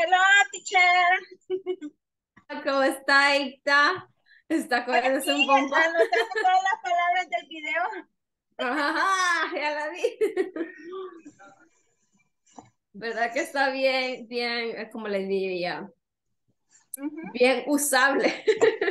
Hello, teacher. ¿Cómo está, Ita? Está comiéndose Aquí un bombón. anotando todas las palabras del video. Ajá, ya la vi. ¿Verdad que está bien, bien, como le diría, Ujú. bien usable?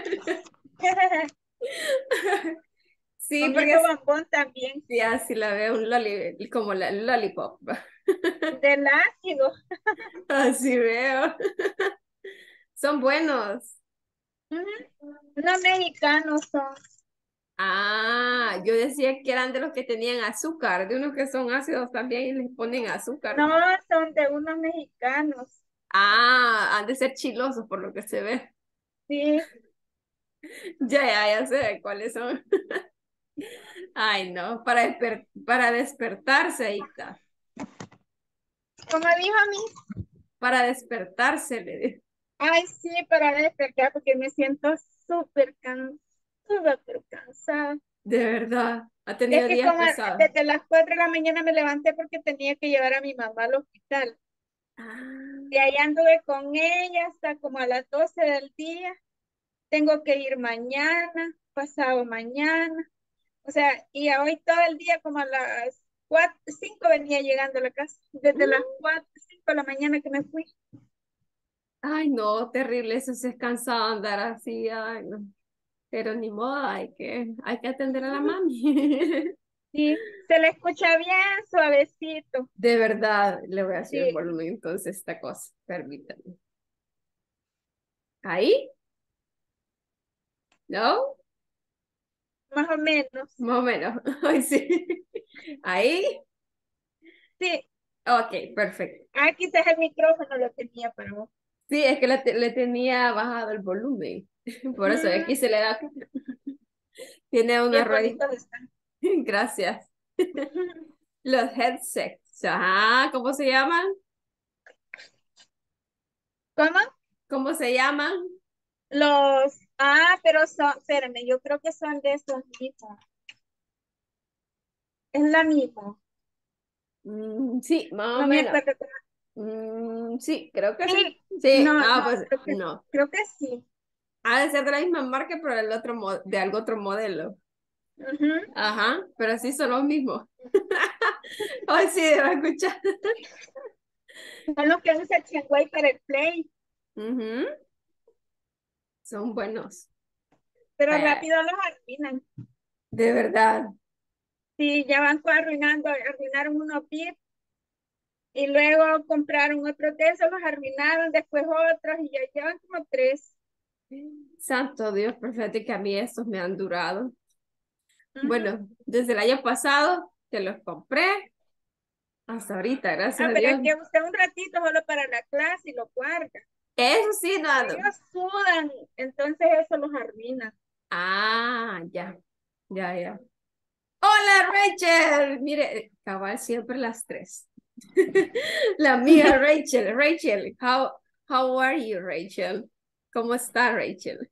Sí, porque Comiendo bombón también. sí, así la veo un como la lollipop. Del ácido. Así veo. Son buenos. Ujú. Los mexicanos son. Ah, yo decía que eran de los que tenían azúcar, de unos que son ácidos también y les ponen azúcar. No, son de unos mexicanos. Ah, han de ser chilosos por lo que se ve. Sí. Ya sé de cuáles son. Ay, no, para despertarse, ahí está. Como dijo a mí. Para despertarse, le digo. Ay, sí, para despertar porque me siento súper cansada, pero cansada. De verdad, ha Es tenido que días como pesados. desde las 4 de la mañana me levanté porque tenía que llevar a mi mamá al hospital. Ah, De ahí anduve con ella hasta como a las 12 del día. Tengo que ir mañana, pasado mañana. O sea, y a hoy todo el día como a las 4, 5 venía llegando a la casa. Desde las mm, 4, 5 de la mañana que me fui. ay, no, terrible, eso sí es cansado andar así, ay, no. Pero ni modo, hay que atender a la mami. Sí, se le escucha bien suavecito. De verdad, le voy a hacer el Sí, volumen entonces esta cosa, permítame. ¿Ahí? ¿No? más o menos. Más o menos. Ay, sí. ¿Ahí? Sí, Ok, perfecto. quizás el micrófono lo tenía para vos. Sí, es que le tenía bajado el volumen. Por eso Mm, aquí se le da. Tiene una bien ruedita. bonitos están. Gracias. Los headsets. Ajá, ¿cómo se llaman? ¿Cómo? ¿Cómo se llaman? Pero son, espérame, yo creo que son de esos mismos. Es la misma. Sí, más o No me menos. acuerdo. Sí, creo que sí. Sí, Sí, no, no, no, pues no. creo que sí. Ha de ser de la misma marca, pero de algo otro modelo. Ujú. Ajá, pero sí son los mismos. Ay, sí, debo escuchar. Son los que usa Chihuahua para el play, Ujú, son buenos. pero Vaya, rápido los arruinan. de verdad. Sí, ya van arruinando, arruinaron unos bits y luego compraron otros de esos, los arruinaron, después otros y ya llevan como tres. Santo Dios, pero fíjate que a mí estos me han durado. Ujú. Bueno, desde el año pasado que los compré hasta ahorita, gracias a Pero es Dios. que usted un ratito solo para la clase y lo guarda. Eso sí, Pero no. ellos sudan, entonces eso los arruina. Ah, ya, ya, ya. Hola, Rachel. Mire, cabal siempre las tres. La amiga Rachel. Rachel, how are you, Rachel? ¿Cómo está, Rachel?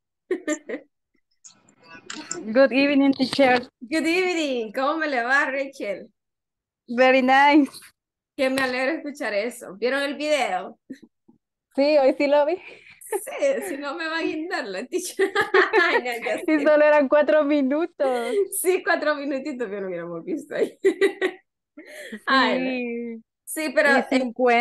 Good evening, teacher. Good evening. ¿Cómo me le va, Rachel? Very nice. Que me alegra escuchar eso. ¿Vieron el video? Sí, hoy sí lo vi. Sí, si no me va a guindar la teacher. Ay, no, ya Y sé. solo eran 4 minutos. Sí, 4 minutitos que lo hubiéramos visto ahí. Ay, no. Sí. Sí, pero Y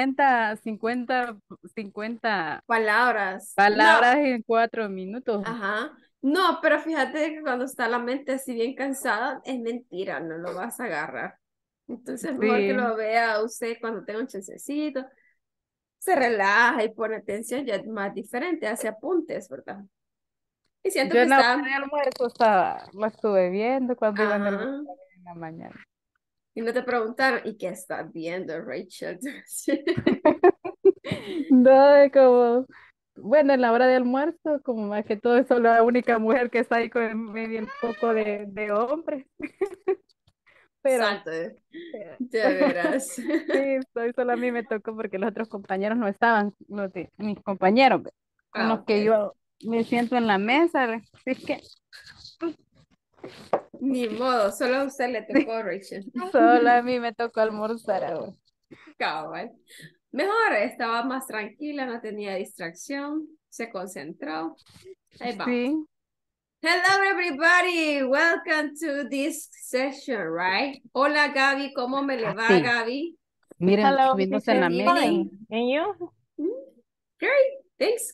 50 palabras. No, palabras en 4 minutos. ajá. No, pero fíjate que cuando está la mente así bien cansada, es mentira, no lo vas a agarrar. Entonces, mejor que Sí. lo vea usted cuando tenga un chancecito, se relaja y pone atención, ya es más diferente, hace apuntes, ¿verdad? Y siento Yo que en la hora está, de almuerzo la estuve viendo cuando iban a almorzar ajá. en la mañana. Y no te preguntaron, ¿y qué estás viendo, Rachel? No, es como, bueno, en la hora de almuerzo, como más que todo, soy la única mujer que está ahí con medio un poco de hombres, pero Santo, de veras. sí, soy solo a mí me tocó porque los otros compañeros no estaban, mis compañeros con Ah, los que ok. yo me siento en la mesa, así es que Ni modo, solo a usted le tocó, Rachel. solo a mí me tocó almorzar ahora. Cabal. Mejor, estaba más tranquila, no tenía distracción, se concentró. Ahí vamos. Sí. Hello everybody, welcome to this session, right? Hola Gaby, ¿cómo me le va Sí. Gaby? Miren, Hello, subimos en teacher. la mesa. Fine. And you? Great, thanks.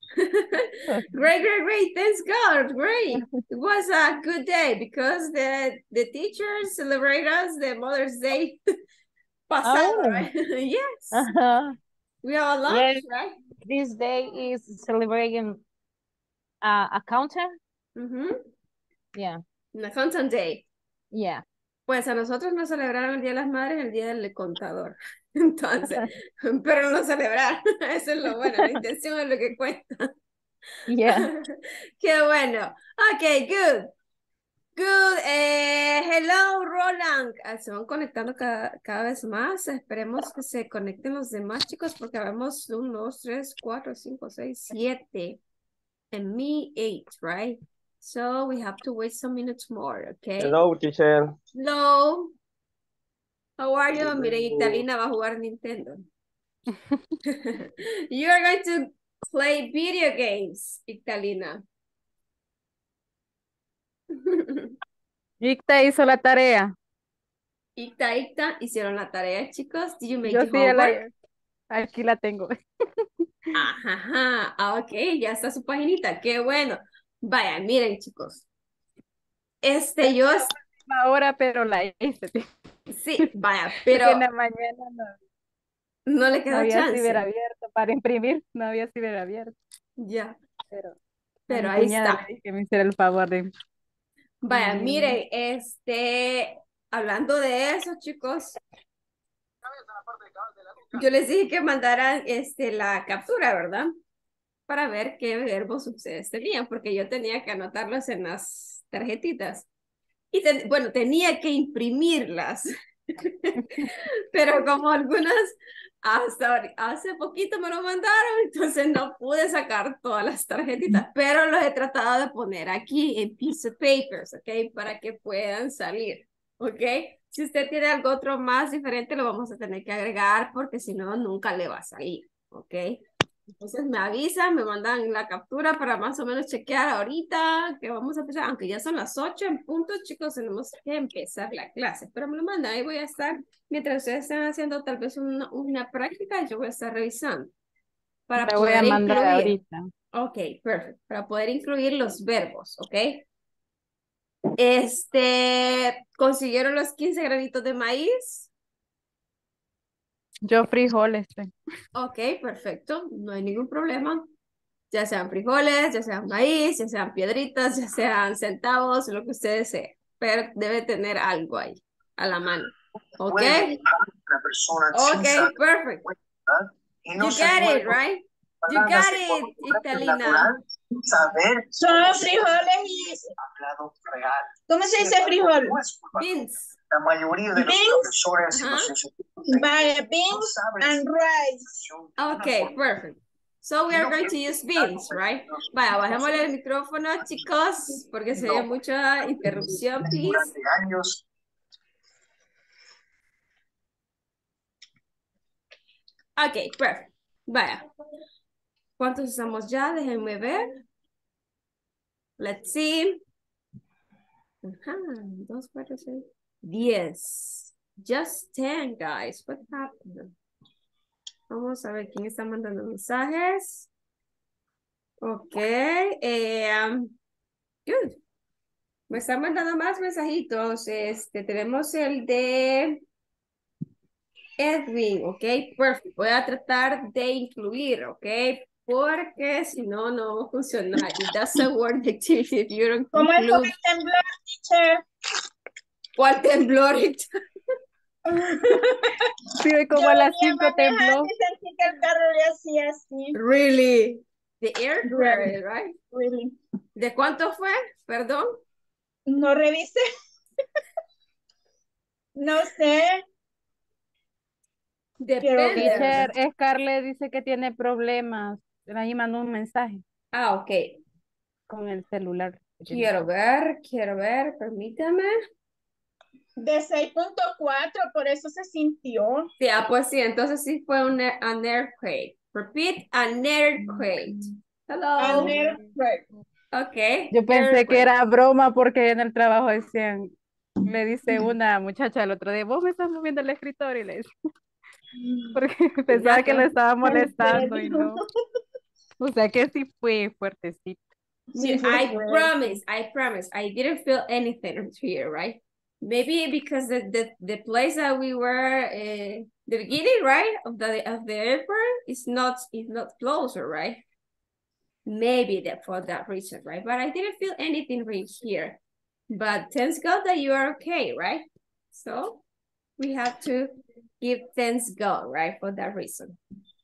Great, thanks God, great. It was a good day because the teachers celebrate us the Mother's Day pasado, Oh. right? Yes, Uh-huh. we have a lunch, Yeah, right? this day is celebrating accountant. Yeah, The Content Day. yeah. Pues a nosotros nos celebraron el Día de las Madres, el Día del Contador. Entonces, pero no celebraron. Eso es lo bueno, la intención es lo que cuenta. Yeah. Qué bueno. Ok, good. Good. Hello, Roland. Se van conectando cada vez más. Esperemos que se conecten los demás, chicos, porque vemos 1, 2, 3, 4, 5, 6, 7. And me, 8, right? So we have to wait some minutes more, okay? Hello, teacher. Hello. How are you? Miren, Italina va a jugar Nintendo. You are going to play video games, Italina. Icta hizo la tarea. Icta, hicieron la tarea, chicos. Did you make Yo the sí, ya homework? aquí la tengo. Ajá, ok, ya está su paginita, qué bueno. Vaya, miren, chicos. Yo, Ahora, pero la hice. sí, vaya, Porque pero en la mañana no le no quedó había chance. ciber abierto para imprimir, no había ciber abierto. Ya, Pero a pero mi ahí cuñada está. le dije que me hiciera el favor de Vaya, imprimirlo. miren, hablando de eso, chicos, yo les dije que mandaran la captura, ¿verdad? Para ver qué verbos ustedes tenían, porque yo tenía que anotarlos en las tarjetitas. Y bueno, tenía que imprimirlas, pero como algunas hasta hace poquito me lo mandaron, entonces no pude sacar todas las tarjetitas, pero los he tratado de poner aquí en piece of papers, ¿ok? Para que puedan salir, ¿ok? Si usted tiene algo otro más diferente, lo vamos a tener que agregar porque si no, nunca le va a salir, ¿ok? Entonces me avisan, me mandan la captura para más o menos chequear ahorita que vamos a empezar, aunque ya son las 8 en punto, chicos, tenemos que empezar la clase, pero me lo mandan, ahí voy a estar, mientras ustedes están haciendo tal vez una práctica, yo voy a estar revisando para La voy a poder mandar incluir. ahorita. Ok, perfecto, para poder incluir los verbos, ok. ¿Consiguieron los 15 granitos de maíz? Yo frijoles. Ok, perfecto, no hay ningún problema. Ya sean frijoles, ya sean maíz, ya sean piedritas, ya sean centavos, lo que usted desee. Pero debe tener algo ahí, a la mano. ¿Ok? Ok, perfect. You get it, right? You got it, Italina. Son frijoles y... ¿Cómo se dice frijol? Beans. La mayoría de los profesores Vaya, beans and rice. Ok, perfect. So we are going to use beans, right? Vaya, bajémosle el micrófono, chicos, porque se ve mucha interrupción, please. Ok, perfect. Vaya. ¿Cuántos usamos ya? Déjenme ver. Let's see. Ajá, 2, 4, 6, 10. Just 10, guys. What happened? Vamos a ver quién está mandando mensajes. Ok. Good. Me están mandando más mensajitos. Tenemos el de Edwin, ok. Perfect. Voy a tratar de incluir, ok. Porque si no, no va a funcionar. It doesn't work activity if you don't ¿Cómo es con include. el temblor, teacher? ¿Cuál temblor? Sí, hoy como Yo a las venía 5 tembló. manejando y sentí que el carro le hacía así. Really? The earthquake, right? Really. ¿De cuánto fue? Perdón. No revisé. No sé. Depende. Teacher, Scarlett dice que tiene problemas. Ahí mandó un mensaje Ah, ok. con el celular. Quiero ver, permítame. De 6.4, por eso se sintió. Sí, pues sí, entonces sí fue an earthquake. Repeat, an earthquake. Hello. An earthquake. Okay. Yo pensé que earthquake. era broma porque en el trabajo decían, me dice una muchacha el otro día, vos me estás moviendo el escritorio y le dice, porque pensaba que lo estaba molestando y no. O sea que sí fue fuertecito. Sí, I promise, I didn't feel anything here, right? Maybe because the place that we were, the beginning, right, of the airport is not closer, right? Maybe that for that reason, right? But I didn't feel anything right here. But thanks God that you are okay, right? So we have to give thanks God, right, for that reason.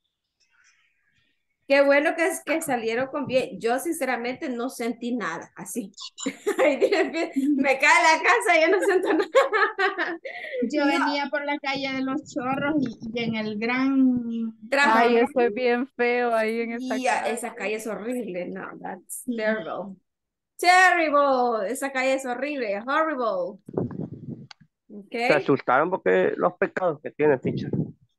Qué bueno que salieron con bien. Yo sinceramente no sentí nada así. Me cae la casa y yo no siento nada. Yo venía por la calle de los Chorros y en el gran... Ay, eso es bien feo ahí en esa calle. Esa calle es horrible. No, that's terrible. Terrible. Esa calle es horrible. Horrible. Okay. Se asustaron porque los pecados que tiene, teacher.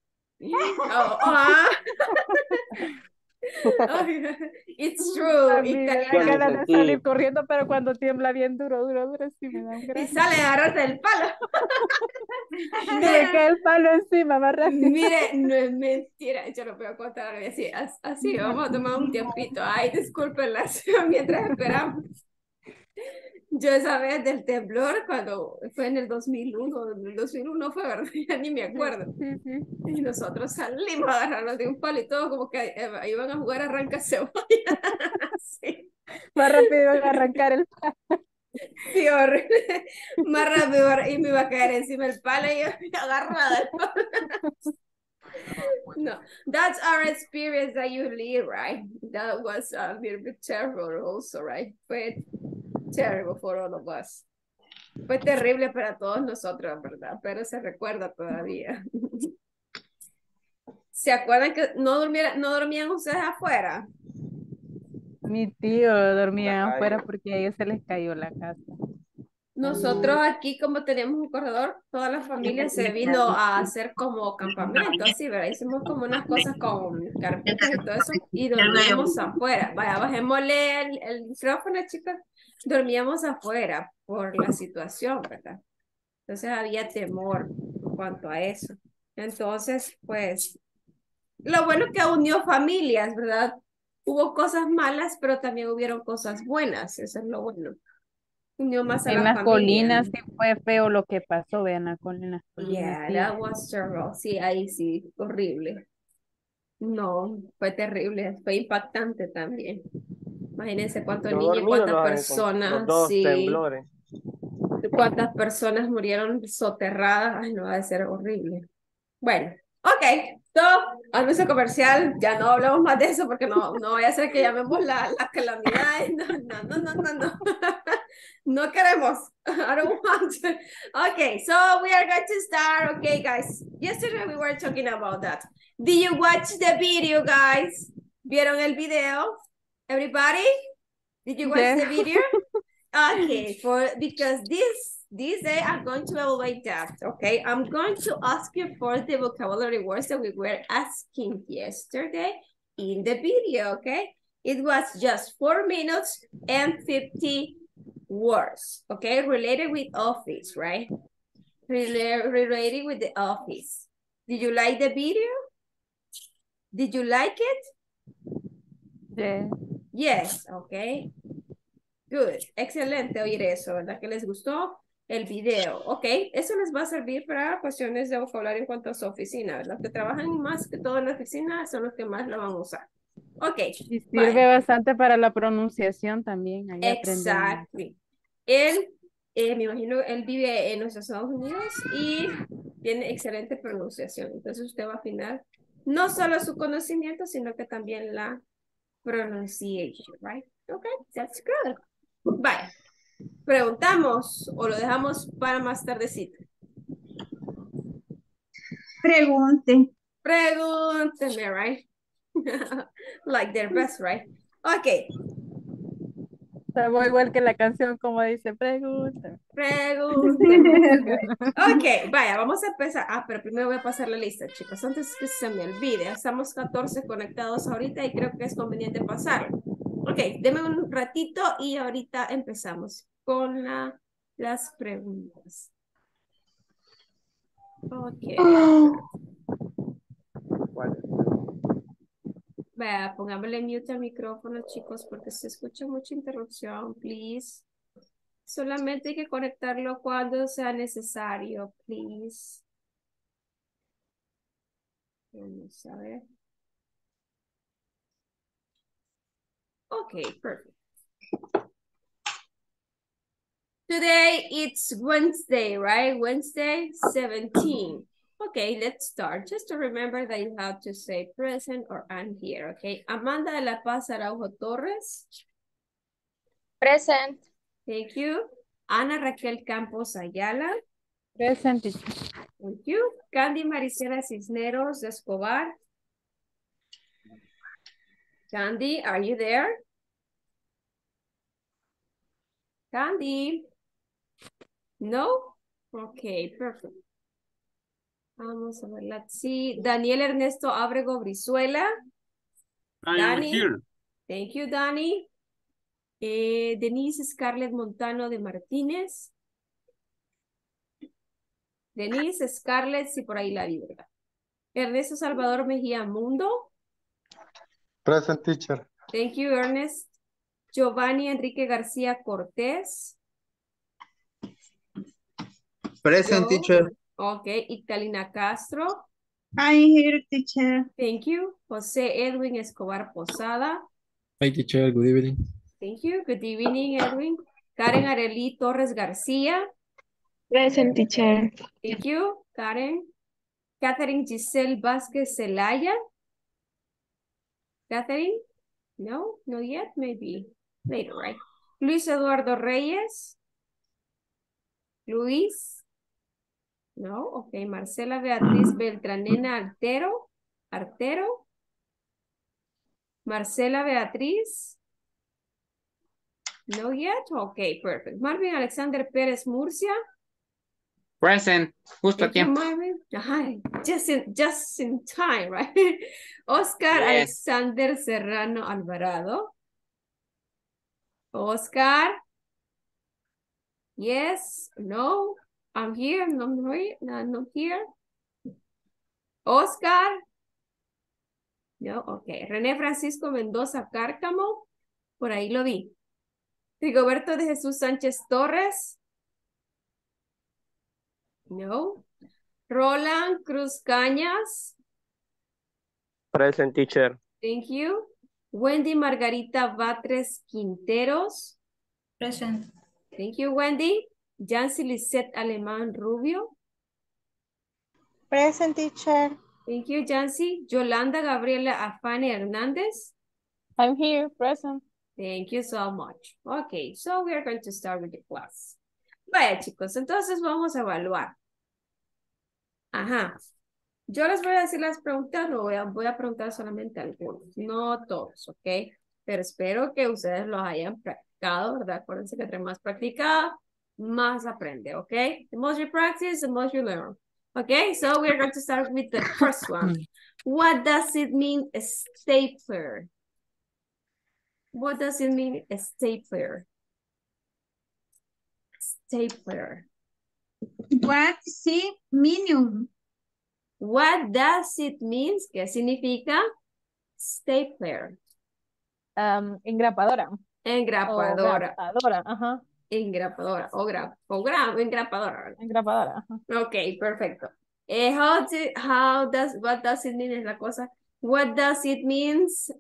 It's true. A mí me da ganas de salir corriendo, pero cuando tiembla bien duro, sí me da un gran... Y sale a agarrarse el palo. Me cae el palo encima más rápido. Mire, no es mentira, yo lo voy a contar así, vamos a tomar un tiempito. Ay, disculpen mientras esperamos. Yo esa vez del temblor, cuando fue en el 2001 fue, ¿verdad? Ya ni me acuerdo. Sí. Y nosotros salimos a agarrarnos de un palo y todo como que iban a jugar arranca cebolla. Sí. Más rápido iban a arrancar el palo. Sí, horrible. Más rápido y me iba a caer encima el palo y yo agarrada del palo. No, that's our experience that you live, right? That was a little bit terrible also, right? Fue terrible for all of us. Fue terrible para todos nosotros, ¿verdad? Pero se recuerda todavía. ¿Se acuerdan que no dormían ustedes afuera? Mi tío dormía afuera porque a ellos se les cayó la casa. Nosotros aquí, como teníamos un corredor, toda la familia se vino a hacer como campamento, así, ¿verdad? Hicimos como unas cosas con carpetas y todo eso, y dormíamos afuera. Vaya, bajémosle el micrófono, chicas. Dormíamos afuera por la situación, ¿verdad? Entonces había temor en cuanto a eso. Entonces, pues, lo bueno que unió familias, ¿verdad? Hubo cosas malas, pero también hubieron cosas buenas, eso es lo bueno. Unió más a en la las familia. colinas sí fue feo lo que pasó, vean, en las colinas. Yeah, sí. that was terrible. Sí, ahí sí, horrible. No, fue terrible, fue impactante también. Imagínense cuántos niños y cuántas personas, los dos sí, temblores. cuántas personas murieron soterradas. Ay, no, va a ser horrible. Bueno, ok, anuncio comercial, ya no hablamos más de eso porque no vaya a ser que llamemos la calamidad. No. No queremos. I don't want to. Okay, so we are going to start. Okay, guys. Yesterday we were talking about that. Did you watch the video, guys? ¿Vieron el video? Everybody? Did you watch the video? Okay, because this day I'm going to evaluate that, okay? I'm going to ask you for the vocabulary words that we were asking yesterday in the video, okay? It was just 4 minutes and 50 words, okay? Related with office, right? Related with the office. Did you like the video? Did you like it? Yeah. Yes, okay. Good, excelente oír eso, ¿verdad? Que les gustó el video. Ok, eso les va a servir para cuestiones de vocabulario en cuanto a su oficina, ¿verdad? Los que trabajan más que todo en la oficina son los que más lo van a usar. Ok. Y sirve bastante para la pronunciación también. Exacto. Él, me imagino, él vive en los Estados Unidos y tiene excelente pronunciación. Entonces usted va a afinar no solo su conocimiento, sino que también la pronunciation, right? Ok, that's good. Vaya, preguntamos o lo dejamos para más tardecito. Pregúntenme, right? Like their best, right? Okay. Estamos igual que la canción, como dice, pregunta. Pregúntame. Ok, vaya, vamos a empezar. Ah, pero primero voy a pasar la lista, chicos, antes que se me olvide. Estamos 14 conectados ahorita y creo que es conveniente pasarlo. Ok, denme un ratito y ahorita empezamos con las preguntas. Ok. Vea, pongámosle mute al micrófono, chicos, porque se escucha mucha interrupción, please. Solamente hay que conectarlo cuando sea necesario, please. Vamos a ver. Okay, perfect. Today it's Wednesday, right? Wednesday, 17. Okay, let's start. Just to remember that you have to say present or I'm here, okay? Amanda de la Paz Araujo Torres. Present. Thank you. Ana Raquel Campos Ayala. Present. Thank you. Candy Maricela Cisneros de Escobar. Candy, are you there? Candy? No? Okay, perfect. Vamos a ver, let's see. Daniel Ernesto Ábrego Brizuela. Dani. Here. Thank you, Dani. Denise Scarlett Montano de Martínez. Denise Scarlett, si por ahí la vi, ¿verdad? Ernesto Salvador Mejía Mundo. Present teacher. Thank you, Ernest. Giovanni Enrique García Cortés. Present Yo. teacher. Ok, Italina Castro. I'm here, teacher. Thank you. José Edwin Escobar Posada. Hi teacher, good evening. Thank you. Good evening, Edwin. Karen Arely Torres García. Present, teacher. Thank you, Karen. Catherine Giselle Vázquez Zelaya. Catherine? No, not yet, maybe later, right? Luis Eduardo Reyes. Luis? No, okay. Marcela Beatriz Beltranena Artero. Artero. Marcela Beatriz. No yet? Okay, perfect. Marvin Alexander Pérez Murcia. Present, justo a Thank you, tiempo. Marvin. Ajá, just in time, right? Oscar Yes. Alexander Serrano Alvarado. Oscar. Yes, no, I'm here, not here. Oscar. No, okay. René Francisco Mendoza Cárcamo. Por ahí lo vi. Rigoberto de Jesús Sánchez Torres. No. Roland Cruz Cañas. Present teacher. Thank you. Wendy Margarita Batres Quinteros. Present. Thank you, Wendy. Jancy Lisette Alemán Rubio. Present, teacher. Thank you, Jancy. Yolanda Gabriela Afane Hernández. I'm here, present. Thank you so much. Okay, so we are going to start with the class. Vaya, chicos, entonces vamos a evaluar. Ajá. Yo les voy a decir las preguntas, no voy a preguntar solamente algunos, no todos, ¿ok? Pero espero que ustedes los hayan practicado, ¿verdad? Acuérdense que entre más practica, más aprende, ¿ok? The most you practice, the most you learn. Okay, so we're going to start with the first one. What does it mean, a stapler? What does it mean, a stapler? Stapler. What is it mean? What does it mean? ¿Qué significa? Stapler. Engrapadora. Engrapadora. Engrapadora, ajá. Engrapadora. Engrapadora. Engrapadora, ajá. Okay, perfecto. What does it mean es la cosa? What does it means?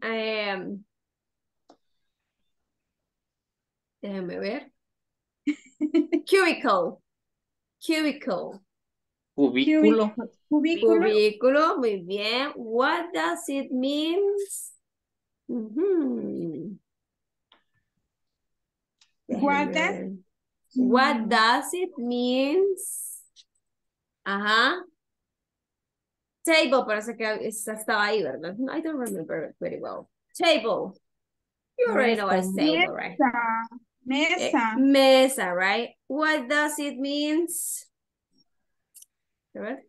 Déjame ver. Cubicle. Cubicle. Cubículo. Cubículo, muy bien. What does it means? What does it means? Ajá. Table, parece que estaba ahí, ¿verdad? I don't remember it very well. Table. You already know what is table, right? Mesa. Mesa, right? What does it means? A ver.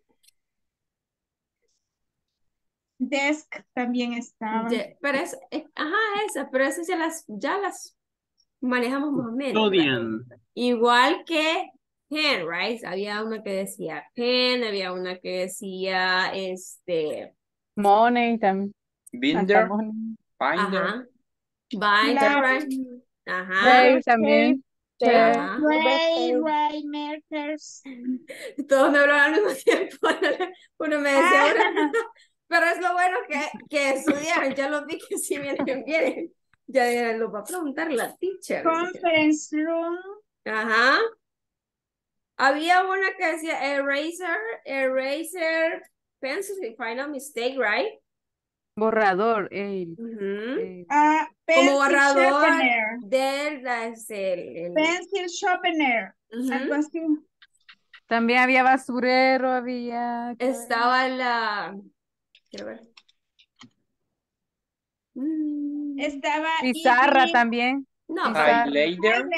Desk también estaba. Pero es, ajá, esa, pero esas ya las manejamos más o menos, ¿verdad? Estudian. Igual que pen, right? Había una que decía pen, había una que decía, Money también. Hasta Binder. money. Binder. ajá, binder, right? Ajá, Chair también. Chair. ajá. Ray, markers. Todos me hablaban al mismo tiempo. Uno me decía, pero es lo bueno que estudiaron, ya lo vi que sí vienen. Ya lo va a preguntar la teacher. Conference room. Ajá. Había una que decía eraser, pencil, if I'm not mistake, right? Borrador. Ujú. Pencil Como borrador sharpener. el Pencil sharpener. Ujú. Algo así. También había basurero, había... Estaba quiero ver. Estaba Pizarra y- también. No, Pizarra. Highlighter.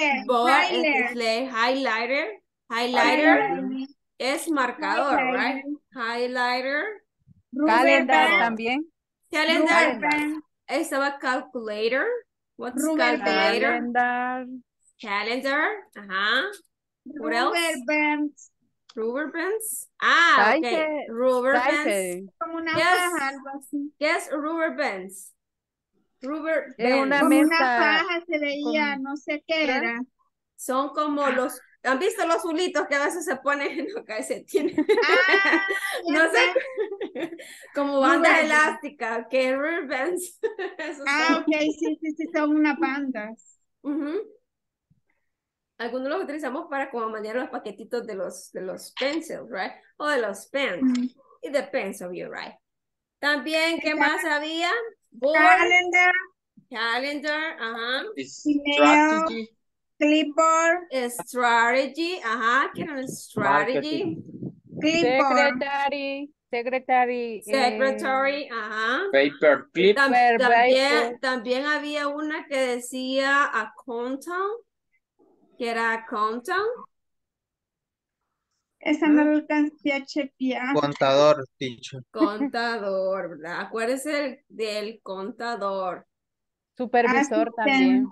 highlighter es marcador, right? Highlighter. Calendar band. también. Calendar. Calendar. Estaba calculator. What's Rubber calculator? Calendar. Calendar. Ajá. What else? Rubber bands. Rubber bands. Ah, ok. Type. Rubber bands. Type. Como una Yes. faja, algo así. ¿Qué es rubber bands? Rubber Es una bands. Como una mesa. faja se veía, con- no sé qué era. Son como ¿han visto los azulitos que a veces se ponen en los calcetines? Ah, ya No sé, como bandas Rubber bands. elásticas, que rubber bands. Esos son. Ok, sí, son unas bandas. Ujú. Algunos los utilizamos para como mandar los paquetitos de los pencils, right? O de los pens. It depends of you, right? También, ¿qué más había? Board, calendar, ajá. Strategy. Clipboard, Strategy, ajá. ¿Qué era el strategy? clipboard. Secretary. Secretary, ajá. Paper clip. También había una que decía accountant, que era accountant. Esa no la alcancé a chequear. Contador, teacher. Contador, ¿verdad? Acuérdese del contador. Supervisor también.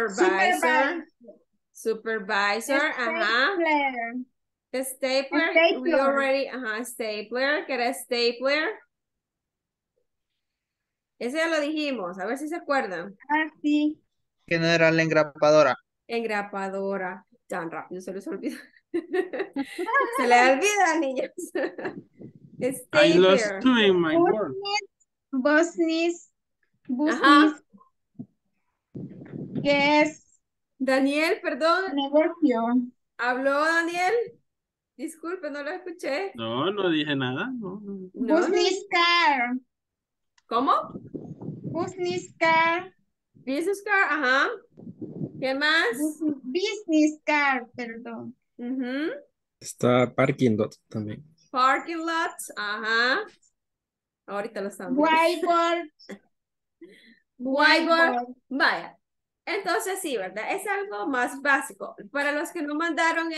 Supervisor, ajá. Stapler, we already, ajá, stapler, que era stapler. Ese ya lo dijimos, a ver si se acuerdan. Ah, sí. ¿Quién era la engrapadora? Engrapadora. Tan rápido se les olvida. Se le olvida, niños. I lost Stapler. two in my work. Busnis. Ajá. ¿Qué es? Daniel, perdón. Negocio. ¿Habló Daniel? Disculpe, no lo escuché. No dije nada. No. Business car. ¿Cómo? Business car. Business car, ajá. ¿Qué más? Business car, perdón. Ujú. Está parking lot también. Parking lot, ajá. Ahorita lo estamos viendo. Whiteboard. Whiteboard. Vaya. Entonces sí, ¿verdad? Es algo más básico. Para los que no mandaron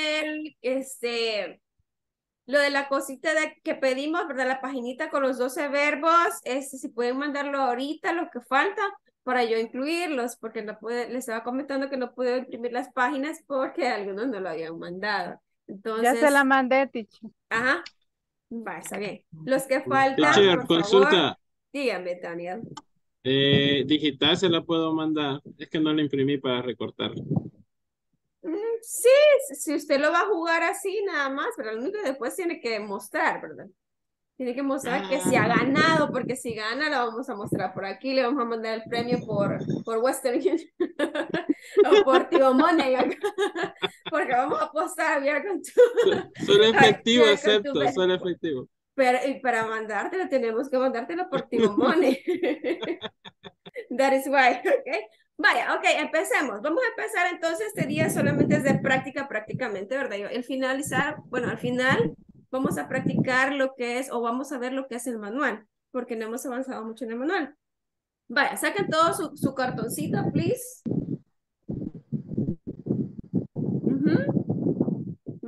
lo de la cosita que pedimos, ¿verdad? La paginita con los 12 verbos, si pueden mandarlo ahorita, lo que falta, para yo incluirlos, porque les estaba comentando que no pude imprimir las páginas porque algunos no lo habían mandado. Entonces, Ya se la mandé, teacher. ajá. Va, está bien. Los que faltan, Teacher, por consulta. favor, dígame, Daniel. Digital se la puedo mandar. Es que no la imprimí para recortar. Sí, si usted lo va a jugar así nada más, pero lo único que después tiene que mostrar, ¿verdad? Tiene que mostrar que si ha ganado, porque si gana lo vamos a mostrar por aquí, le vamos a mandar el premio por Western Union o por Tigo Money, porque vamos a apostar, Solo efectivo, acepto, solo efectivo. Pero y para mandártelo tenemos que mandártelo por Tigo Money. That is why, okay. Vaya, ok, empecemos. Vamos a empezar entonces este día solamente es de práctica prácticamente, ¿verdad? Al final vamos a practicar lo que es, o vamos a ver lo que es el manual, porque no hemos avanzado mucho en el manual. Vaya, saquen todo su cartoncito, please.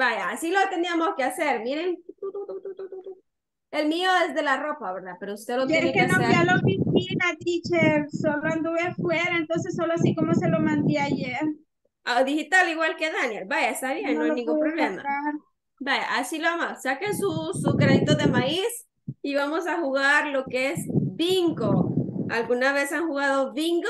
Vaya, así lo teníamos que hacer. Miren. El mío es de la ropa, ¿verdad? Pero usted lo Yo tiene es que que no fui hacer. a la oficina, teacher, solo anduve afuera, entonces solo así como se lo mandé ayer. Digital igual que Daniel. Vaya, está bien, No no hay lo ningún pude problema. sacar. Vaya, así lo vamos. Saquen sus granitos de maíz y vamos a jugar lo que es bingo. ¿Alguna vez han jugado bingo?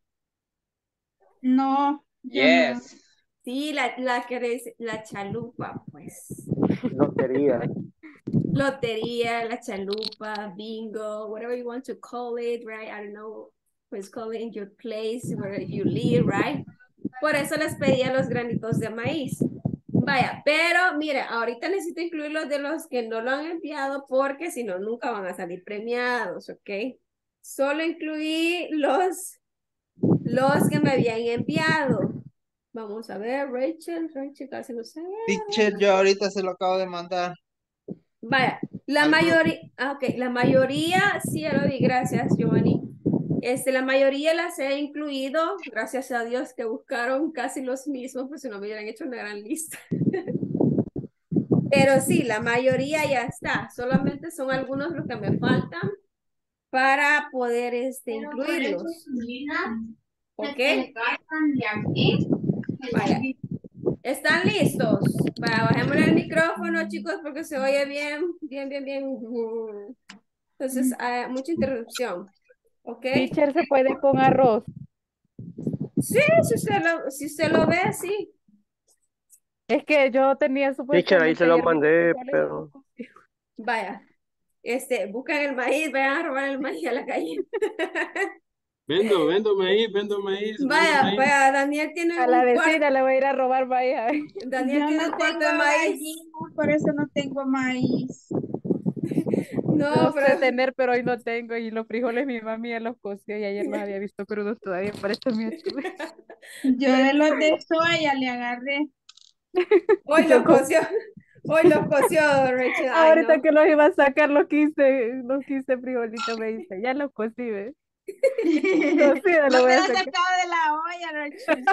No, yo no. Yes. Sí, la chalupa, pues. Lotería. Lotería, la chalupa, bingo, whatever you want to call it, right? I don't know, pues call it in your place where you live, right? Por eso les pedía los granitos de maíz. Vaya, pero mire, ahorita necesito incluir los de los que no lo han enviado porque si no, nunca van a salir premiados, ¿ok? Solo incluí los que me habían enviado. Vamos a ver, Rachel casi no sé. Teacher, yo ahorita se lo acabo de mandar Vaya, la al grupo. mayoría, ok, la mayoría, sí, ya lo vi, gracias, Giovanni. La mayoría las he incluido, gracias a Dios que buscaron casi los mismos, pues si no me hubieran hecho una gran lista. Pero sí, la mayoría ya está, solamente son algunos los que me faltan para poder incluirlos. ¿Ok? Vaya, ¿están listos? Vaya, bajémosle el micrófono, chicos, porque se oye bien, bien, bien, bien. Entonces, mucha interrupción. ¿Ok? Teacher se puede con arroz. Sí, si usted lo ve, sí. Es que yo tenía Teacher, ahí se supuestamente lo ayer mis mandé, frijoles y pero los cocí. Vaya, buscan el maíz, vayan a robar el maíz a la calle. Vendo maíz, vendo maíz, vendo Vaya, maíz. vaya, Daniel tiene A la un cuarto, vecina le voy a ir a robar vaya. Daniel Yo tiene no un cuarto tengo de maíz. gallina, por eso no tengo maíz. No, Yo sé pero tener, pero hoy no tengo. Y los frijoles mi mami ya los coció y ayer los había visto crudos todavía, por eso me estuve. Yo de los de soya le agarré. hoy Yo los coció, hoy los coció, Rachel. Ay, ahorita no. que los iba a sacar los 15 frijolitos, me dice, ya los cocí, ¿ves? Cocido No lo voy te a lo sacar. sacado de la olla, Rachel.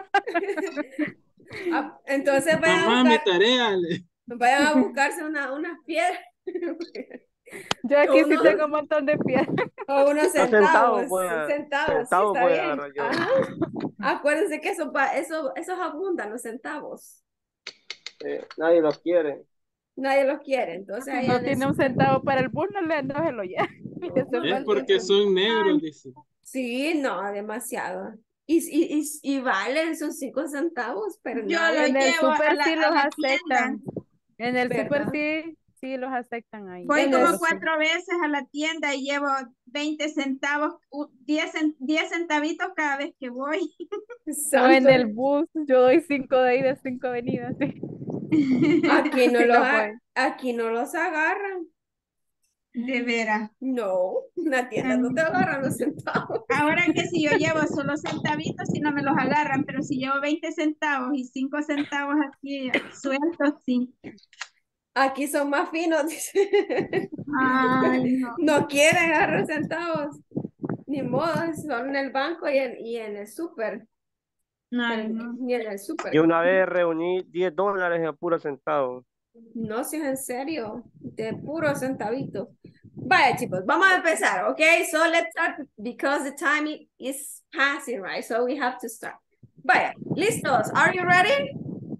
Entonces Mamá, mi tarea. vayan a buscarse unas piedras. Yo aquí sí Uno, yo, tengo un montón de piedras. o unos yo centavos, centavos, sí, centavos está voy a bien. agarrar yo. Ajá. Acuérdense que esos abundan, los centavos. Nadie los quiere. Nadie los quiere, entonces Si allá no en el tiene un súper. centavo para el bus, no se lo lleva. Y hace Es falta. porque son negros, dice. Sí, no, demasiado. Y valen sus 5 centavos, pero Yo nada, lo En el llevo súper sí a los la tienda. aceptan. En el súper ¿verdad? sí, sí los aceptan ahí. Voy En Todos como los es, 4 veces a la tienda y llevo 20 centavos, 10 centavitos cada vez que voy. O en santo, el bus, yo doy 5 de ida, 5 venidas. Sí, aquí no sí los, lo voy. aquí no los agarran. De veras. No, la tienda no te agarran los centavos. Ahora que si yo llevo solo centavitos, si no me los agarran, pero si llevo 20 centavos y 5 centavos aquí sueltos, sí. Aquí son más finos, dice. Ay, no. No quieren agarrar centavos. Ni modo, son en el banco y en el súper. Ay, no. Ni en el Yo súper. una vez reuní $10 en puros centavos. No, si es en serio, de puro centavito. Vaya, chicos, vamos a empezar, ¿ok? So let's start because the time is passing, right? So we have to start. Vaya, listos. Are you ready?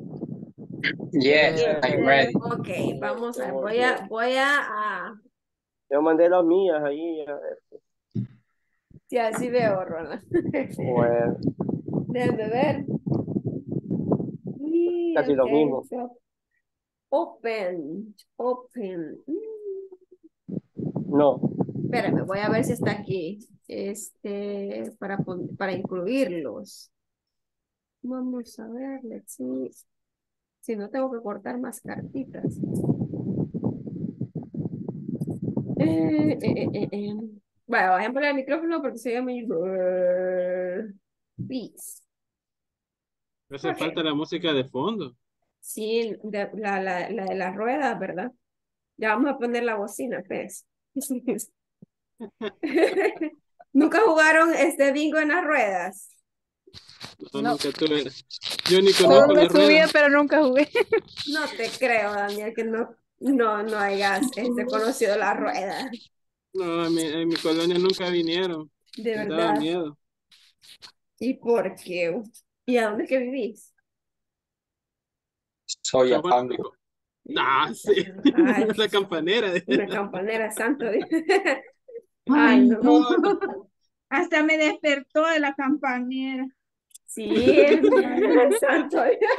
Yes, I'm ready. Ok, vamos a ver. Muy bien. Voy a Yo mandé las mías ahí. sí, así veo, Ronald. Bueno, Déjenme ver. Y, casi lo ok, mismo. so, open. No. Espérame, voy a ver si está aquí. Para incluirlos. Vamos a ver, let's see. Si no, tengo que cortar más cartitas. Bueno, voy a poner el micrófono porque se llama Please. Hace Ok. falta la música de fondo. Sí, la de la rueda, ¿verdad? Ya vamos a poner la bocina, pues. ¿Nunca jugaron este bingo en las ruedas? No, No. nunca tuve. Yo ni Solo conozco me la rueda. subía, pero nunca jugué. No te creo, Daniel, que no hayas conocido la rueda. No, en mi colonia nunca vinieron. De Me daba verdad. miedo. ¿Y por qué? ¿Y a dónde es que vivís? Soy San Juan afán. Rico. Ah, sí. Ay, La campanera. una campanera santo. Ay, Ay, no. no. Hasta me despertó de la campanera. Sí, santo.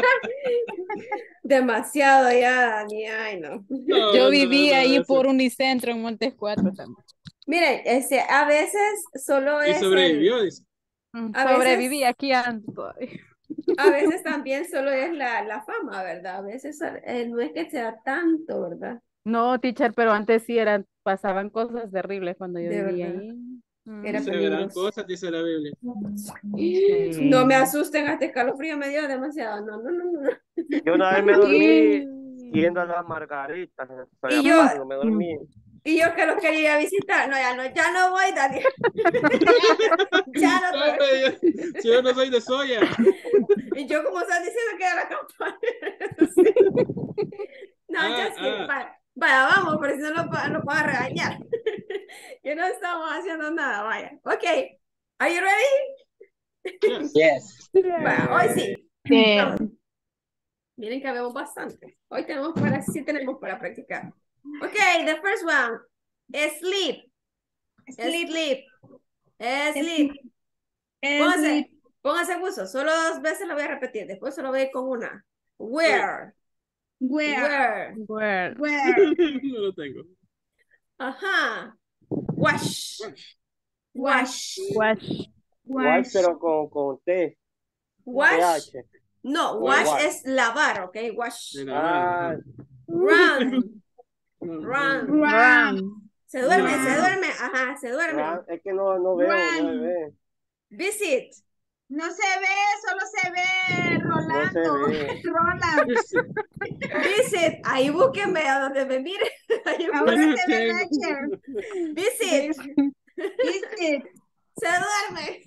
Demasiado ya, Dani. Ay, no. No, Yo no, viví no, ahí eso. por Unicentro en Montes 4 también. Miren, a veces solo Y es sobrevivió, dice. a Sobreviví, veces, aquí ando todavía. a veces también solo es la fama, ¿verdad? A veces no es que sea tanto, ¿verdad? No, teacher, pero antes sí pasaban cosas terribles cuando yo De vivía verdad. ahí. Era Se verán peligroso. cosas, dice la Biblia. No me asusten, hasta escalofrío me dio demasiado. No, no, no, no. Yo una vez me dormí yendo a las Margaritas. Estoy Y yo, apagando, me dormí. y yo que los quería visitar. No, ya no voy, Daniel. Ya no No, hombre, si yo no soy de soya. Y yo como están diciendo que era la campaña. Sí. No, ya sí. Vaya, vamos, pero si no lo van a regañar. Que no estamos haciendo nada, vaya. Ok. Are you ready? Yes. Yes. Vaya, hoy sí. Yeah. Vamos. Miren que vemos bastante. Hoy sí tenemos para practicar. Ok, the first one. Sleep. Sleep. Sleep. Póngase buzo. Solo 2 veces lo voy a repetir. Después solo voy a ir con una. Where. Where? Where? Where? No lo tengo. Ajá. Wash. Wash. Wash. Igual, pero con T. Wash. TH. No, Wash. wash es lavar, ¿ok? Wash. De Ah, la Run. Run. Run. Se duerme, Run. se duerme. Ajá, se duerme. es que no veo, no Run. se ve. Visit. No se ve, solo se ve Rolando. No se ve. Roland. Visit. Ahí búsquenme a donde me mire. Ahí Ahora búsquenme. se ve Rachel. Visit. Visit. Se duerme.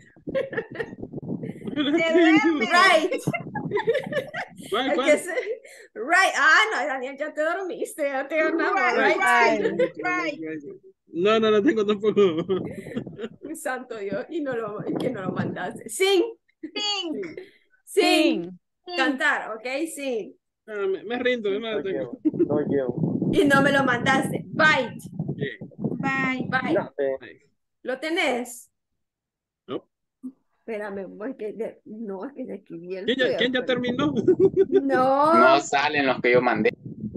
Se duerme. Right. ¿Cuál, El cuál? que right. Ah, no, Daniel, ya te dormiste. Ya te ganamos. Right. Right. Right. No, no lo tengo tampoco. Santo Dios. Y que no lo mandaste. Sing. Think. Sing. Cantar, ¿ok? Sing. Ah, me rindo, no lo tengo. No llevo. Y no me lo mandaste. Bite. Bye. Bite. No sé. ¿Lo tenés? No. Espérame, no, es que se escribí el ¿Quién ya terminó? No. No salen los que yo mandé.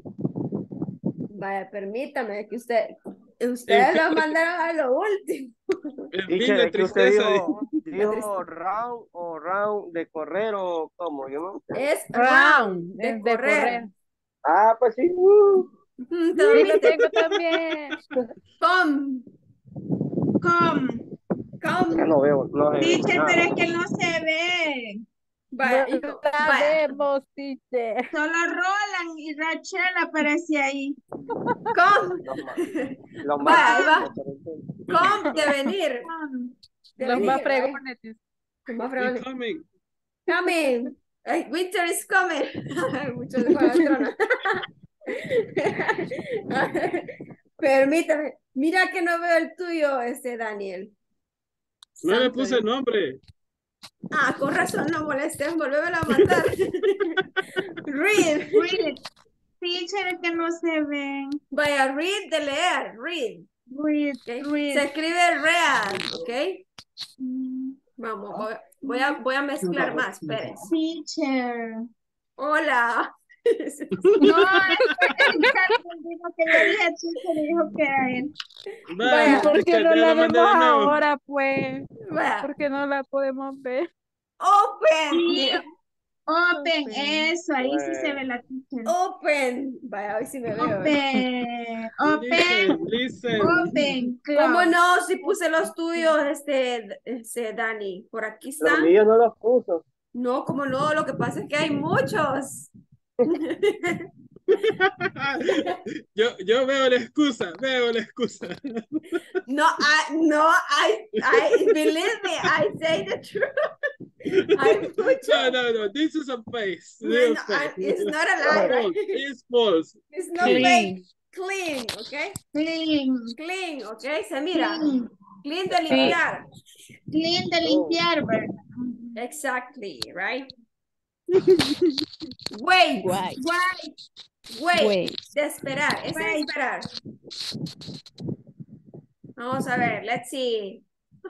Vaya, permítame que ustedes lo mandaron a lo último. En Teacher, fin de es que usted tristeza. dijo round de correr o cómo, yo no sé. Es Round. de Es de correr. correr. Ah, pues sí. Te Sí, lo dormiste. tengo también. Come. Ya Come. no veo, no se ve Teacher, nada. pero es que no se ve. Vaya, No hijo, vaya. sabemos, teacher. Solo Roland y Rachel aparece ahí. Come. Los Vaya, ahí más- va. Come de venir. De Los venir, más vaya. fregones. teacher. Los más It's fregones. coming. Coming. Winter is coming. Muchos de Juego de Tronos. Permítame. Mira que no veo el tuyo, Daniel. No le Santo puse Dios. nombre. Ah, con razón, no molestes, volvémelo a mandar. Read. Read. Teacher, es que no se ven. Vaya, read de leer, read. Read. ¿Ok? Read. Se escribe read, ¿ok? Vamos, voy a mezclar más, espérense. Teacher. Hola. No, es que dijo que yo dije teacher y dijo que a él. Vaya. ¿Por qué no ya la lo mandé vemos de nuevo. ahora, pues? Vaya. ¿Por qué no la podemos ver? Open. Sí. Mira. Open, Open. eso, ahí sí se ve la teacher. Open. Vaya, hoy sí me veo. Open. Listen. Open. ¿Cómo Close. no? Si puse los tuyos, Dani. Por aquí Los están. míos no los puso. No, ¿cómo no? Lo que pasa es que hay muchos. Yo veo la excusa, No, I believe me, I say the truth. Hay mucho. No. This is a face. No, it's not a lie. It's false. It's not fake. Clean, okay? Clean, okay? Se mira. Clean de limpiar. Clean de limpiar, ¿verdad? Exactly, right? Wait. Wait. De esperar. Es de esperar. Vamos a ver. Let's see.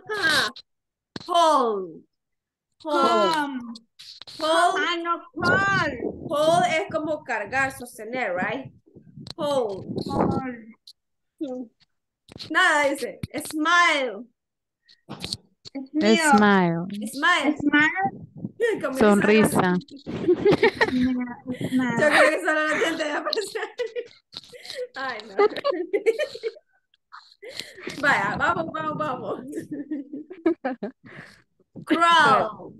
Hold. No, call. Hold es como cargar, sostener, right? Hold. Nada dice. Smile. Smile. Como Sonrisa. Yo creo que solo la gente va a pasar. Ay, no. Vaya, vamos. Crawl.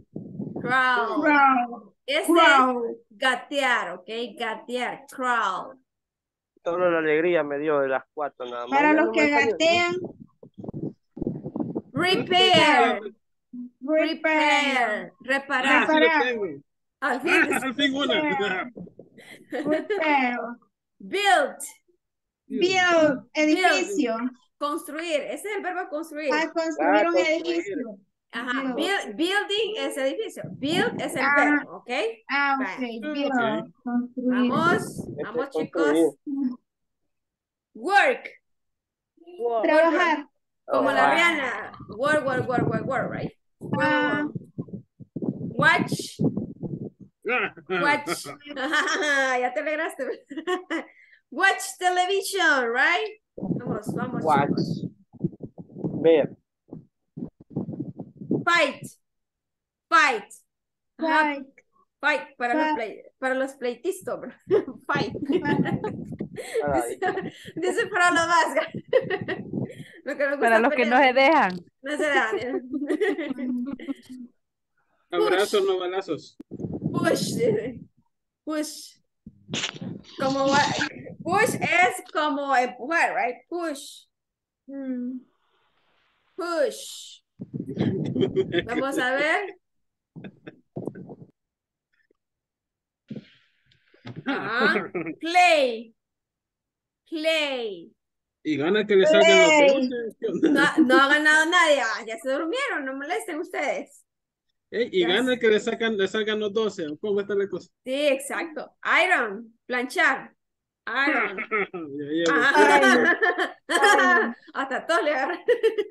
Ese es gatear, ¿ok? Gatear, crawl. Solo la alegría me dio de las 4 nada más. Para los que gatean. Repair. Reparar. Sí lo tengo. Al fin. Al fin una. Repair. Build. Edificio. Construir. Ese es el verbo construir. Construir un edificio. Ajá. Building es edificio. Build es el verbo, ¿ok? Ok. Build. Construir. Vamos chicos. Work. Trabajar. Como la Rihanna. Work, right? Watch. Ya te alegraste. Watch television, right? Vamos. Watch. Ver. Fight. Fight para los pleitistas, bro. Fight. Dice para los más. Para los que no se dejan. No se dejan. Abrazos, no balazos. Push. Push es como empujar, right? Push. Vamos a ver. Ajá. Play. Y gana que le salgan los 12. No ha ganado nadie. Ya se durmieron, no molesten ustedes. Y gana que le salgan los 12. ¿Cómo está la cosa? Sí, exacto. Iron, planchar. Iron. Hasta todos le agarran.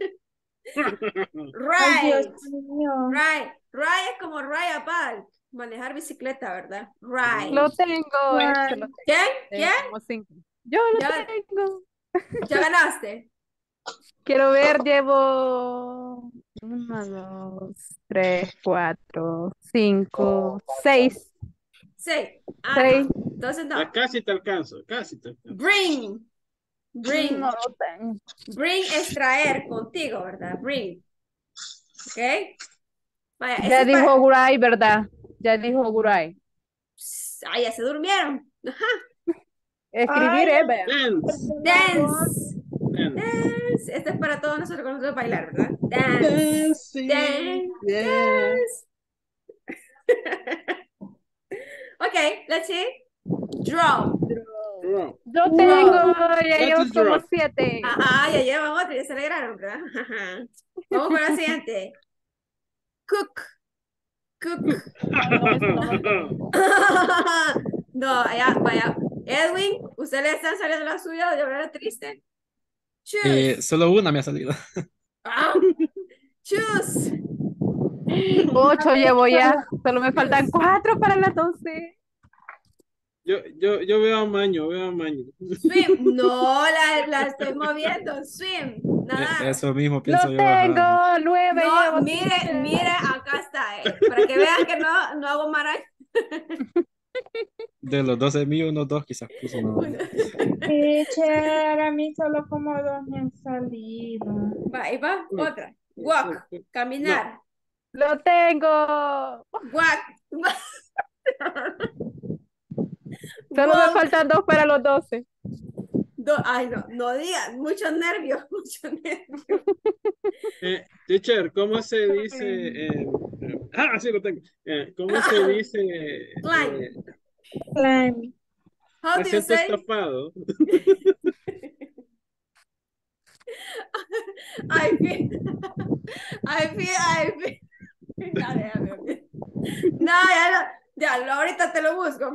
Ride es como ride a bike. Manejar bicicleta, ¿verdad? Ride. Lo tengo. ¿Quién? Yo lo tengo. ¿Ya ganaste? Quiero ver, llevo 1, 2, 3, 4, 5, 6. 6. 6. Entonces no. Ya casi te alcanzo. Bring. No lo tengo. Bring es traer contigo, ¿verdad? Bring. ¿Ok? Vaya, Ya dijo Guray, ¿verdad? Ya dijo Guray. Ya se durmieron. Ajá. Escribir es ver. Dance. Este es para todos nosotros cuando nosotros bailar, ¿verdad? Dance. Okay, let's see. Draw. Yo tengo, ya llevo como 7. Ajá, ya llevan otro, ya se alegraron, ¿verdad? Vamos con la siguiente. Cook. No, vaya. Edwin, ¿usted le están saliendo la suya de verdad triste? Choose. Solo una me ha salido. Choose. 8 llevo ya. Solo me faltan 4 para las 12. Yo veo a Maño. Swim. No, la estoy moviendo. Swim. Nada. Eso mismo pienso yo. Lo tengo. 9 No, llevo. mire, acá está. Para que vean que no hago maraña. De los 12 míos, unos 2 quizás puso. Teacher, a mí solo como 2 me han salido. Va, otra. Walk, caminar. Lo tengo. Walk. Solo me faltan 2 para los 12. Ay, no digas, muchos nervios. Teacher, ¿cómo se dice Ah, sí lo tengo. ¿Cómo se dice? Climb. Climb. How Me do you siento say? estafado. I feel, I feel. No, déjame. No, ahorita te lo busco.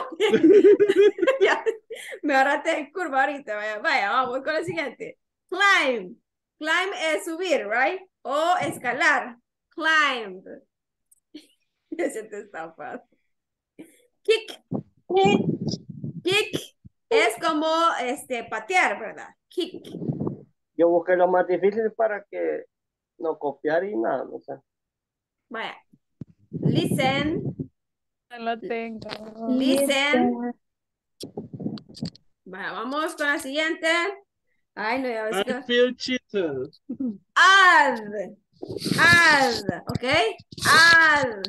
Ya, me ahorraste en curva ahorita. Vaya, vamos con la siguiente. Climb. Climb es subir, right? O escalar. Climb. Ese te está fácil. Kick. Kick es como patear, ¿verdad? Kick. Yo busqué lo más difícil para que no copiar y nada, no sé. Vaya. Listen. No lo tengo. Listen. Vaya, vamos con la siguiente. Ay, no, ya ves I que... feel cheated. Add. Add. ¿Ok? Add.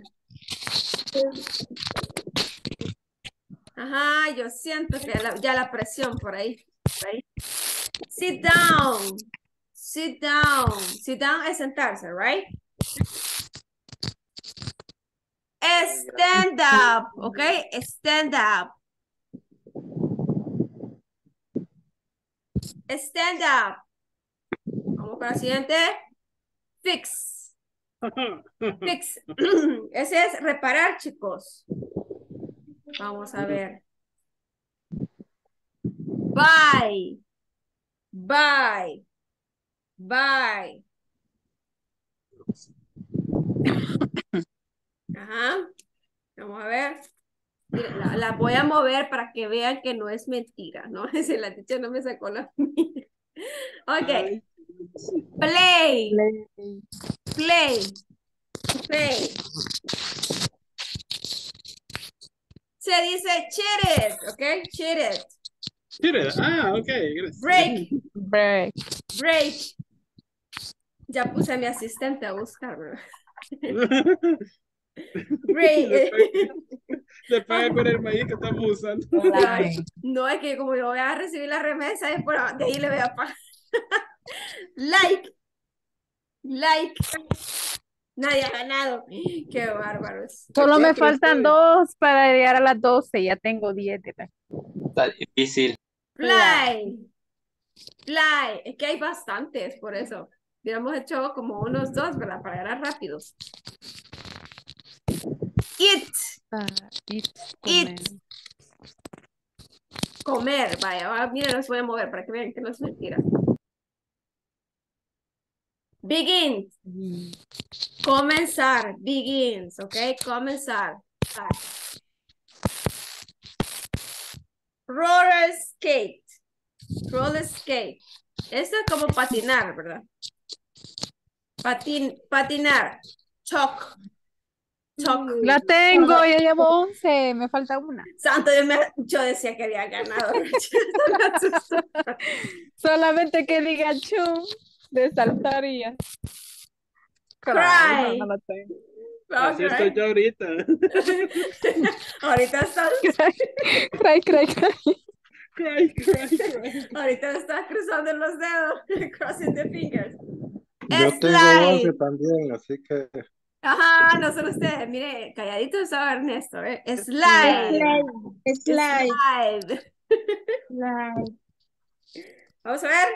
Ajá, yo siento que ya la presión por ahí. Sit down. Sit down. Sit down es sentarse, right? Stand up, ¿ok? Stand up. Stand up. Vamos con la siguiente. Fix. Fix. Ese es reparar, chicos. Vamos a ver. Buy. Buy. Buy. Ajá. Vamos a ver. Mira, la voy a mover para que vean que no es mentira, ¿no? Si la teacher no me sacó la mía. Ok. Play. Play. Play. Se dice cheated, ¿ok? Cheated. Cheated. Ah, ok. Gracias. Break. Break. Break. Ya puse a mi asistente a buscar, ¿verdad? Break. Le paga con el maíz que estamos usando. No, es que como yo voy a recibir la remesa, es por de ahí le voy a pagar. Like. Like. Nadie ha ganado. Qué bárbaros. Solo me 4 faltan estoy. 2 para llegar a las 12. Ya tengo 10. Está difícil. Fly. Fly. Es que hay bastantes, por eso. Hubiéramos hecho como unos 2, ¿verdad? Para ganar rápidos. Eat. Eat. Comer. Vaya, miren, los voy a mover para que vean que no es mentira. Begin. Comenzar. Begins, ¿ok? Comenzar. Roller skate. Roller skate. Eso es como patinar, ¿verdad? Patinar. Chalk. Chalk. La tengo, ya llevo 11. Me falta una. Santo, yo decía que había ganado. Solamente que diga chum, de saltaría. Cry. No lo tengo. Así estoy yo ahorita. Ahorita estás. Cry. Cry. Ahorita estás cruzando los dedos. Crossing the fingers. Yo tengo 11 también, así que... Ajá, no son ustedes. Mire, calladito estaba Ernesto, ¿eh? Slide. Slide. Vamos a ver.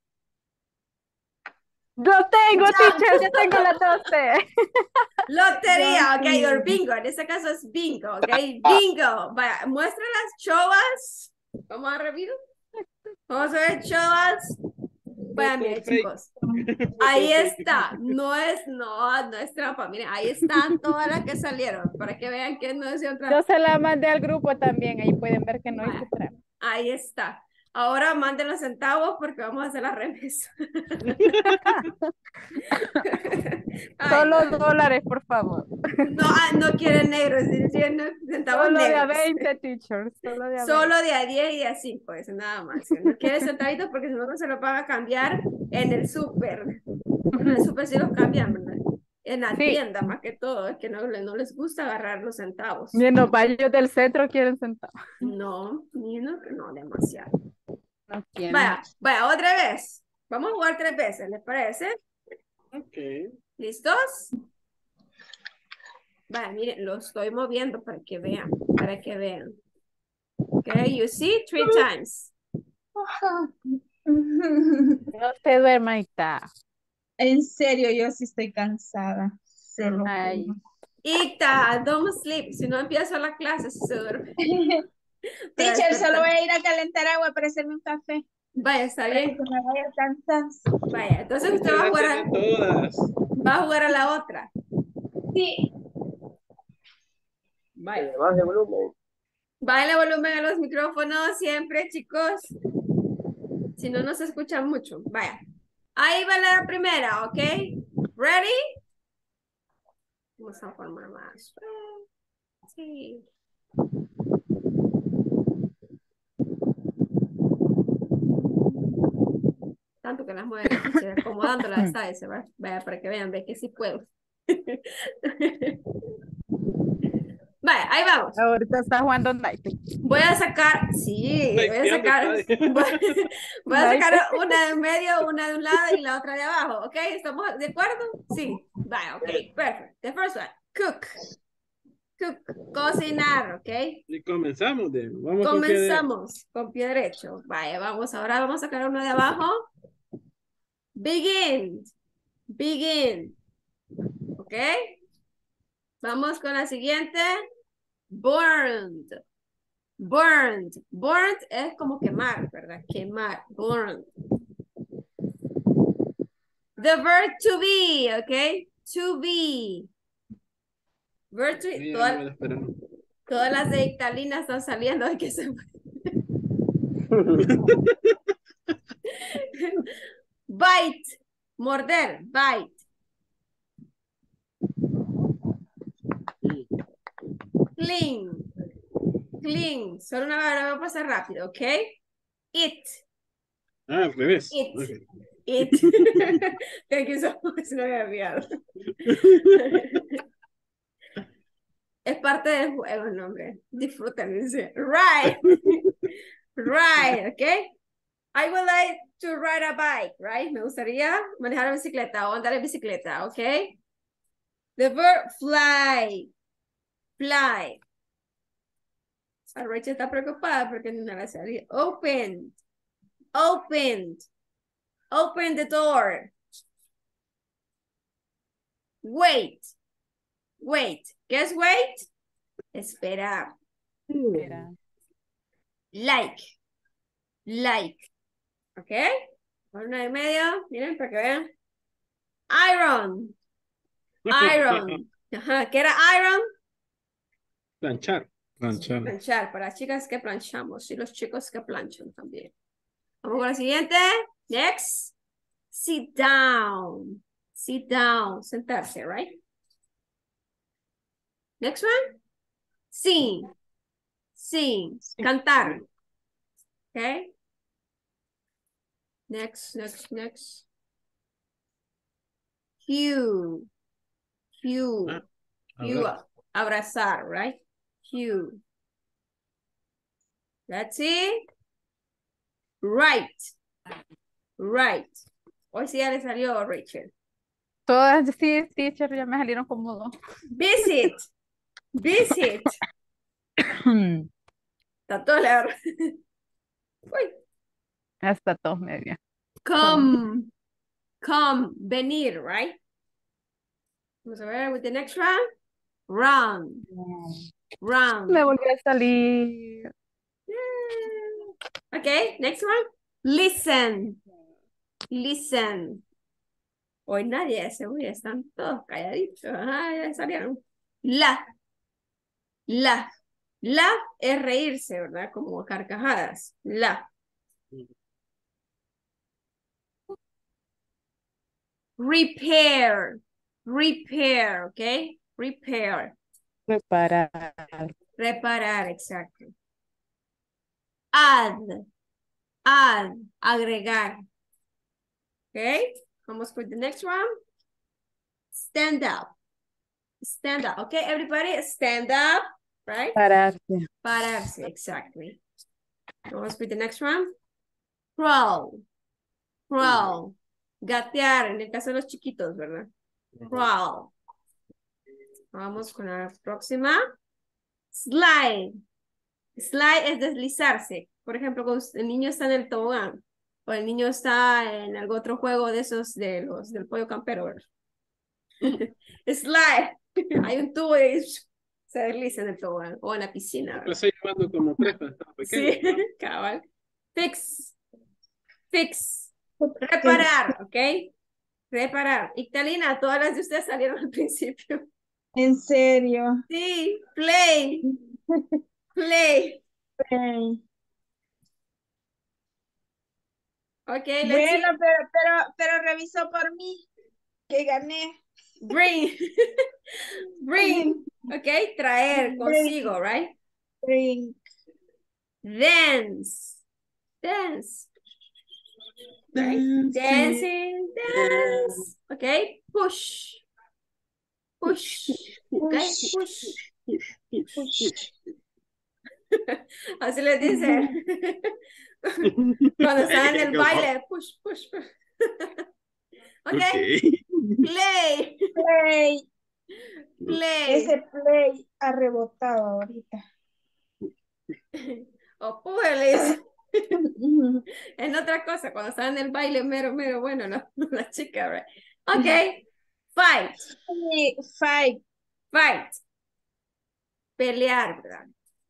Lo tengo, teacher, ya tengo las 12. Lotería, ok, o bingo. En este caso es bingo, ok. Bingo. Vaya, muestra las chovas. Vamos a revivir. Vamos a ver chovas. Vaya, miren, chicos. Ahí está. No es trampa. Miren, ahí están todas las que salieron. Para que vean que no es trampa. Yo se la mandé al grupo también. Ahí pueden ver que no hice trampa. Ahí está. Ahora manden los centavos porque vamos a hacer la remesa. Solo dólares, por favor. No quieren negros, diciendo centavos Solo negros. de a 20, teacher. Solo de a 10 y a 5, pues nada más. No quiere centavitos porque si no se lo van a cambiar en el súper. En el súper sí los cambian, ¿verdad? En la tienda, más que todo, es que no les gusta agarrar los centavos. Ni en los baños del centro quieren centavos. No, no, demasiado. No quieren. Vaya, otra vez. Vamos a jugar 3 veces, ¿les parece? Ok. ¿Listos? Vaya, miren, lo estoy moviendo para que vean, para que vean. Okay, you see, 3 times. No se duerma, Ita. En serio, yo sí estoy cansada. Se lo Ay. juro. Ita, don't sleep. Si no empiezo la clase, se duerme. Para Teacher, solo voy despertar. a ir a calentar agua para hacerme un café. Vaya, está Para que bien. se me vaya el cansancio. Vaya, entonces usted Usted va a las jugar tiene todas. va a jugar a la otra. Sí. Vaya. Baje el volumen. Bájale volumen a los micrófonos siempre, chicos. Si no, no se escucha mucho. Vaya. Ahí va la primera, ¿ok? ¿Ready? Vamos a formar más. Sí. Tanto que las mueve, acomodándolas, ¿sabes? Vaya, para que vean, ve que sí puedo. Vaya, ahí vamos. Ahorita está jugando Night. Voy a sacar, sí, voy a sacar, voy a sacar una de en medio, una de un lado y la otra de abajo, ¿ok? ¿Estamos de acuerdo? Sí, vaya, ok, perfect. The first one, cook, cocinar, ¿ok? Y comenzamos. Vamos Comenzamos con pie derecho. Vaya, vamos, ahora vamos a sacar uno de abajo. Begin, ¿ok? Vamos con la siguiente. Burned es como quemar, ¿verdad? Quemar, burned. The verb to be, ¿ok? To be. Verb to be. Todas las de Italina están saliendo de que se... Bite, morder, bite. Clean. Solo una vez, voy a pasar rápido, ¿ok? Eat. al revés. Eat. Thank you so much, no me había olvidado. Es parte del juego el nombre. Disfruten, dice. Right. Right, ¿ok? I would like to ride a bike, right? Me gustaría manejar una bicicleta o andar en bicicleta, ¿ok? The verb fly. Rachel está preocupada porque no la salía. Open the door. Wait. ¿Qué es wait? Esperar. Like. ¿Ok? Una y medio. Miren, para que vean. Iron. Ajá, ¿qué era iron? Planchar. Planchar, para las chicas que planchamos y los chicos que planchan también. Vamos con la siguiente. Next. Sit down. Sentarse, right? Next one. Sing. Cantar. Okay. Next. Hue. Abrazar, right? Hue. That's it. Right. Hoy sí ya le salió, Rachel. Todas, sí, teacher, ya me salieron como dos. Visit. Está todo la... Uy. Hasta dos media. Come, venir, right? Vamos a ver with the next round. Round. Me volvió a salir. Okay, next one. Listen. Hoy nadie se oye, están todos calladitos. Ya salieron. La es reírse, ¿verdad? Como carcajadas. La. Repair, ¿ok? Repair. Reparar, exacto. Add, agregar. ¿Ok? Vamos con the next one. Stand up, ¿ok? Everybody stand up, right? Pararse, exactly. Vamos with the next one. Crawl. Gatear, en el caso de los chiquitos, ¿verdad? Crawl. Vamos con la próxima. Slide. Slide es deslizarse. Por ejemplo, cuando el niño está en el tobogán o el niño está en algún otro juego de esos de los del pollo campero. ¿Verdad? Slide. Hay un tubo y se desliza en el tobogán o en la piscina. Lo estoy llamando como prepa, está pequeño. Sí, cabal. Fix. Fix. Reparar, ¿ok? Reparar. Ictalina, todas las de ustedes salieron al principio. ¿En serio? Sí, play. Play. Play. Ok, bueno, pero revisó por mí que gané. Bring. Bring. Ok, traer consigo, right? Bring. Dance. Dance. Right? Dancing. Dance. Ok, push. Push. Okay, push. Push. Así les dicen. Cuando están en el baile, push, push, push. Okay. Play. Play. Play. Ese play ha rebotado ahorita. O pújales. En otra cosa, cuando están en el baile, mero, bueno, no, la chica, right? Okay. Fight. Fight. Fight. Pelear, ¿verdad?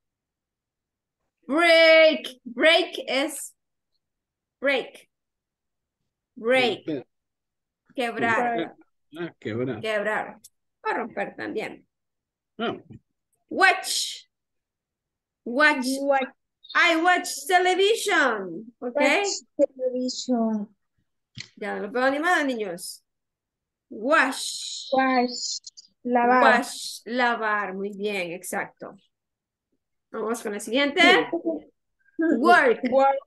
Break. Break es break. Break. Quebrar. Quebrar. Quebrar. O romper también. Oh. Watch. Watch. I watch television. Okay. Watch television. Ya lo puedo animar, niños. Wash. Wash. Lavar. Wash. Lavar. Muy bien, exacto. Vamos con la siguiente. Work.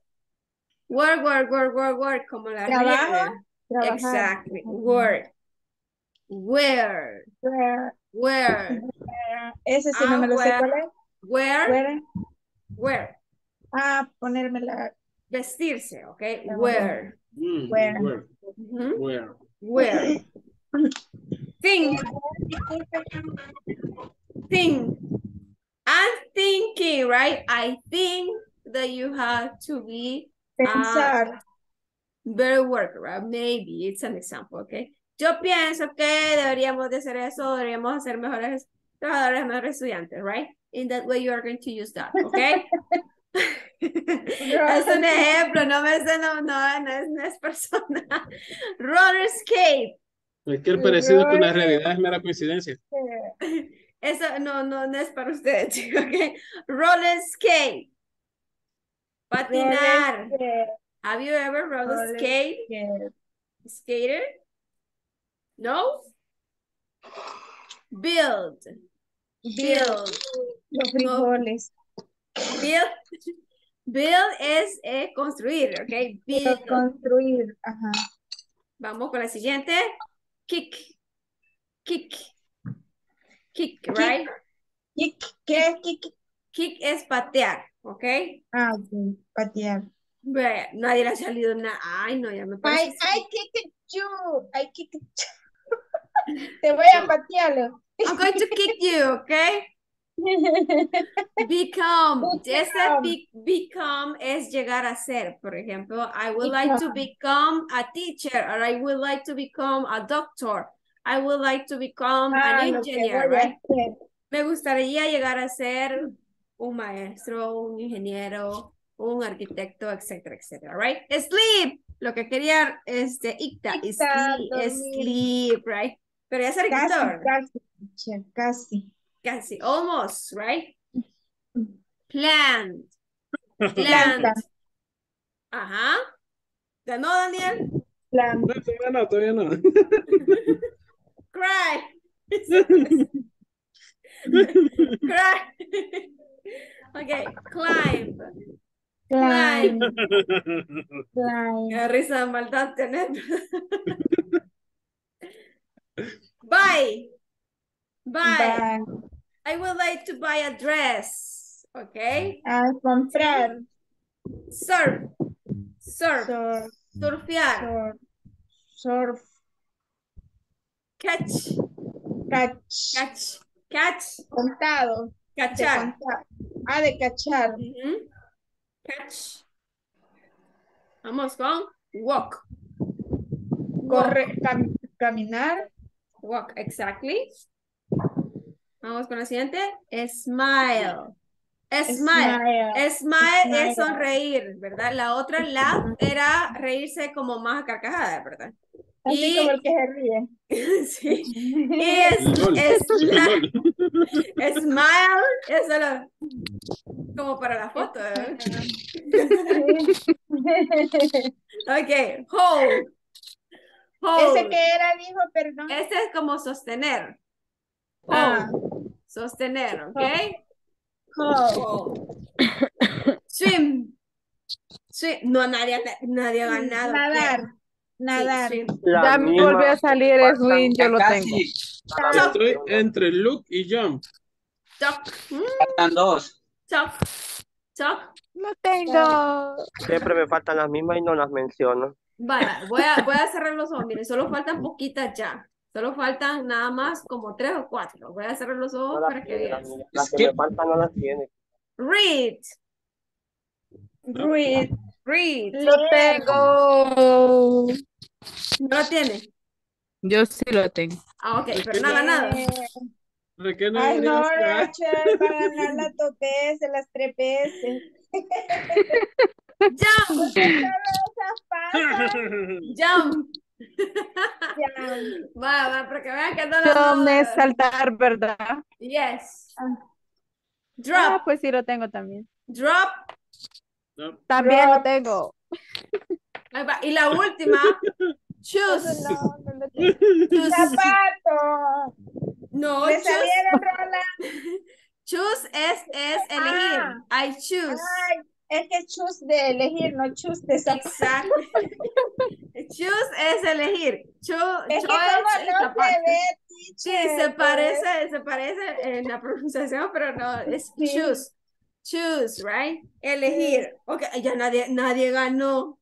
Work. Como la Trabajo. Exactly. Work. Where. Ese sí no me lo sé cuál es. Where. Ah, ponérmela. Vestirse, ok. Where. Think. I'm thinking, right? I think that you have to be pensar. Better worker, right? Maybe it's an example, okay? Yo pienso que deberíamos de hacer eso, deberíamos ser mejores trabajadores, mejores estudiantes, right? In that way you are going to use that, okay? Es un ejemplo, no es persona. Roller skate. Cualquier parecido con la realidad es mera coincidencia. Eso no es para ustedes, ¿ok? Roller skate. Patinar. Have you ever roller skate? Skater? No? Build. Los frijoles. Build es construir, ¿ok? Build. Construir, ajá. Vamos con la siguiente. Kick, right? Kick, ¿qué es kick? Kick es patear, ¿ok? Ah, ok, patear. Nadie le ha salido nada. Ay, no, ya me parece. I kick you. I kick you. Te voy a patearlo. I'm going to kick you, okay? Become. Become es llegar a ser. Por ejemplo, I would like to become a teacher, or I would like to become a doctor. I would like to become an engineer, right? Me gustaría llegar a ser un maestro, un ingeniero, un arquitecto, etcétera, etcétera, right? Sleep. Lo que quería Icta, sleep, right? Pero ya se casi, almost, right? Plant. Ajá. ¿Ganó, Daniel? No, todavía no. Cry. Cry. Okay, climb. Qué risa de maldad tener. Buy. I would like to buy a dress. Okay. Comprar. Surf. Surfear. Surf. Catch. Catch. Contado. Cachar. De cachar. Catch. Vamos con walk. Caminar. Walk, exactly. Vamos con la siguiente. Smile. Smile es sonreír, ¿verdad? La otra laugh era reírse como más a carcajadas, ¿verdad? Así como el que se ríe. Sí. Y smile es solo como para la foto, ¿verdad? Ok, hold. ¿Ese que era, dijo, perdón? Este es como sostener. Hold. Sostener, ¿ok? Hold. Swim. No, nadie ha ganado. Nadar. Sí, Ya me volvió a salir swing, yo lo tengo. Estoy entre look y jump. Faltan dos. Talk. No tengo. Siempre me faltan las mismas y no las menciono. Vaya, voy a cerrar los ojos. Miren, solo faltan poquitas ya. Solo faltan nada más como 3 o 4. Voy a cerrar los ojos para que vean. Las que me faltan no las tiene. Read. Lo tengo. ¿No lo tiene? Yo sí lo tengo. Ah, ok, pero no ha ganado. ¿Por qué no Ay, no, dirías? Rachel, va a ganar las 2 veces, las 3 veces. Jump. Jump. Va, para que vean que no Yo es saltar, ¿verdad? Yes. Drop. Pues sí lo tengo también. Drop. También lo tengo. Ahí va. Y la última. Choose. Zapato. No, Me choose. salieron, Roland. Choose es elegir. I choose. Ay, es que choose de elegir, no choose de zapato. Exacto. Choose es elegir. Es que como no se ve, sí, se parece en la pronunciación, pero no, es choose. Choose, right? Elegir. Ok, ya nadie ganó.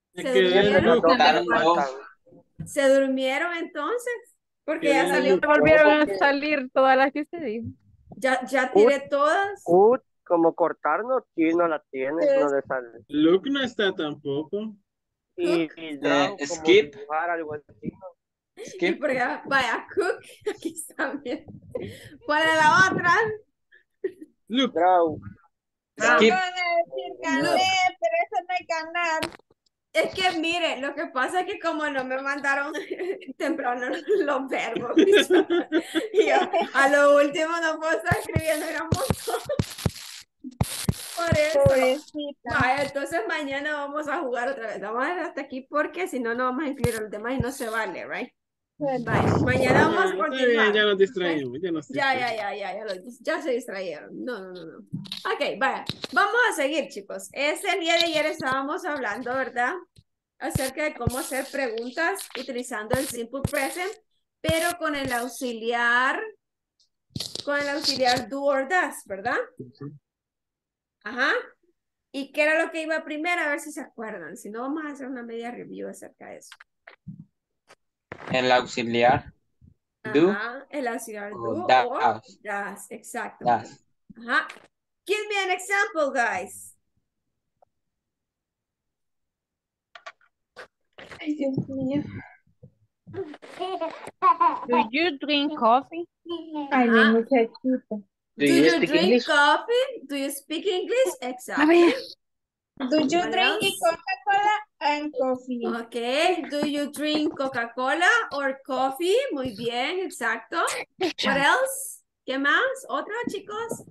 ¿Se durmieron entonces? Porque ya salió. Me volvieron a salir todas las que usted dijo. Ya tiré todas. Como cortar no la tiene, no le sale. Look no está tampoco. Y skip. Como dibujar algo así. Skip. Vaya, cook. Aquí está bien. ¿Cuál es la otra? Look. Draw. Skip. Van a decir gané, pero eso no es ganar. Es que mire, lo que pasa es que como no me mandaron temprano los verbos, y yo a lo último no puedo estar escribiendo un montón. Por eso. Vaya, entonces mañana vamos a jugar otra vez. Vamos a ver hasta aquí porque si no, no vamos a incluir los demás y no se vale, right? Vaya, mañana vamos a continuar. Ya nos distraímos. Ya se distrayeron. No. Ok, vaya. Vamos a seguir, chicos. El día de ayer estábamos hablando, ¿verdad? Acerca de cómo hacer preguntas utilizando el simple present, pero con el auxiliar do or does, ¿verdad? Ajá. ¿Y qué era lo que iba primero? A ver si se acuerdan. Si no, vamos a hacer una media review acerca de eso. El auxiliar. Do. Ajá. El auxiliar do Does. or does. Exacto. Does. Ajá. Give me an example, guys. Ay, Dios mío. Do you drink coffee? Ay, mi muchachita. Do you speak drink English? coffee? Do you speak English? Exactly. Do you drink Coca-Cola and coffee? Okay. Do you drink Coca-Cola or coffee? Muy bien, exacto. What else? ¿Qué más? ¿Otra, chicos?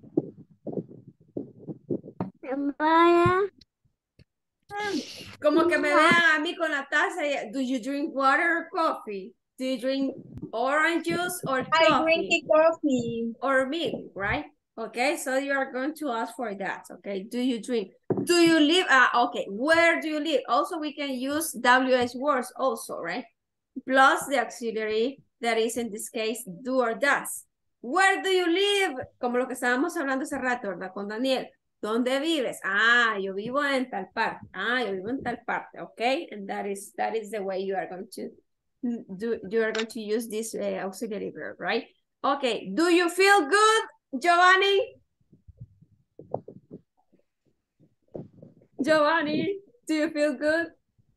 Como que me vean a mí con la taza. Do you drink water or coffee? Do you drink orange juice or coffee? I drink coffee. Or milk, right? Okay, so you are going to ask for that. Okay, do you drink? Do you live? Okay, where do you live? Also, we can use WH words also, right? Plus the auxiliary that is in this case do or does. Where do you live? Como lo que estábamos hablando hace rato, ¿verdad? Con Daniel. ¿Dónde vives? Yo vivo en tal parte. Yo vivo en tal parte. Okay, and that is the way you are going to use this auxiliary verb, right? Okay, do you feel good, Giovanni? Giovanni, do you feel good?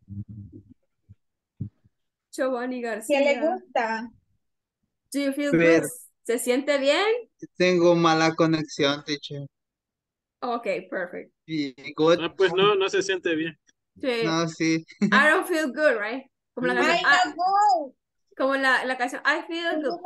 Giovanni ¿Qué le García. gusta? Do you feel good? Pero ¿Se siente bien? tengo mala conexión, teacher. Okay, perfect. Y good. Ah, pues no, no se siente bien. Sí. No, sí. I don't feel good, right? Como la canción. I know good. Como la canción I feel good.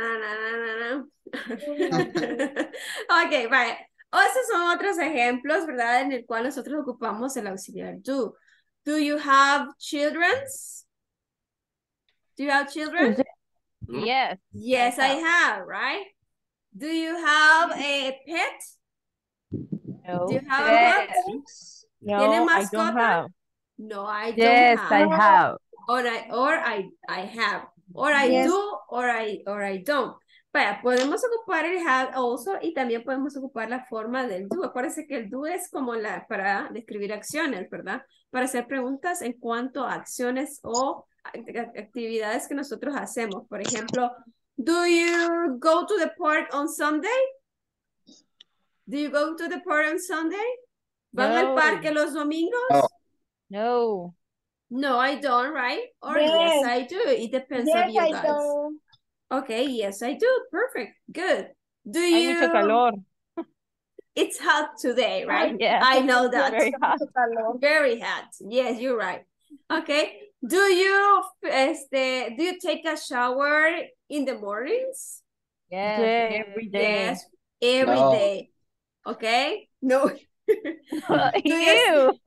Ok, vale. Esos son otros ejemplos, ¿verdad? En el cual nosotros ocupamos el auxiliar do. Do you have children? Do you have children? Yes. Yes, I have, right? Do you have a pet? No. Do you have a pet? No, ¿Tiene I don't mascota? have. No, I Yes, don't I have. have. Or I have. Or I Yes. do, or I don't. Vaya, podemos ocupar el have also y también podemos ocupar la forma del do. Acuérdense que el do es como para describir acciones, ¿verdad? Para hacer preguntas en cuanto a acciones o actividades que nosotros hacemos. Por ejemplo, do you go to the park on Sunday? Do you go to the park on Sunday? ¿Van al No. parque los domingos? No. No, I don't, right? Or Yes. yes, I do. It depends on Yes, you I guys. do. Okay, yes, I do. Perfect. Good. Do Hay you? mucho calor. It's hot today, right? Yeah. I know that. Very hot. Very hot. Yes, you're right. Okay. Do you take a shower in the mornings? Yes, every day. Yes, every No. day. Okay. No. Ew.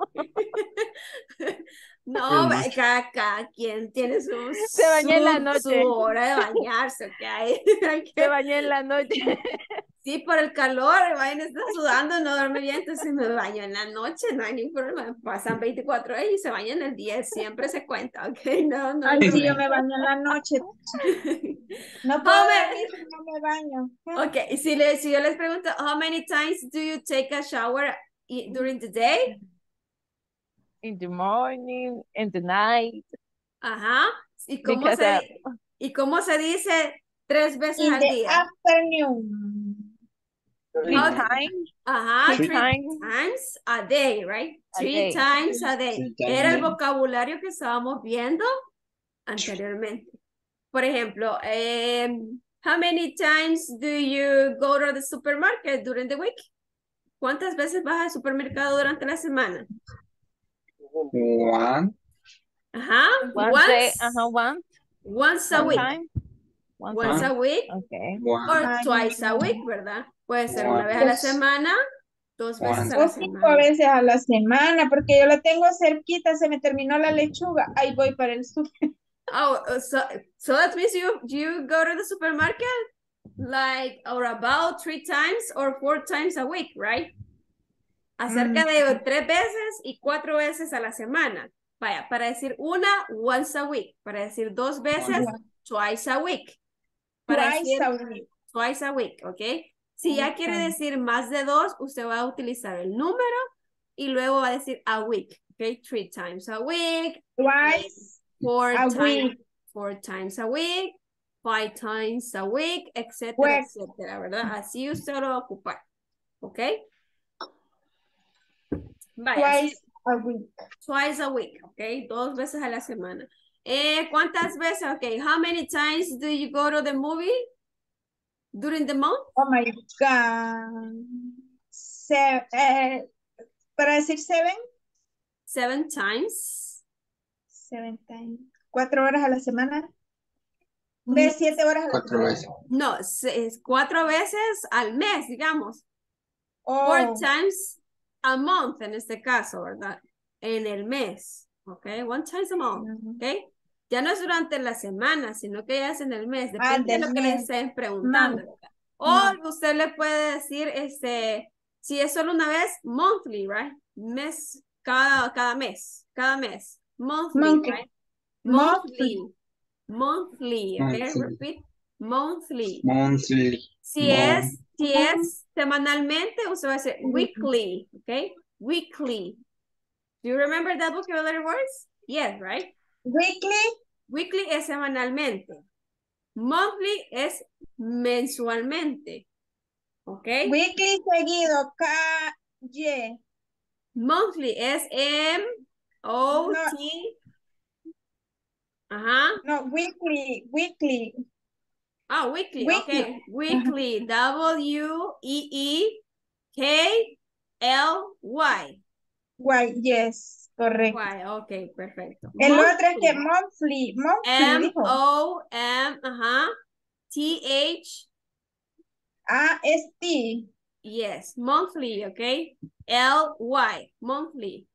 No, cada quien tiene Se baña en la su noche. hora de bañarse, ¿ok? Se baña en la noche. Sí, por el calor, vayan a estar sudando, no duerme bien, entonces me baño en la noche, no hay ningún problema. Pasan 24 horas y se bañan el día, siempre se cuenta, ¿ok? No hay Ay, sí, problema. yo me baño en la noche. No puedo dormir si no me baño. Ok, si yo les pregunto, how many times do you take a shower during the day? In the morning, in the night. Ajá. ¿Y cómo, Because, ¿y cómo se dice 3 veces In al the día? afternoon. Three times. Ajá, Three three times times a day, right? a Three day. times a day. Three times Era a el day. vocabulario que estábamos viendo anteriormente. Por ejemplo, how many times do you go to the supermarket during the week? ¿Cuántas veces vas al supermercado durante la semana? One. Ajá, One day, once. Once a one week. time. Once a week. Okay. One. Or twice a week, ¿verdad? Puede ser una One. vez a la semana, 2 veces a la O 5 semana. veces a la semana, porque yo la tengo cerquita, se me terminó la lechuga. Ahí voy para el súper. Oh, so that means you go to the supermarket like or about 3 times or 4 times a week, right? Acerca de 3 veces y 4 veces a la semana. Vaya, para decir una, once a week. Para decir 2 veces, twice a week. Para Twice decir a week. twice a week, ¿ok? Si ya quiere decir más de 2, usted va a utilizar el número y luego va a decir a week, ¿ok? 3 times a week. Twice 4 a times, week. 4 times a week, 5 times a week, etcétera, Pues. etcétera, ¿verdad? Así usted lo va a ocupar, ¿ok? Vaya, Twice a week. Twice a week, ¿ok? 2 veces a la semana. ¿Cuántas veces? Ok, how many times do you go to the movie during the month? Oh my God. Para decir 7. 7 times. 7 times. 4 horas a la semana. Ve 7 horas a la 4 semana. veces. No, es 4 veces al mes, digamos. Oh. 4 times a month en este caso, ¿verdad? En el mes, ¿ok? 1 times a month, ¿ok? Ya no es durante la semana, sino que ya es en el mes. Depende de lo que le estén preguntando, ¿verdad? O usted le puede decir, si es solo una vez, monthly, right? Mes, cada mes. Monthly, right? Monthly, okay? Repeat. Monthly. Si es semanalmente, usted va a decir weekly, okay? Weekly. Do you remember that vocabulary words? Yes, right? Weekly. Weekly es semanalmente. Monthly es mensualmente. ¿Ok? Weekly seguido, K-Y. Monthly es M-O-T. Ajá. No, weekly, weekly. Ah, weekly, Weekly. okay. Weekly, W-E-E-K-L-Y. Why, yes, correcto. Y, ok, perfecto. El otro es que Monthly. monthly dijo. M-O-M, ajá. T-H. A-S-T. Yes, monthly, ok. L-Y, monthly.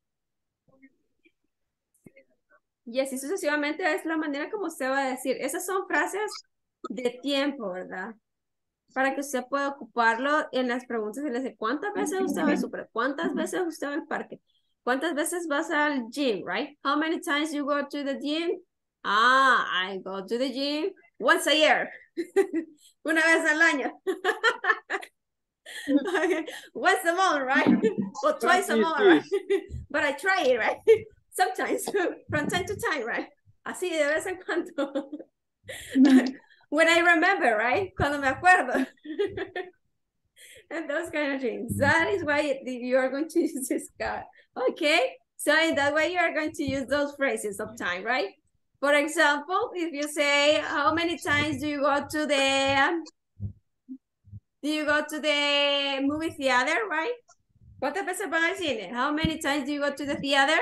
Y así sucesivamente es la manera como usted va a decir. Esas son frases de tiempo, ¿verdad? Para que usted pueda ocuparlo en las preguntas y le dice, ¿cuántas veces usted va al super? ¿Cuántas veces usted va al parque? ¿Cuántas veces vas al gym, right? How many times you go to the gym? Ah, I go to the gym once a year. Una vez al año. Once a month, right? Or twice a month, right? But I try it, right? Sometimes, from time to time, right? Así de vez en cuando. When I remember, right? Cuando me acuerdo. And those kind of things. That is why you are going to use this card. Okay? So in that way, you are going to use those phrases of time, right? For example, if you say, how many times do you go to the movie theater, right? ¿Cuántas veces van al cine? How many times do you go to the theater?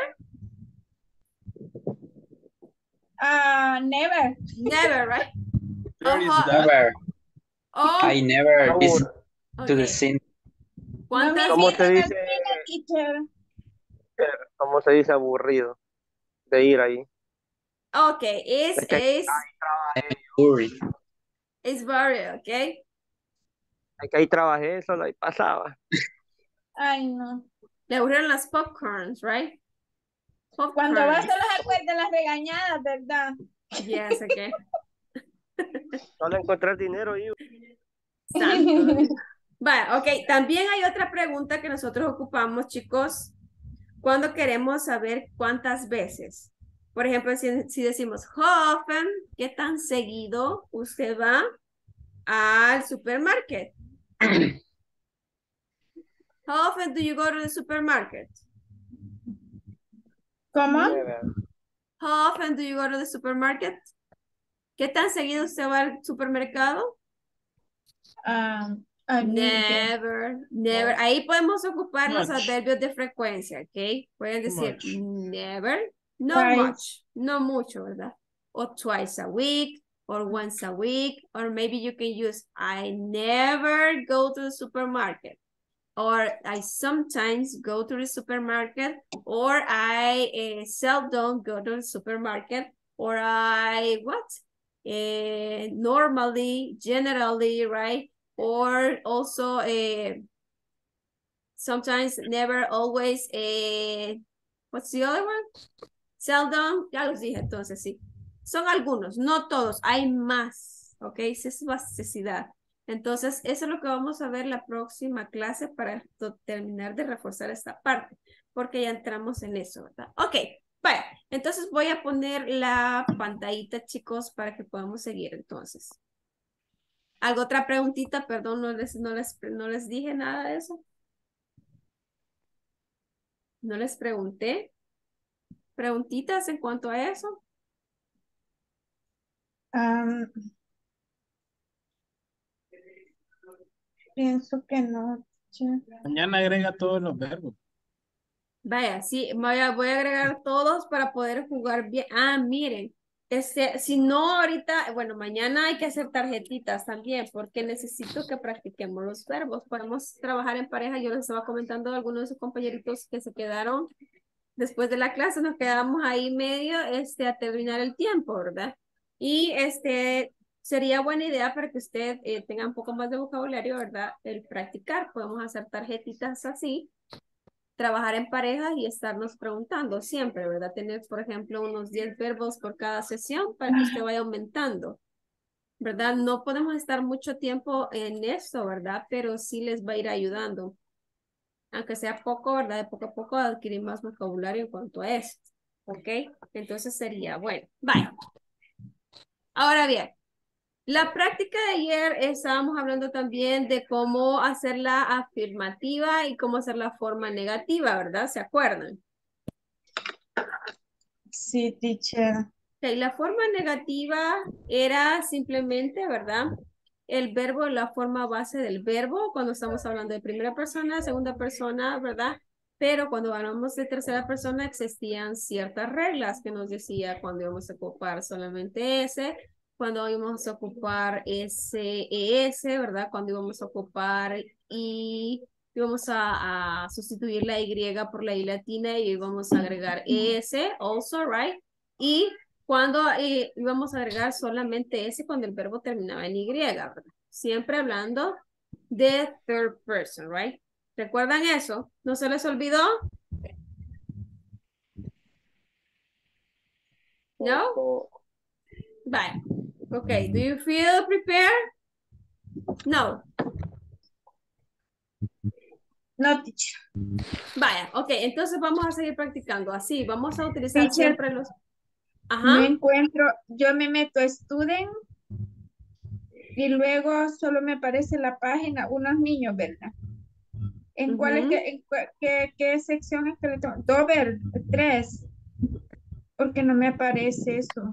Never. Never, right? Never. Oh, I never visit to the okay. scene. ¿Cuántas? ¿Cómo se dice? Teacher. ¿Cómo se dice aburrido de ir ahí? Okay, is very, okay? Es que ahí trabajé, solo ahí pasaba. Ay, no. Le aburrieron las popcorns, right? Popcorn. Cuando vas a los acuerdos de las regañadas, ¿verdad? Yes, okay. Solo encontrar dinero y Santo. Bueno, ok, también hay otra pregunta que nosotros ocupamos, chicos, cuando queremos saber cuántas veces. Por ejemplo, si decimos, how often, ¿qué tan seguido usted va al supermarket? How often do you go to the supermarket? ¿Cómo? How often do you go to the supermarket? ¿Qué tan seguido usted va al supermercado? Never, never. Ahí podemos ocupar los adverbios de frecuencia, ¿ok? Pueden decir never, no much, no mucho, ¿verdad? O twice a week, or once a week, or maybe you can use I never go to the supermarket, or I sometimes go to the supermarket, or I seldom go to the supermarket, or I normally, generally, right? Or also sometimes, never, always, what's the other one? Seldom, ya los dije entonces, sí. Son algunos, no todos, hay más, ¿ok? Esa es necesidad. Entonces, eso es lo que vamos a ver la próxima clase para terminar de reforzar esta parte, porque ya entramos en eso, ¿verdad? Ok, bueno, entonces voy a poner la pantallita, chicos, para que podamos seguir entonces. ¿Algo otra preguntita? Perdón, no les dije nada de eso. No les pregunté. ¿Preguntitas en cuanto a eso? Pienso que no. Mañana agrega todos los verbos. Vaya, sí, voy a agregar todos para poder jugar bien. Ah, miren, si no ahorita, bueno, mañana hay que hacer tarjetitas también porque necesito que practiquemos los verbos. Podemos trabajar en pareja. Yo les estaba comentando a algunos de sus compañeritos que se quedaron después de la clase, nos quedamos ahí medio a terminar el tiempo, ¿verdad? Y sería buena idea para que usted tenga un poco más de vocabulario, ¿verdad? El practicar. Podemos hacer tarjetitas así, trabajar en pareja y estarnos preguntando siempre, ¿verdad? Tener, por ejemplo, unos 10 verbos por cada sesión para que usted vaya aumentando, ¿verdad? No podemos estar mucho tiempo en esto, ¿verdad? Pero sí les va a ir ayudando. Aunque sea poco, ¿verdad? De poco a poco adquirir más vocabulario en cuanto a esto, ¿ok? Entonces sería, bueno, bye. Ahora bien, La práctica de ayer estábamos hablando también de cómo hacer la afirmativa y cómo hacer la forma negativa, ¿verdad? ¿Se acuerdan? Sí, teacher. Ok, la forma negativa era simplemente, ¿verdad? El verbo, la forma base del verbo, cuando estamos hablando de primera persona, segunda persona, ¿verdad? Pero cuando hablamos de tercera persona existían ciertas reglas que nos decía cuando íbamos a ocupar solamente ese, cuando íbamos a ocupar ese, ES, ¿verdad? Cuando íbamos a ocupar y íbamos a sustituir la Y por la I latina y íbamos a agregar ES, also, right? Y cuando íbamos a agregar solamente ese cuando el verbo terminaba en Y, ¿verdad? Siempre hablando de third person, right? ¿Recuerdan eso? ¿No se les olvidó? No? Vale. Okay, do you feel prepared? No. No, teacher. Vaya, ok, entonces vamos a seguir practicando así. Vamos a utilizar Teacher, siempre los... Ajá. no encuentro, yo me meto a student y luego solo me aparece la página, unos niños, ¿verdad? ¿En cuál es que, qué sección es que le tengo? Dover 3, porque no me aparece eso.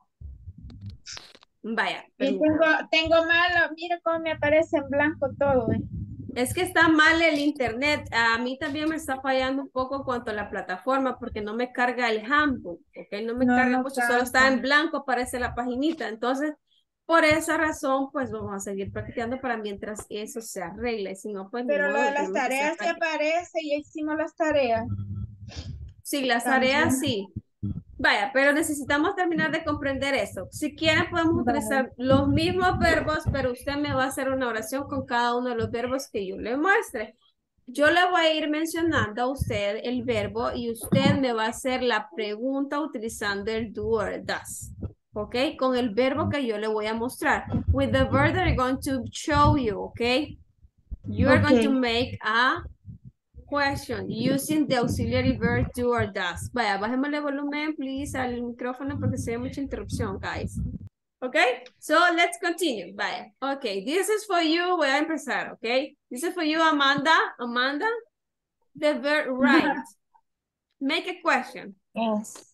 Vaya. Y tengo malo, mire cómo me aparece en blanco todo. Es que está mal el internet. A mí también me está fallando un poco en cuanto a la plataforma porque no me carga el handbook, ¿ok? No me carga mucho, solo está en blanco, aparece la paginita. Entonces, por esa razón, pues vamos a seguir practicando para mientras eso se arregle. Si no, pues Pero ni lo modo, de las tenemos que hacer tareas se práctica. aparece y hicimos las tareas. Sí, las También. tareas sí. Vaya, pero necesitamos terminar de comprender eso. Si quieren, podemos utilizar los mismos verbos, pero usted me va a hacer una oración con cada uno de los verbos que yo le muestre. Yo le voy a ir mencionando a usted el verbo y usted me va a hacer la pregunta utilizando el do or does. ¿Ok? Con el verbo que yo le voy a mostrar. With the verb that I'm going to show you, ¿ok? You are going to make a question using the auxiliary verb do or does. Vaya, bajémosle volumen, please, al micrófono porque se ve mucha interrupción, guys. Okay, so let's continue. Vaya, okay, this is for you. Voy a empezar, okay? This is for you, Amanda. Amanda, the verb right. Make a question. Yes.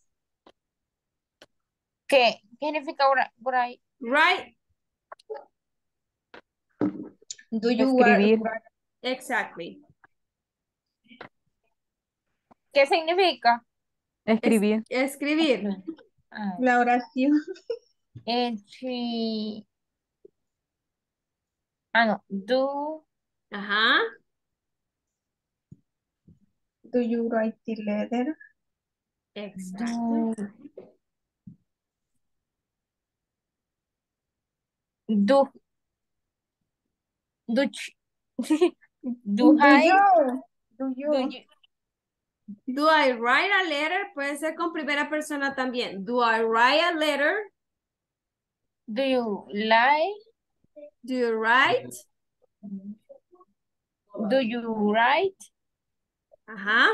¿Qué significa por ahí? Right. Do you Escribir. Exactly. ¿Qué significa? Escribir. Escribir. La oración. No. Do. Ajá. Do you write the letter? Exactly. Do I write a letter? Puede ser con primera persona también. Do I write a letter? Do you lie? Do you write? Do you write? Ajá.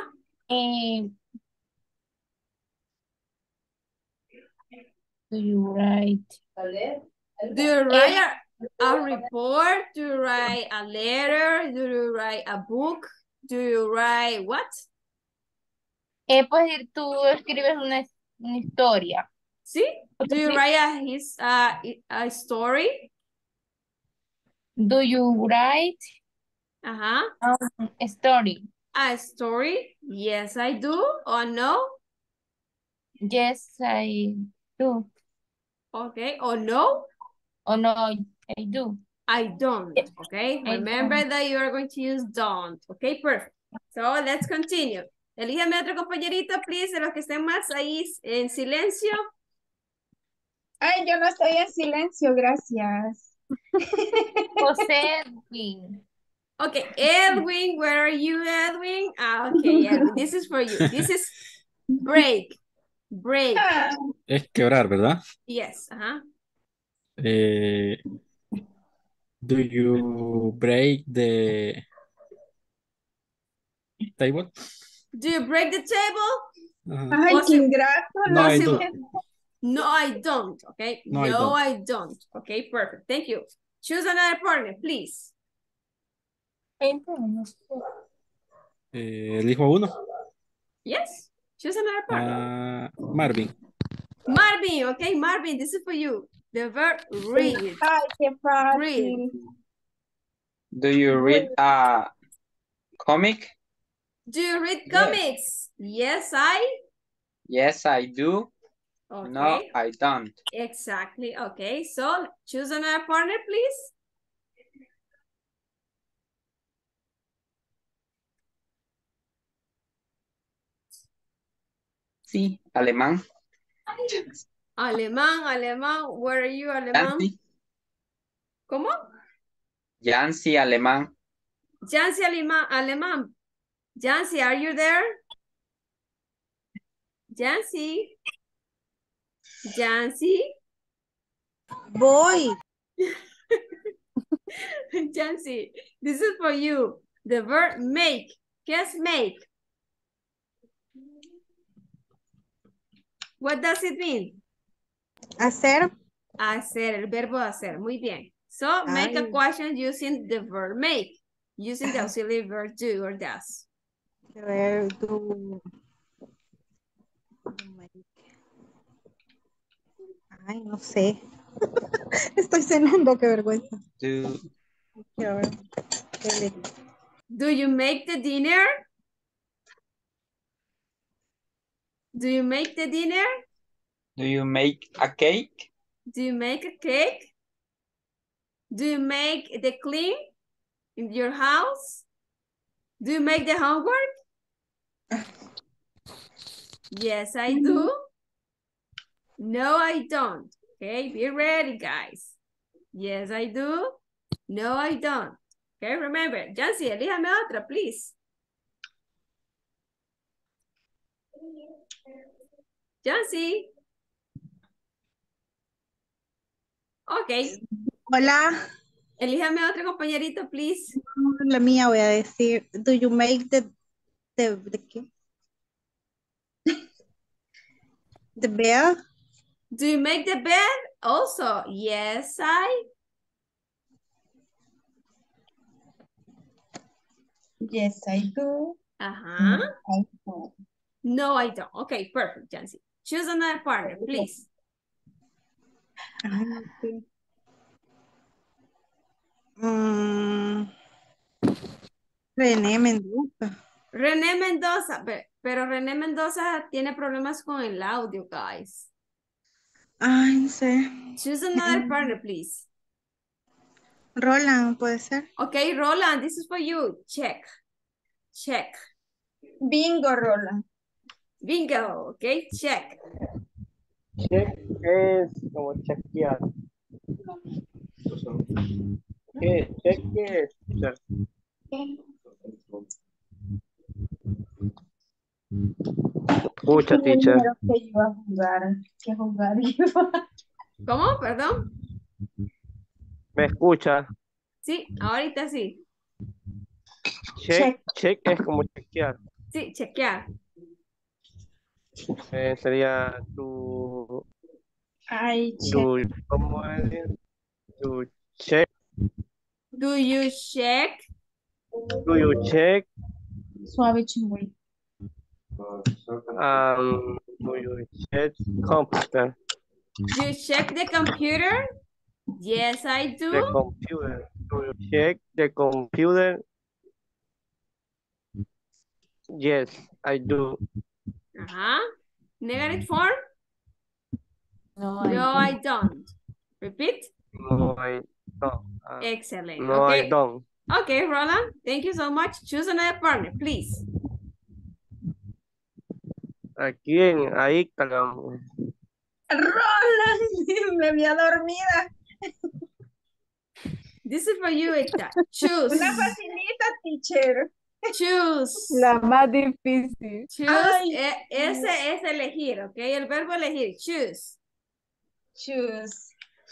Do you write? Do you write a report? Do you write a letter? Do you write a book? Do you write what? Puedes decir, tú escribes una historia. ¿Sí? Do you write a story? Do you write Ajá. a story? A story? Yes, I do. Or no? Yes, I do. Okay. Or no? Oh, no, I do. I don't. Okay. Remember that you are going to use don't. Okay, perfect. So let's continue. Elíjame otro compañerito, please, de los que estén más ahí en silencio. Ay, yo no estoy en silencio, gracias. José Edwin. Okay, Edwin, where are you, Edwin? Okay, Edwin, this is for you. This is break. Break. Es quebrar, ¿verdad? Yes, Do you break the table? Do you break the table? Ay, qué ingrato. No, I do. No, I don't. Okay. No, I No, don't. I don't. Okay, perfect. Thank you. Choose another partner, please. Elijo uno. Yes. Choose another partner. Marvin. Marvin, okay, Marvin, this is for you. The verb read. Ay, qué Read. fácil. Do you read a comic? Do you read comics? Yes, I. Yes, I do. Okay. No, I don't. Exactly. Okay. So choose another partner, please. Sí, alemán. Alemán, alemán. Where are you, alemán? Yancy. ¿Cómo? Yancy, alemán. Jancy, alemán, alemán. Jancy, are you there? Jancy. Jancy. Voy. Jancy, this is for you. The verb make. ¿Qué es make? What does it mean? Hacer. Hacer, el verbo hacer. Muy bien. So, make a question using the verb make. Using the auxiliary verb do or does. Ay, no sé. Estoy cenando, qué vergüenza. Do. Quiero ver. Do you make the dinner? Do you make the dinner? Do you make a cake? Do you make a cake? Do you make the clean in your house? Do you make the homework? Yes, I do. No, I don't. Okay, be ready, guys. Yes, I do. No, I don't. Okay, remember. Jancy, elíjame otra, please. Jancy. Ok. Hola. Elíjame otro compañerito, please. La mía voy a decir. Do you make the ¿qué? The bed? Do you make the bed? Also, yes, I. Yes, I do. Uh-huh. No, I don't. Okay, perfect, Jancy. Choose another partner, please. René Mendoza. René Mendoza, pero René Mendoza tiene problemas con el audio, guys. Ay, no sé. Choose another partner, please. Roland, puede ser. Okay, Roland, this is for you. Check. Check. Bingo, Roland. Bingo, okay, check. Check es como chequear. ¿Qué? Check es. Escucha, teacher. Que iba a jugar. Que jugar iba. ¿Cómo? Perdón. ¿Me escucha? Sí, ahorita sí. Check es como chequear. Sí, chequear. Sería tu... Ay, ¿Cómo es? Tu check. Do you check? Do you check? Suave chingüey. Do you check computer? Do you check the computer? Yes, I do. The computer. Do you check the computer? Yes, I do. Uh-huh. Negative form? No, I don't. Repeat. No, I don't. Excellent. No, okay. I don't. Okay, Roland, thank you so much. Choose another partner, please. Aquí ahí, caramba. Roland, me había dormida. This is for you, Ita. Choose. Una facilita, teacher. Choose. La más difícil. Choose. Ese es elegir, ¿ok? El verbo elegir. Choose. Choose.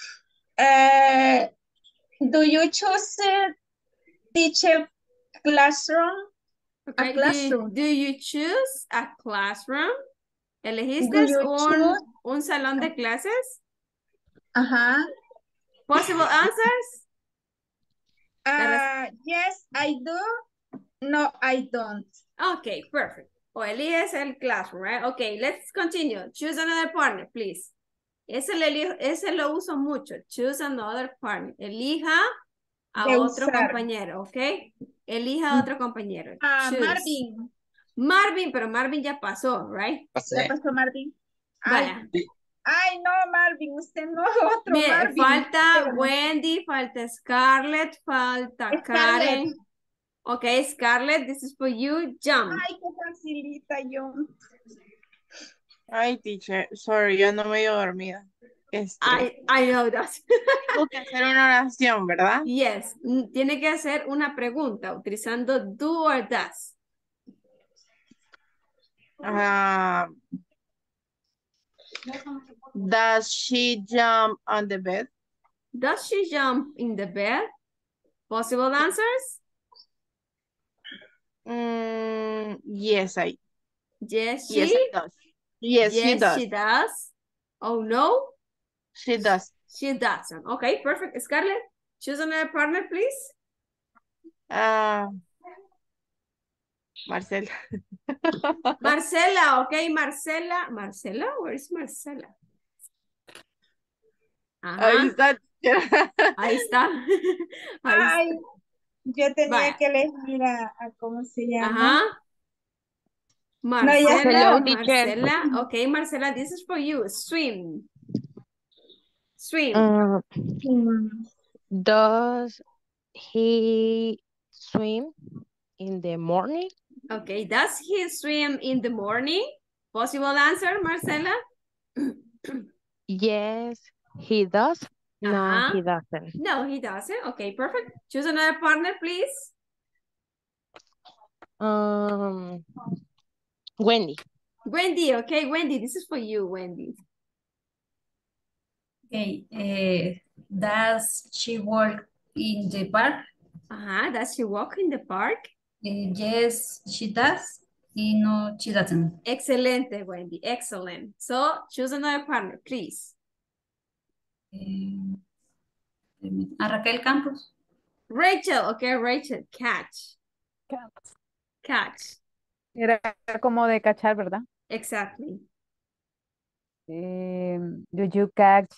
Do you choose teacher classroom? Okay. A classroom. Do you choose a classroom? ¿Elegiste Do you choose? un salón de clases? Ajá. Possible answers? Yes, I do. No, I don't. Okay, perfect. O eliges el classroom, right? Okay, let's continue. Choose another partner, please. Ese lo uso mucho. Choose another partner. Elija a De otro usar. compañero, ¿ok? Elija a otro compañero. Choose. Marvin. Marvin, pero Marvin ya pasó, right? ¿Ya Pasé. pasó Marvin? Ay, Vaya. ay, no, Marvin, usted no, otro Mire, Marvin. falta Espérame. Wendy, falta Scarlett, falta Scarlett. Karen. Okay, Scarlett, this is for you. Jump. Ay, qué facilita yo. Ay, teacher, sorry, yo no me dio dormida. I know that. Tengo que hacer una oración, ¿verdad? Yes, tiene que hacer una pregunta utilizando do or does. Does she jump on the bed? Does she jump in the bed? Possible answers? Yes, Yes, yes, she does. Yes, she does. she does. Oh, no? She does. She doesn't. Okay, perfect. Scarlett, choose another partner, please. Marcela. Marcela, okay, Marcela. Marcela, where is Marcela? Ajá. Ahí está. Ahí está. Ay, yo tenía Vaya. que elegir a ¿cómo se llama? Ajá. No, ya Marcela, Hello, teacher. Marcela. Okay, Marcela, this is for you. Swim. Swim. Does he swim in the morning? Okay, does he swim in the morning? Possible answer, Marcela? Yes, he does. No, Uh-huh. he doesn't. No, he doesn't. Okay, perfect. Choose another partner, please. Wendy. Wendy, okay, Wendy, this is for you, Wendy. Okay, does she work in the park? Uh-huh, does she walk in the park? Yes, she does. No, she doesn't. Excelente, Wendy, excellent. So, choose another partner, please. A Raquel Campos. Rachel, okay, Rachel, catch. Catch. Era como de cachar, ¿verdad? Exactly. Do you catch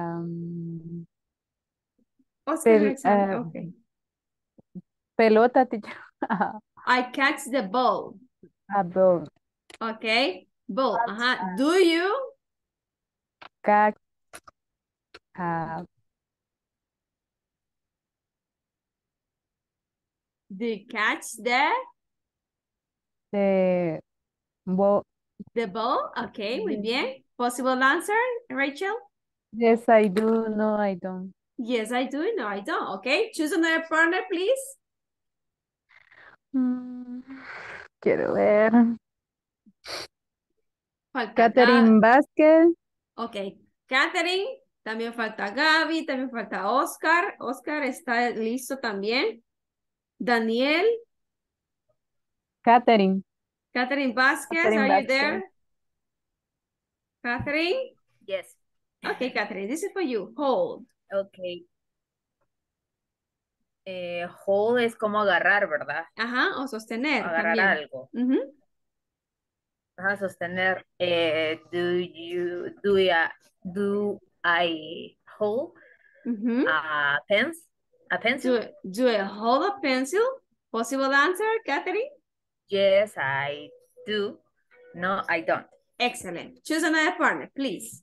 Oscar Alexander, okay. pelota, teacher? I catch the ball. A ball. Okay, ball. Uh-huh. Do you Catch do you catch the ball? The ball? Okay, muy bien. Possible answer, Rachel? Yes, I do. No, I don't. Yes, I do. No, I don't. Okay, choose another partner, please. Quiero ver. Falta Catherine Vázquez. Ok, Catherine. También falta Gaby. También falta Oscar. Oscar está listo también. Daniel. Catherine. Catherine Vázquez, Catherine are you Vázquez. there? Catherine? Yes. Okay, Catherine, this is for you. Hold. Okay. Hold es como agarrar, ¿verdad? Ajá, o sostener Agarrar también. algo. Ajá, sostener. Do I hold a pencil? Do I hold a pencil? Possible answer, Catherine? Yes, I do. No, I don't. Excellent. Choose another partner, please.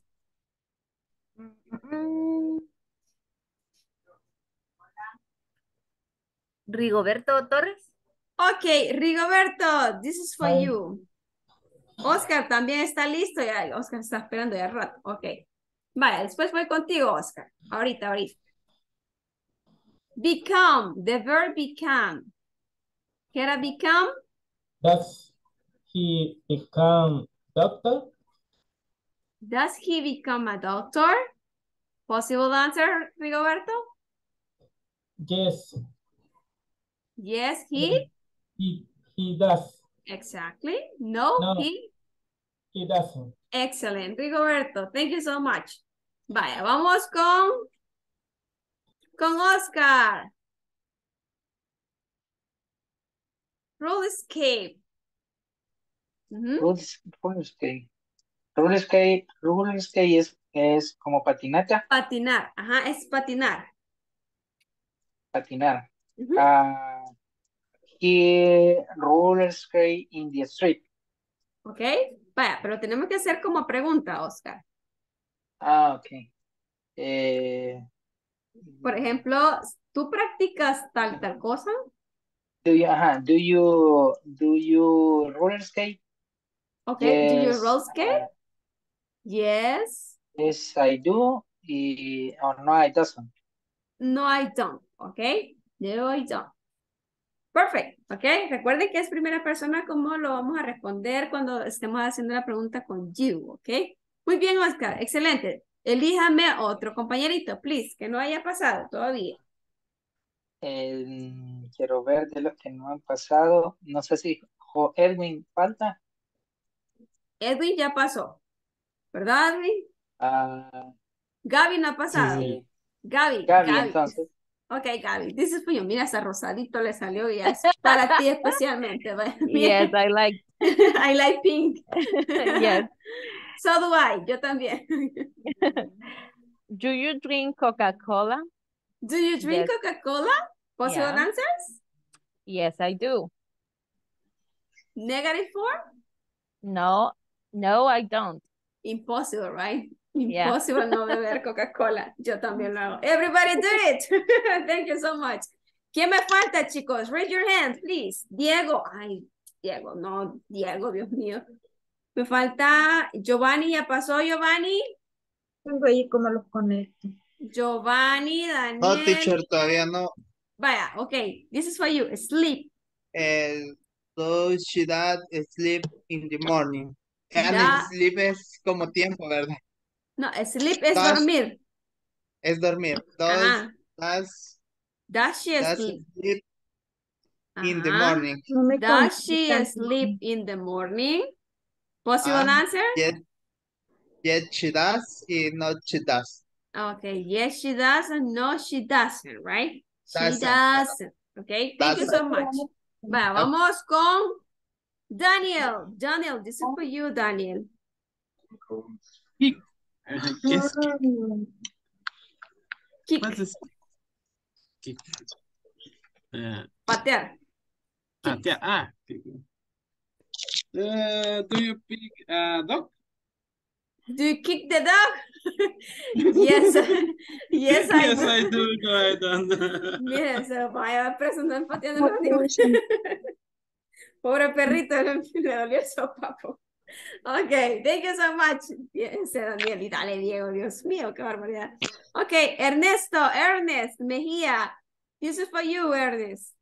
Rigoberto Torres. Okay, Rigoberto, this is for you. Oscar también está listo. Ya, Oscar está esperando ya rato. Ok. Vaya, después voy contigo, Oscar. Ahorita. Become, the verb become. ¿Qué era become? Does he become doctor? Does he become a doctor? Possible answer, Rigoberto? Yes. Yes, he? He does. Exactly. No, No. he? he doesn't. Excellent. Rigoberto, thank you so much. Vaya, vamos con Oscar. Roller skate. Roller skate. Roller skate es como patinata. Patinar, ajá, es patinar. Patinar. He roller skate in the street. Ok, vaya, pero tenemos que hacer como pregunta, Oscar. Ok. Por ejemplo, ¿tú practicas tal cosa? Do you roller skate? Okay, do you Yes, roller skate? Yes. yes, I do. No, I doesn't. No, I don't. Okay, no, I don't. Perfect, ok. Recuerden que es primera persona como lo vamos a responder cuando estemos haciendo la pregunta con you, ok. Muy bien, Oscar, excelente. Elíjame otro compañerito, please, que no haya pasado todavía. Quiero ver de los que no han pasado. No sé si Edwin falta. Edwin ya pasó, ¿verdad, Edwin? Gaby no ha pasado. Sí. Gaby. Entonces. Ok, Gaby, this is for you. Mira, hasta rosadito le salió y es para ti especialmente. Yes, I like. I like pink. Yes. So do I. Yo también. Do you drink Coca-Cola? Do you drink Yes. Coca-Cola? Possible Yeah. answers? Yes, I do. Negative 4? No, I don't. Impossible, right? Yeah. Impossible no beber Coca-Cola. Yo también lo hago. Everybody do it. Thank you so much. ¿Quién me falta, chicos? Raise your hand, please. Diego. Ay, Diego, no, Diego, Dios mío. Me falta Giovanni. ¿Ya pasó, Giovanni? Tengo ahí cómo los conecto. Giovanni, Daniel. No, teacher, todavía no. Vaya, ok. This is for you. Sleep. Does she that sleep in the morning? Sleep es como tiempo, ¿verdad? No, sleep es Does- dormir. Es dormir. Ajá. Does she sleep in the Ajá. morning? No me Does she conectan. sleep in the morning? Possible answer? Yes, she does. No, she does. Okay, yes, she does, and no, she doesn't, right? She Doesn't. doesn't. Okay, thank you so much. Va, vamos con Daniel. Daniel, this is for you, Daniel. Kick. ¿Qué es Kick. What is kick? Patear. Patear. Kick. Do you pick a dog? Do you kick the dog? Yes. Yes, I do. Yes, I do. No, I don't. Miren, se lo vaya presionando pateando los animales. Pobre perrito, le dolió el sopapo. Ok, thank you so much. Ese Daniel, y dale, Diego, Dios mío, qué barbaridad. Ok, Ernest Mejía. This is for you, Ernest.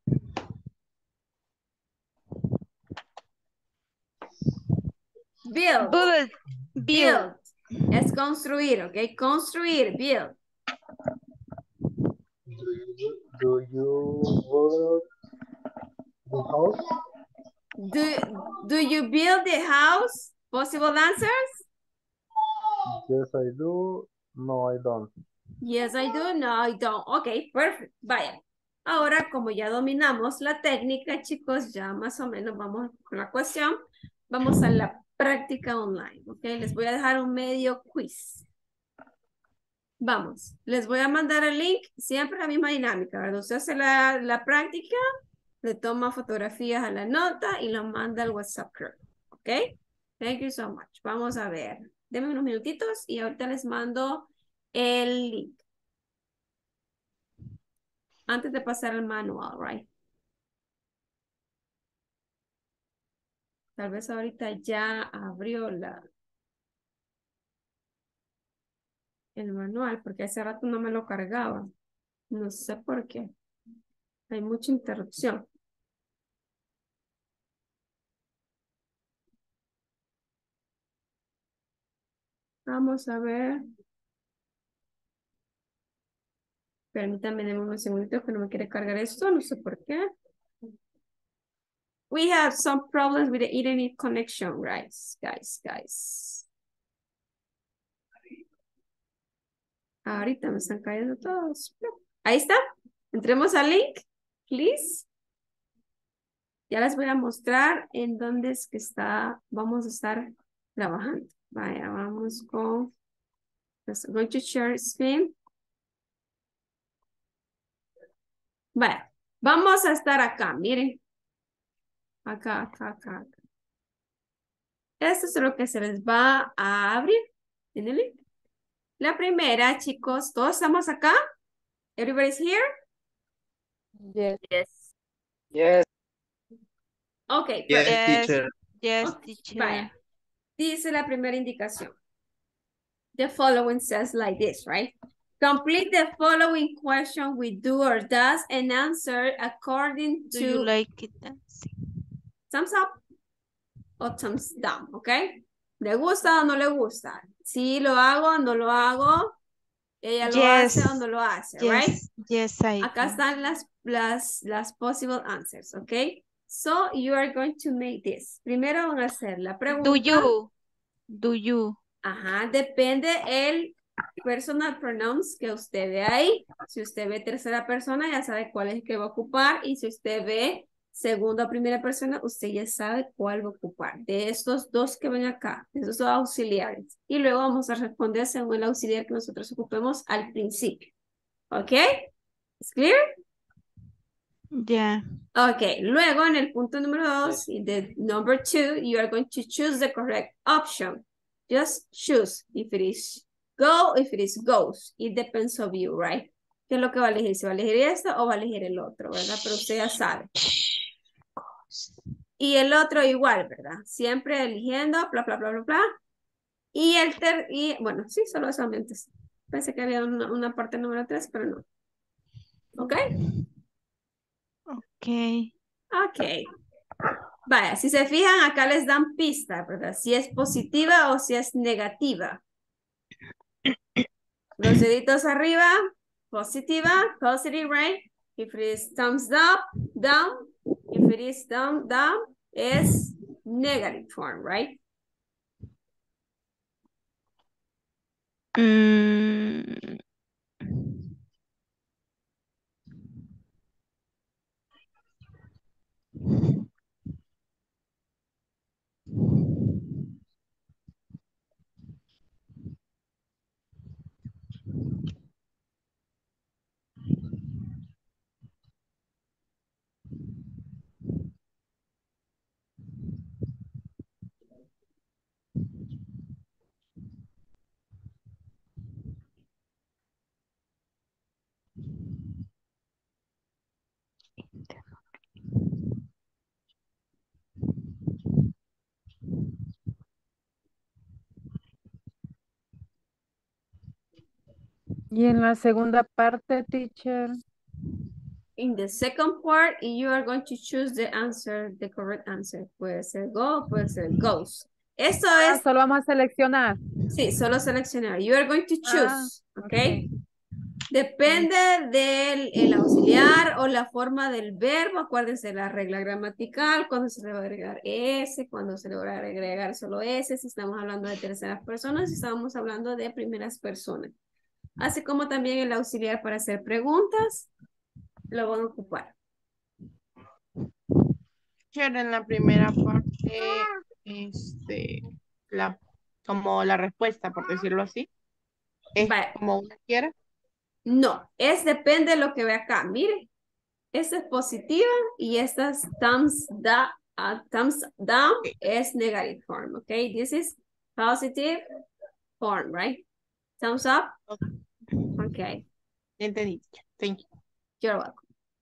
Build. Es construir, ok? Construir, build. Do you work the house? Do you build the house? Possible answers? Yes, I do. No, I don't. Yes, I do. No, I don't. Ok, perfect. Vaya. Ahora, como ya dominamos la técnica, chicos, ya más o menos vamos con la cuestión. Vamos a la práctica online, ok. Les voy a dejar un medio quiz. Vamos, les voy a mandar el link, siempre la misma dinámica, ¿verdad? Usted hace la práctica, le toma fotografías a la nota y lo manda al WhatsApp group, ¿ok? Thank you so much. Vamos a ver. Denme unos minutitos y ahorita les mando el link. Antes de pasar el manual, right? Tal vez ahorita ya abrió el manual, porque hace rato no me lo cargaba. No sé por qué. Hay mucha interrupción. Vamos a ver. Permítanme, denme unos segunditos que no me quiere cargar esto, no sé por qué. We have some problems with the internet connection, right, guys. Ahorita me están cayendo todos. Ahí está. Entremos al link, please. Ya les voy a mostrar en dónde es que vamos a estar trabajando. Vaya, vamos con... Just going to share screen. Vaya, vamos a estar acá, miren. Acá. Esto es lo que se les va a abrir en el link. La primera, chicos, ¿todos estamos acá? Everybody's here? Yes. Yes. Okay, Yes, perfect. teacher. Yes, Okay, teacher. vaya. Dice la primera indicación. The following says like this, right? Complete the following question with do or does and answer according Do to you like it dancing? thumbs up o thumbs down, ¿ok? ¿Le gusta o no le gusta? Si lo hago o no lo hago. Ella lo hace o no lo hace, right? Yes, I Acá do. están las possible answers, ¿ok? So, you are going to make this. Primero van a hacer la pregunta. Do you? Ajá, depende el personal pronouns que usted ve ahí. Si usted ve tercera persona, ya sabe cuál es el que va a ocupar. Y si usted ve segunda o primera persona, usted ya sabe cuál va a ocupar. De estos dos que ven acá, de esos dos auxiliares. Y luego vamos a responder según el auxiliar que nosotros ocupemos al principio. ¿Ok? ¿Es clear? Yeah. Ok, luego en el punto número 2, the number 2, you are going to choose the correct option. Just choose if it is go, if it is goes. It depends of you, right? ¿Qué es lo que va a elegir? ¿Si va a elegir esto o va a elegir el otro, verdad? Pero usted ya sabe. Y el otro igual, ¿verdad? Siempre eligiendo, bla, bla, bla, bla, bla. Y bueno, sí, solamente. Pensé que había una parte número 3, pero no. ¿Ok? Ok. Vaya, si se fijan, acá les dan pista, ¿verdad? Si es positiva o si es negativa. Los deditos arriba, positiva, positive, right? If it is thumbs up, down. If it is down, es negative form, right? Y en la segunda parte, teacher. In the second part, you are going to choose the answer, the correct answer. Puede ser go, puede ser goes. Esto es... Solo vamos a seleccionar. Sí, solo seleccionar. You are going to choose, okay. Depende del auxiliar o la forma del verbo. Acuérdense la regla gramatical, cuando se le va a agregar S, cuando se le va a agregar solo S, si estamos hablando de terceras personas, si estamos hablando de primeras personas. Así como también el auxiliar para hacer preguntas, lo van a ocupar. En la primera parte, como la respuesta, por decirlo así, es como una quiera. No, depende de lo que ve acá. Mire, esta es positiva y esta es thumbs down es negative form, ok? This is positive form, right? Thumbs up? Okay. Entendí. Thank you. You're welcome.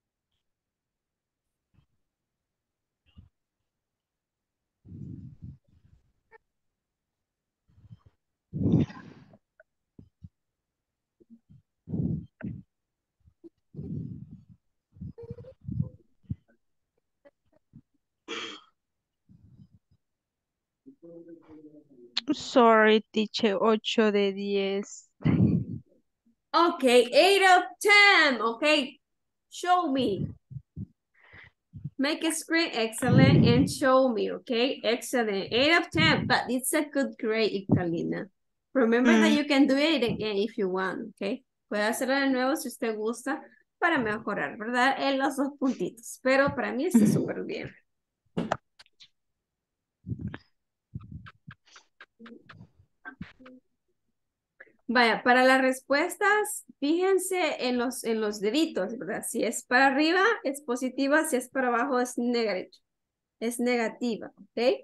Sorry, teacher, 8 de 10. Okay, 8 of 10. Okay, show me. Make a screen, excellent, and show me, okay? Excellent, 8 of 10, but it's a good grade, Italina. Remember that you can do it again if you want, okay? Puede hacerlo de nuevo si usted gusta para mejorar, ¿verdad? En los 2 puntitos, pero para mí está súper bien. Vaya, para las respuestas, fíjense en los deditos, ¿verdad? Si es para arriba, es positiva, si es para abajo, es negativa, ¿ok?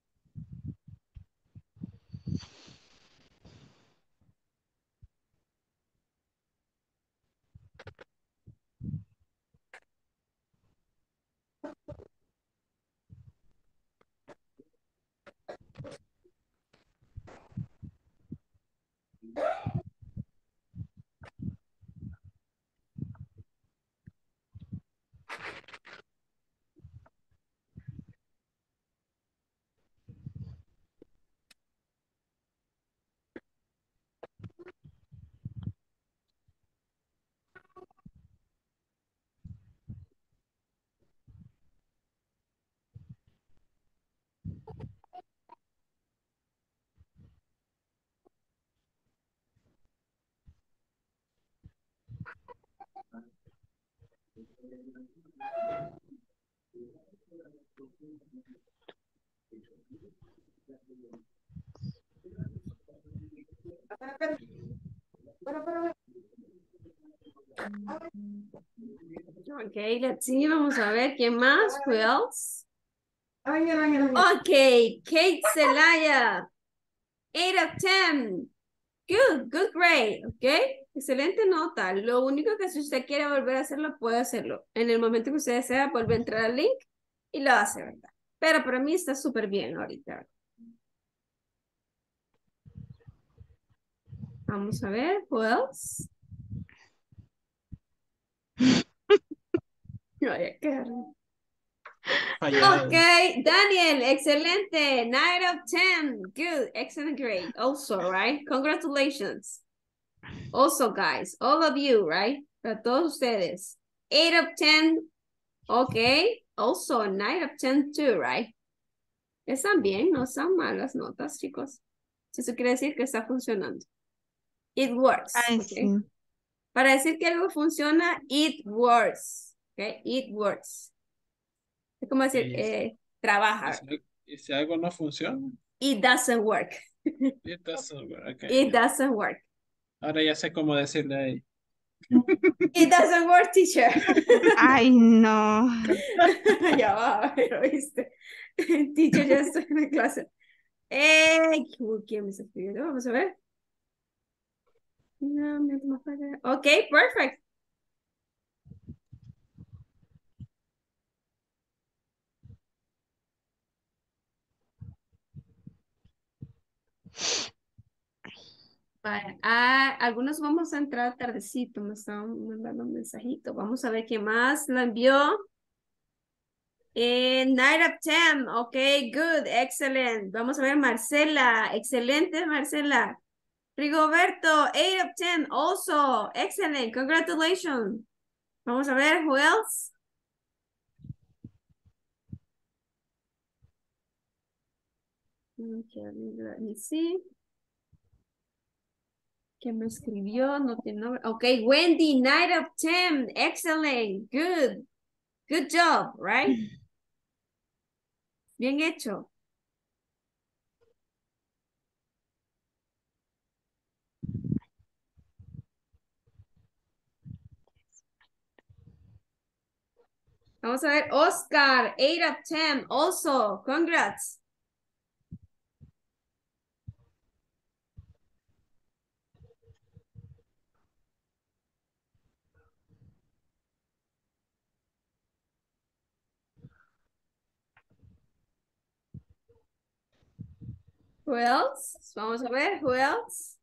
Ok, let's see, vamos a ver, ¿quién más? Who else? Ok, Kate Zelaya, 8 of 10. Good grade, ok. Excelente nota. Lo único que si usted quiere volver a hacerlo, puede hacerlo. En el momento que usted desea, vuelve a entrar al link y lo hace, ¿verdad? Pero para mí está súper bien ahorita. Vamos a ver, who else? Ay, qué raro. Fallado. Ok, Daniel, excelente. 9 of 10. Good, excellent grade. Also, right? Congratulations. Also, guys, all of you, right? Para todos ustedes. 8 of 10. Ok. Also, 9 of 10 too, right? Están bien, no son malas notas, chicos. Eso quiere decir que está funcionando. It works. Ay, Okay. sí. Para decir que algo funciona, it works. Okay, it works. Es como decir, trabaja. ¿Y si algo no funciona? It doesn't work. It doesn't work. Okay. It doesn't work. Ahora ya sé cómo decirle ahí. It doesn't work, teacher. Ay, no. Ya va, pero viste. Teacher, ya estoy en la clase. ¿Quién me está escribiendo? Vamos a ver. Ok, perfect. Vale. Algunos vamos a entrar tardecito, me estaban mandando un mensajito. Vamos a ver quién más lo envió. 9 of 10, ok, good, excellent. Vamos a ver Marcela, excelente Marcela. Rigoberto, 8 of 10, also, excellent, congratulations. Vamos a ver, who else? Okay, let me see. ¿Quién me escribió? No tiene nombre. Ok, Wendy, 9 of 10. Excellent. Good. Good job, right? Bien hecho. Vamos a ver, Oscar, 8 of 10. Also, congrats. Who else? Vamos a ver, who else?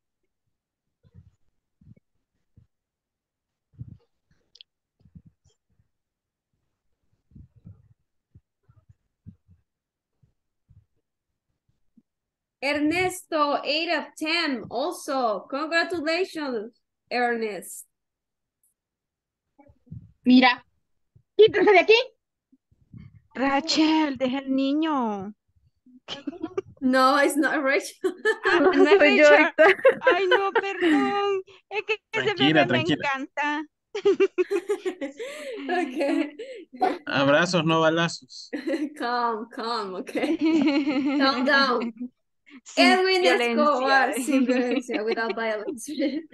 Ernesto, 8 of 10. Also, congratulations, Ernest. Mira, quítense de aquí. Rachel, deja el niño. No, it's not Rachel. No es Soy yo Rachel. ahorita. Ay, no, perdón. Es que ese bebé me Tranquila. encanta. Okay. Abrazos, no balazos. Calm, okay. Calm down. Sin Edwin violencia. Escobar, sin violencia, without violence.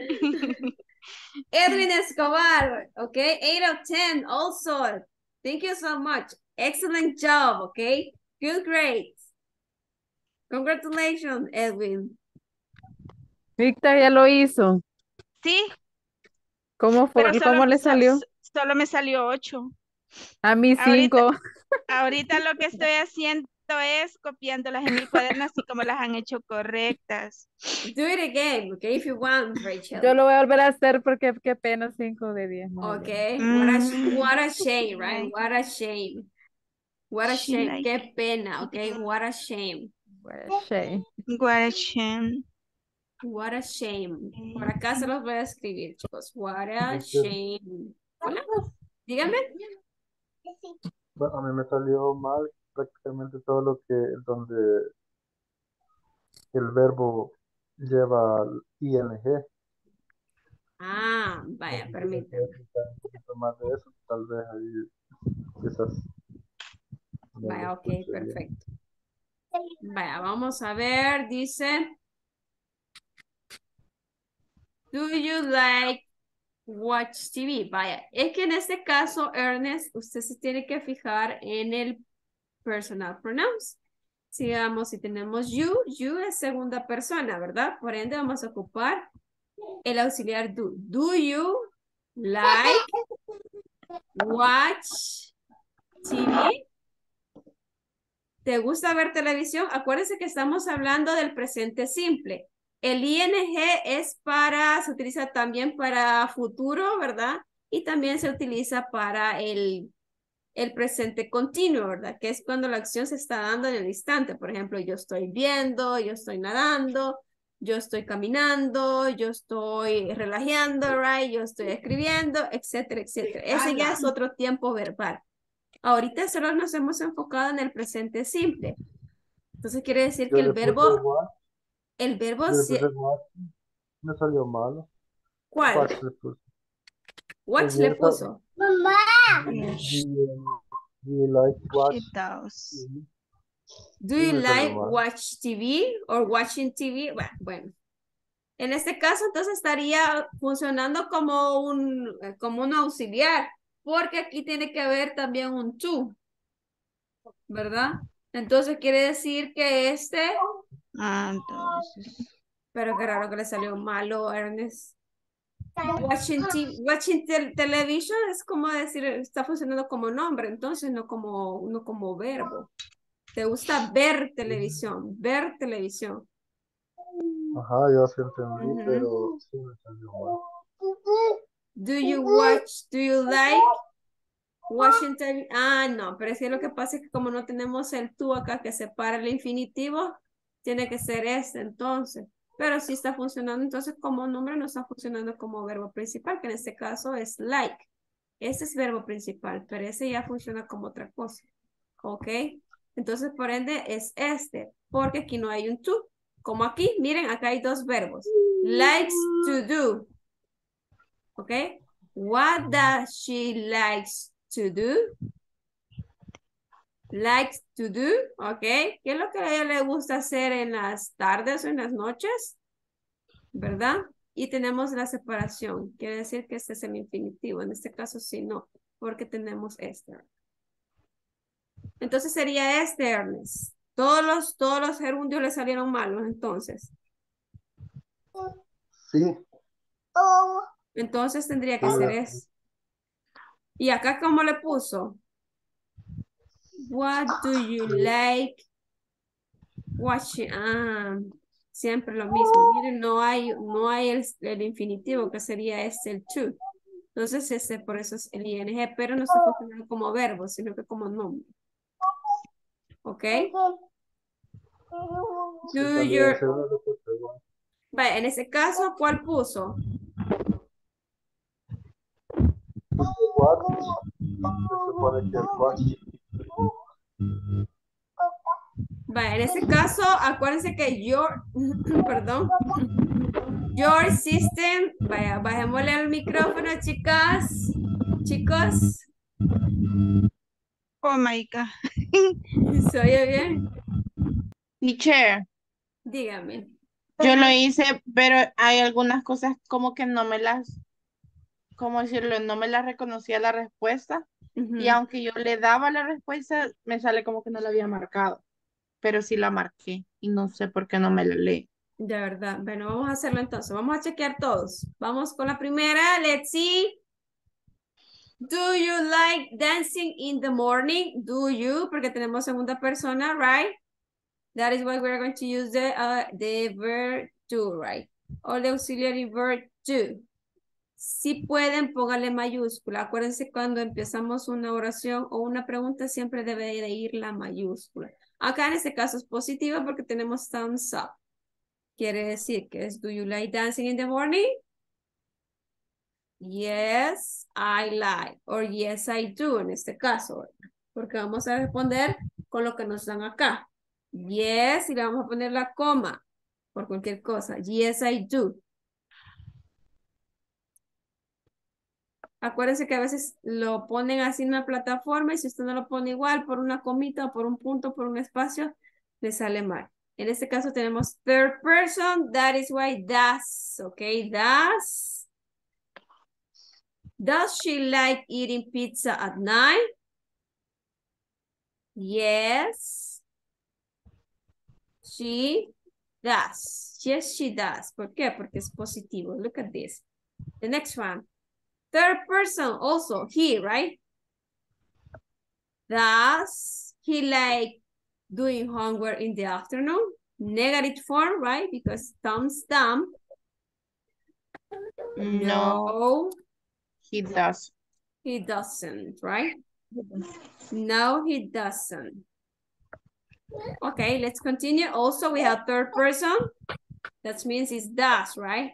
Edwin Escobar, okay, 8 of 10 also. Thank you so much. Excellent job, okay? Good grades. Congratulations, Edwin. Víctor ya lo hizo. Sí, ¿Cómo fue? pero ¿Cómo le salió? solo me salió 8. A mí 5. Ahorita lo que estoy haciendo es copiándolas en mi cuaderno así como las han hecho correctas. Do it again, okay, if you want, Rachel. Yo lo voy a volver a hacer porque qué pena 5 de 10. Okay, Mm. what a shame, right? What a shame. What a She shame. like Qué pena, okay? What a shame. What a shame. What a shame. Por acá se los voy a escribir, chicos. What a shame. Hola, dígame. Bueno, a mí me salió mal prácticamente todo lo que, donde el verbo lleva ing. Ah, vaya, permítame. Un poquito más de eso, tal vez ahí quizás. no Vaya, lo ok, escuché bien. perfecto. Vaya, vamos a ver, dice. Do you like watch TV? Vaya, es que en este caso, Ernest, usted se tiene que fijar en el personal pronouns. Sigamos, si tenemos you es segunda persona, ¿verdad? Por ende, vamos a ocupar el auxiliar do. Do you like watch TV? ¿Te gusta ver televisión? Acuérdense que estamos hablando del presente simple. El ing se utiliza también para futuro, ¿verdad? Y también se utiliza para el presente continuo, ¿verdad? Que es cuando la acción se está dando en el instante. Por ejemplo, yo estoy viendo, yo estoy nadando, yo estoy caminando, yo estoy relajando, right? Yo estoy escribiendo, etcétera, etcétera. Ese ya es otro tiempo verbal. Ahorita solo nos hemos enfocado en el presente simple. Entonces quiere decir que el verbo Me salió malo. ¿Cuál? Watch le puse. Watch le puso. Do you like watch? It does. Do you me salió like mal. watch TV or watching TV? Bueno, en este caso entonces estaría funcionando como un auxiliar, porque aquí tiene que haber también un to, ¿verdad? Entonces quiere decir que Entonces. pero qué raro que le salió malo, Ernest. Watching television es como decir, está funcionando como nombre, entonces no como verbo. ¿Te gusta ver televisión? Ver televisión. Ajá, yo sí entendí, pero sí me salió mal. Do you like watching TV? Ah, no, pero es que lo que pasa es que como no tenemos el to acá que separa el infinitivo, tiene que ser entonces. Pero sí está funcionando, entonces como nombre no está funcionando como verbo principal, que en este caso es like. Ese es verbo principal, pero ese ya funciona como otra cosa. ¿Ok? Entonces, por ende, es porque aquí no hay un to. Como aquí, miren, acá hay dos verbos. Likes to do. ¿Ok? What does she likes to do? Likes to do, ¿ok? ¿Qué es lo que a ella le gusta hacer en las tardes o en las noches? ¿Verdad? Y tenemos la separación. Quiere decir que este es el infinitivo. En este caso sí, no, porque tenemos Entonces sería Ernest. Todos los gerundios le salieron malos, entonces. Sí. Entonces tendría que ser ese. ¿Y acá cómo le puso? What do you like watching? Siempre lo mismo. Miren, no hay el infinitivo, que sería el to. Entonces por eso es el ing, pero no está funcionando como verbo, sino que como nombre. ¿Ok? Vale, en ese caso, ¿cuál puso? Se supone que el watch Vaya, en ese caso, acuérdense que perdón, your system, vaya, bajémosle al micrófono, chicas, chicos. Oh my God. ¿Se oye bien? Teacher, Dígame. yo lo hice, pero hay algunas cosas como que no me las, ¿cómo decirlo? No me las reconocía la respuesta. Y aunque yo le daba la respuesta, me sale como que no la había marcado. Pero sí la marqué y no sé por qué no me la lee. De verdad. Bueno, vamos a hacerlo entonces. Vamos a chequear todos. Vamos con la primera. Let's see. Do you like dancing in the morning? Do you? Porque tenemos segunda persona, right? That is why we're going to use the verb to, right? Or the auxiliary verb to. Si pueden, póngale mayúscula. Acuérdense cuando empezamos una oración o una pregunta, siempre debe de ir la mayúscula. Acá en este caso es positiva porque tenemos thumbs up. Quiere decir que es, do you like dancing in the morning? Yes, I like. Or yes, I do en este caso. Porque vamos a responder con lo que nos dan acá. Yes, y le vamos a poner la coma por cualquier cosa. Yes, I do. Acuérdense que a veces lo ponen así en una plataforma y si usted no lo pone igual por una comita o por un punto, por un espacio, le sale mal. En este caso tenemos third person, that is why does, okay, does. Does she like eating pizza at night? Yes. She does. Yes, she does. ¿Por qué? Porque es positivo. Look at this. The next one. Third person, also he, right? Does he like doing homework in the afternoon? Negative form, right? Because thumbs down. No. He does. He doesn't, right? No, he doesn't. Okay, let's continue. Also, we have third person. That means it's does, right?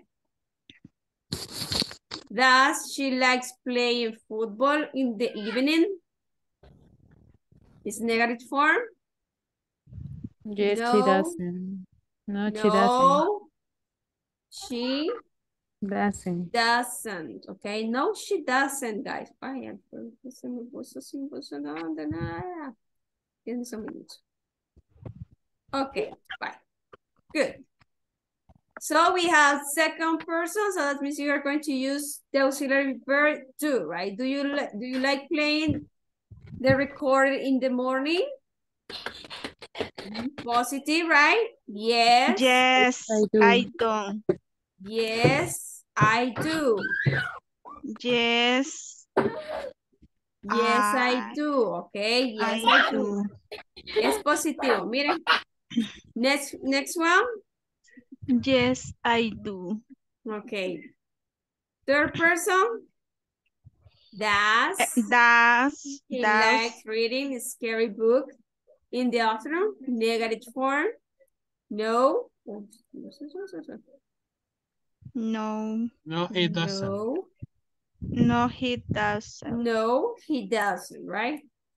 Does she likes playing football in the evening? It's negative form. Yes, no, she doesn't. No, she doesn't. No, she Doesn't. doesn't. Okay, no, she doesn't, guys. Vaya, se me puso sin puso de nada. Tienes un minuto. Okay, bye. Good. So we have second person, so that means you are going to use the auxiliary verb do, right? Do you like playing the recorder in the morning? Positive, right? Yes. Yes, I do. Yes, I do. Yes. Yes, I do. Okay, yes, I do. Es positivo, miren. Next one. Yes, I do. Okay. Third person. Does he likes reading a scary book in the afternoon? Negative form. No. No. No, it doesn't. No. No, he doesn't. No, he doesn't, right?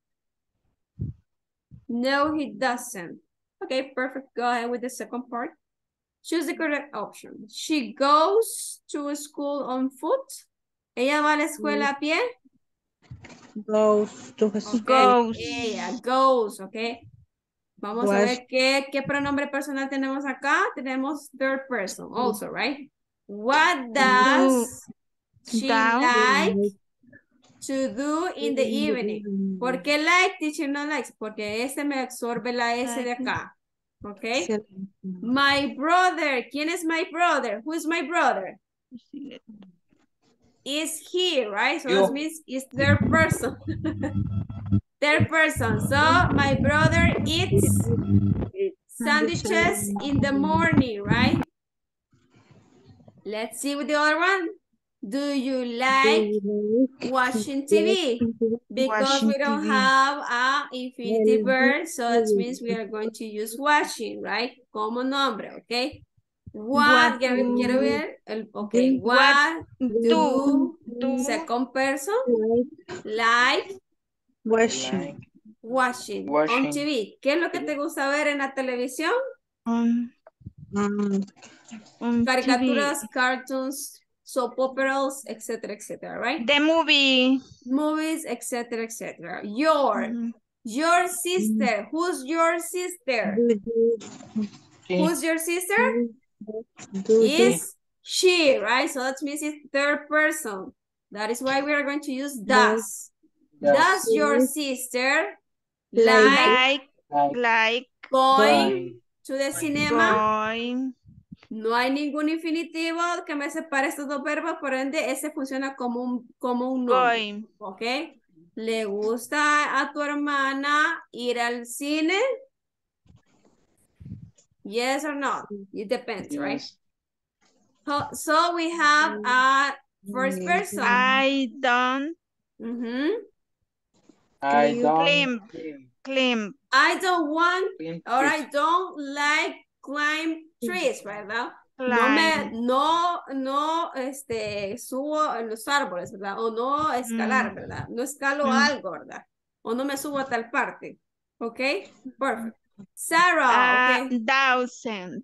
No, he doesn't. Okay, perfect. Go ahead with the second part. Choose the correct option. She goes to school on foot. ¿Ella va a la escuela a pie? Goes to school. Goes. Ella goes, okay. Vamos a Was. ver qué pronombre personal tenemos acá. Tenemos third person also, right? What does she like to do in the evening? ¿Por qué like, teacher, no likes? Porque ese me absorbe la S de acá. Okay. My brother. ¿Quién es my brother? Who is my brother? Is he, right? So that means it's third person. Third person. So my brother eats sandwiches in the morning, right? Let's see with the other one. Do you like watching TV? Because we don't have a infinitive verb, so that means we are going to use watching, right? Como nombre, okay? What, quiero ver, okay, what do second person like Watching. Watching. On Watching. TV. ¿Qué es lo que te gusta ver en la televisión? On Caricaturas, TV. cartoons, soap operas, etcétera, etcétera, right? The movie. Movies, etcétera, etcétera. Your sister. Who's your sister? Who's your sister? Is she, right? So that means it's third person. That is why we are going to use does. Does your sister like going to the cinema? Going. No hay ningún infinitivo que me separe estos dos verbos, por ende, ese funciona como un nombre. Going. ¿Ok? ¿Le gusta a tu hermana ir al cine? Yes or no? It depends, right? So we have a first person. I don't. I don't Climb. I don't want, climb or trees. I don't like climb trees, ¿verdad? Climb. No subo en los árboles, ¿verdad? O no escalar, ¿verdad? No escalo algo, ¿verdad? O no me subo a tal parte. ¿Ok? Perfect. Sarah, okay. Doesn't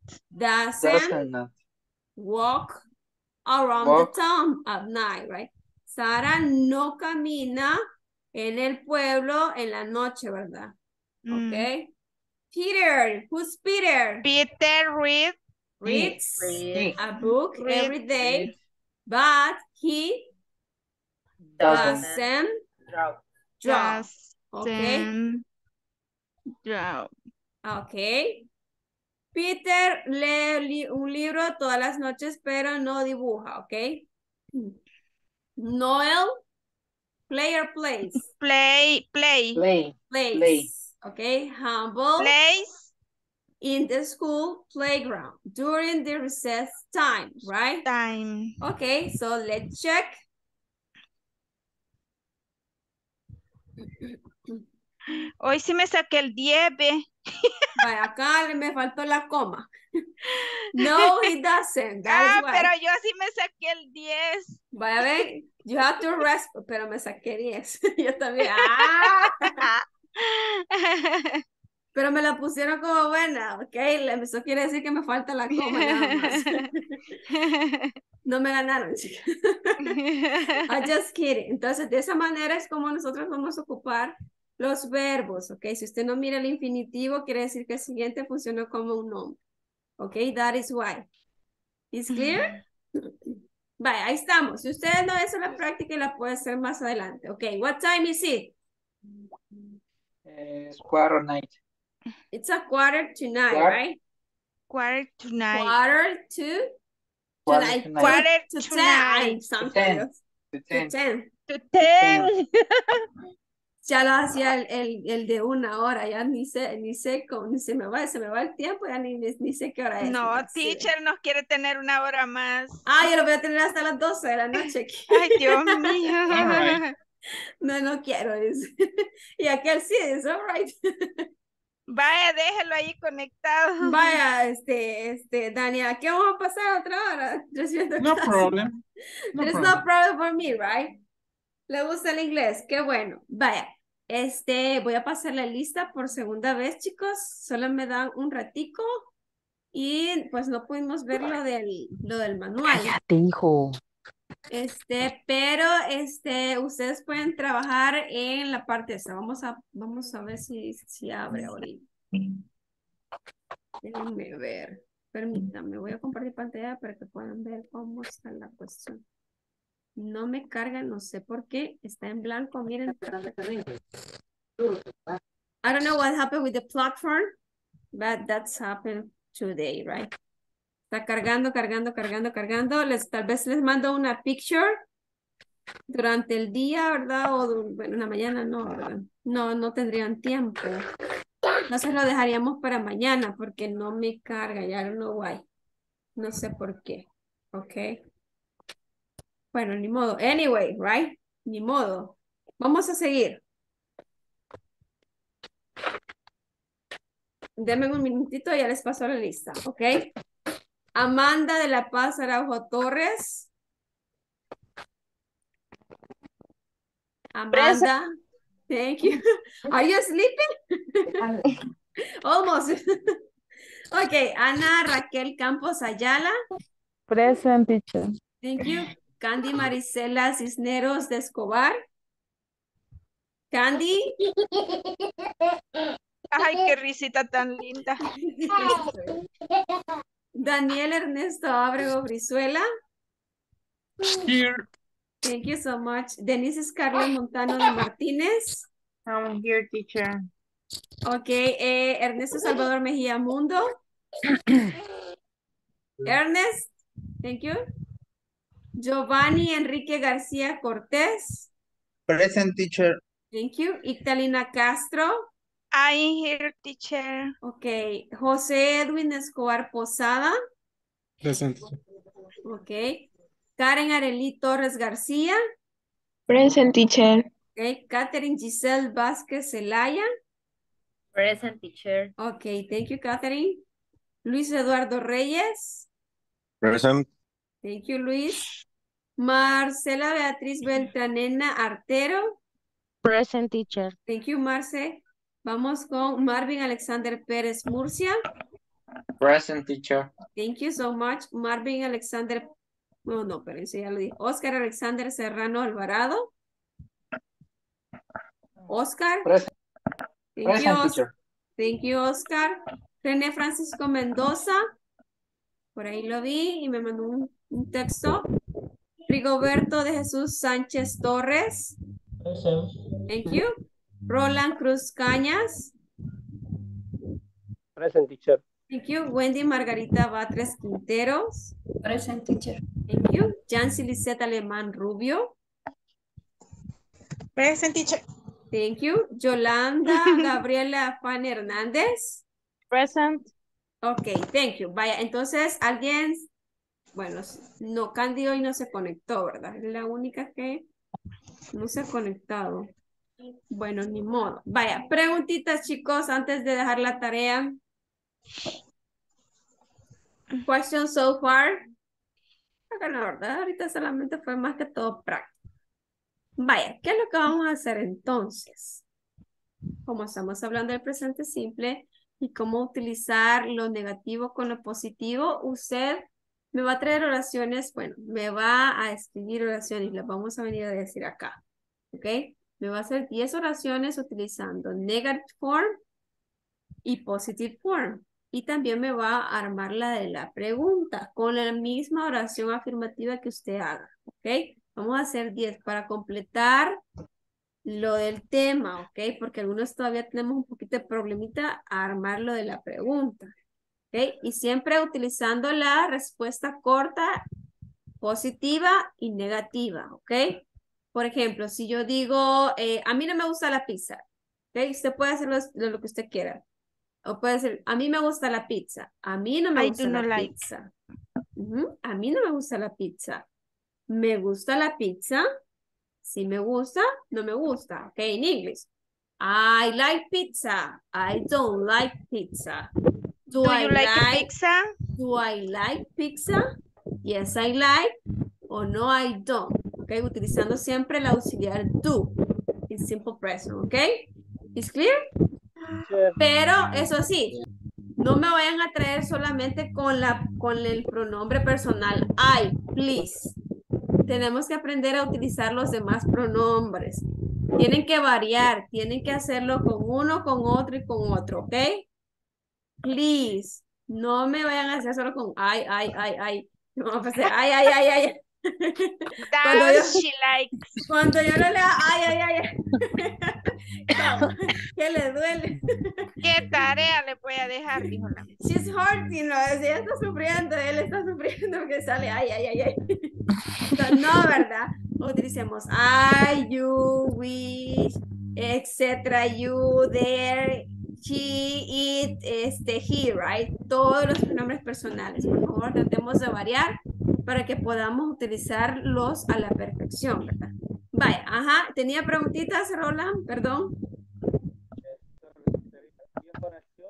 walk around the town at night, right? Sara no camina en el pueblo en la noche, ¿verdad? Ok. Peter, who's Peter? Peter Reads a book every day, but he doesn't draw. Okay. Draw. Okay. Peter lee un libro todas las noches, pero no dibuja, ¿ok? Noel, plays. Plays. Okay. Humble. Plays. In the school playground during the recess time, right? Time. Okay, so let's check. Hoy sí me saqué el 10. Vaya, acá me faltó la coma. No, he doesn't. Pero yo sí me saqué el 10. Vaya a ver, you have to rest, pero me saqué 10. Yo también. Pero me la pusieron como buena, ¿ok? Eso quiere decir que me falta la coma nada más. No me ganaron, chicas. I'm just kidding. Entonces, de esa manera es como nosotros vamos a ocupar los verbos, ¿ok? Si usted no mira el infinitivo, quiere decir que el siguiente funciona como un nombre. ¿Ok? That is why. ¿Is clear? Vaya, ahí estamos. Si ustedes no hacen la práctica, la puede hacer más adelante. Ok, what time is it? It's 8:45. It's a 8:45, right? 8:45. 4:45. Ya lo hacía el de 1 hora, ya ni sé se me va el tiempo, ya ni sé qué hora es. No, teacher nos quiere tener 1 hora más. Yo lo voy a tener hasta las 12 de la noche. Ay, Dios mío. No quiero eso. Y aquel sí, es all right. Vaya, déjelo ahí conectado. Vaya, Dania, ¿qué vamos a pasar otra hora? No problem. There's no problem for me, right? ¿Le gusta el inglés? Qué bueno. Vaya, voy a pasar la lista por segunda vez, chicos. Solo me dan un ratico. Y pues no pudimos ver lo del manual. Cállate, hijo. Pero ustedes pueden trabajar en la parte esa. Vamos a ver si abre ahorita. Déjenme ver. Permítanme, voy a compartir pantalla para que puedan ver cómo está la cuestión. No me carga, no sé por qué. Está en blanco, miren. I don't know what happened with the platform, but that's happened today, right? Está cargando. Tal vez les mando una picture durante el día, ¿verdad? O bueno, en la mañana no, ¿verdad? No tendrían tiempo. Entonces lo dejaríamos para mañana porque no me carga. Ya no know why. No sé por qué. Ok. Bueno, ni modo. Anyway, right? Ni modo. Vamos a seguir. Denme un minutito y ya les paso la lista, ¿ok? Amanda de la Paz Araujo Torres. Amanda. Thank you. Are you sleeping? Almost. Okay, Ana Raquel Campos Ayala. Present, teacher. Thank you. Candy Marisela Cisneros de Escobar. Candy. Ay, qué risita tan linda. Daniel Ernesto Ábrego Brizuela. Here. Thank you so much. Denise Scarlett Montano de Martínez. I'm here, teacher. Okay, Ernesto Salvador Mejía Mundo. Ernest, thank you. Giovanni Enrique García Cortés. Present, teacher. Thank you. Ictalina Castro. I'm here, teacher. Okay. José Edwin Escobar Posada. Present. Okay. Karen Arely Torres García. Present, teacher. Okay. Catherine Giselle Vázquez Zelaya. Present, teacher. Okay, thank you, Catherine. Luis Eduardo Reyes. Present. Thank you, Luis. Marcela Beatriz Beltranena Artero. Present, teacher. Thank you, Marce. Vamos con Marvin Alexander Pérez Murcia. Present, teacher. Thank you so much. Marvin Alexander. No, pero eso ya lo dije. Oscar Alexander Serrano Alvarado. Oscar. Present. Thank Present, you, teacher. Thank you, Oscar. René Francisco Mendoza. Por ahí lo vi y me mandó un texto. Rigoberto de Jesús Sánchez Torres. Present. Thank you. Roland Cruz Cañas. Present, teacher. Thank you. Wendy Margarita Batres Quinteros. Present, teacher. Thank you. Jancy Lisette Alemán Rubio. Present, teacher. Thank you. Yolanda Gabriela Juan Hernández. Present. Ok, thank you. Vaya, entonces alguien, bueno, no, Candy hoy no se conectó, ¿verdad? Es la única que no se ha conectado. Bueno, ni modo. Vaya, preguntitas, chicos, antes de dejar la tarea. Questions so far. Acá la verdad, ahorita solamente fue más que todo práctico. Vaya, ¿qué es lo que vamos a hacer entonces? Como estamos hablando del presente simple y cómo utilizar lo negativo con lo positivo, usted me va a traer oraciones, bueno, me va a escribir oraciones, las vamos a venir a decir acá, ¿ok? Me va a hacer 10 oraciones utilizando negative form y positive form. Y también me va a armar la de la pregunta con la misma oración afirmativa que usted haga, ¿ok? Vamos a hacer 10 para completar lo del tema, ¿ok? Porque algunos todavía tenemos un poquito de problemita a armar lo de la pregunta, ¿ok? Y siempre utilizando la respuesta corta, positiva y negativa, ¿ok? Por ejemplo, si yo digo, a mí no me gusta la pizza, ¿ok? Usted puede hacer lo que usted quiera. O puede decir, a mí me gusta la pizza. A mí no me gusta la pizza. A mí no me gusta la pizza. ¿Me gusta la pizza? Si me gusta, no me gusta. Ok, in English. I like pizza. I don't like pizza. Do you like pizza? Do I like pizza? Yes, I like. O no, I don't. Ok, utilizando siempre el auxiliar do. In simple present. Ok. ¿Is clear? Pero eso sí, no me vayan a traer solamente con el pronombre personal I, please. Tenemos que aprender a utilizar los demás pronombres. Tienen que variar, tienen que hacerlo con uno, con otro y con otro, ¿ok? Please, no me vayan a hacer solo con I. No, pues ay. Cuando yo lo lea, ay. ¿Qué le duele? ¿Qué tarea le voy a dejar? Dijo la She's hurting, ¿no? Ella está sufriendo, él está sufriendo porque sale ay. Entonces, no, ¿verdad? Utilicemos I, you, we, etc. You, there, she, it, he, right? Todos los pronombres personales. Por favor, tratemos de variar para que podamos utilizarlos a la perfección, ¿verdad? Vaya, ajá. ¿Tenía preguntitas, Roland? Perdón.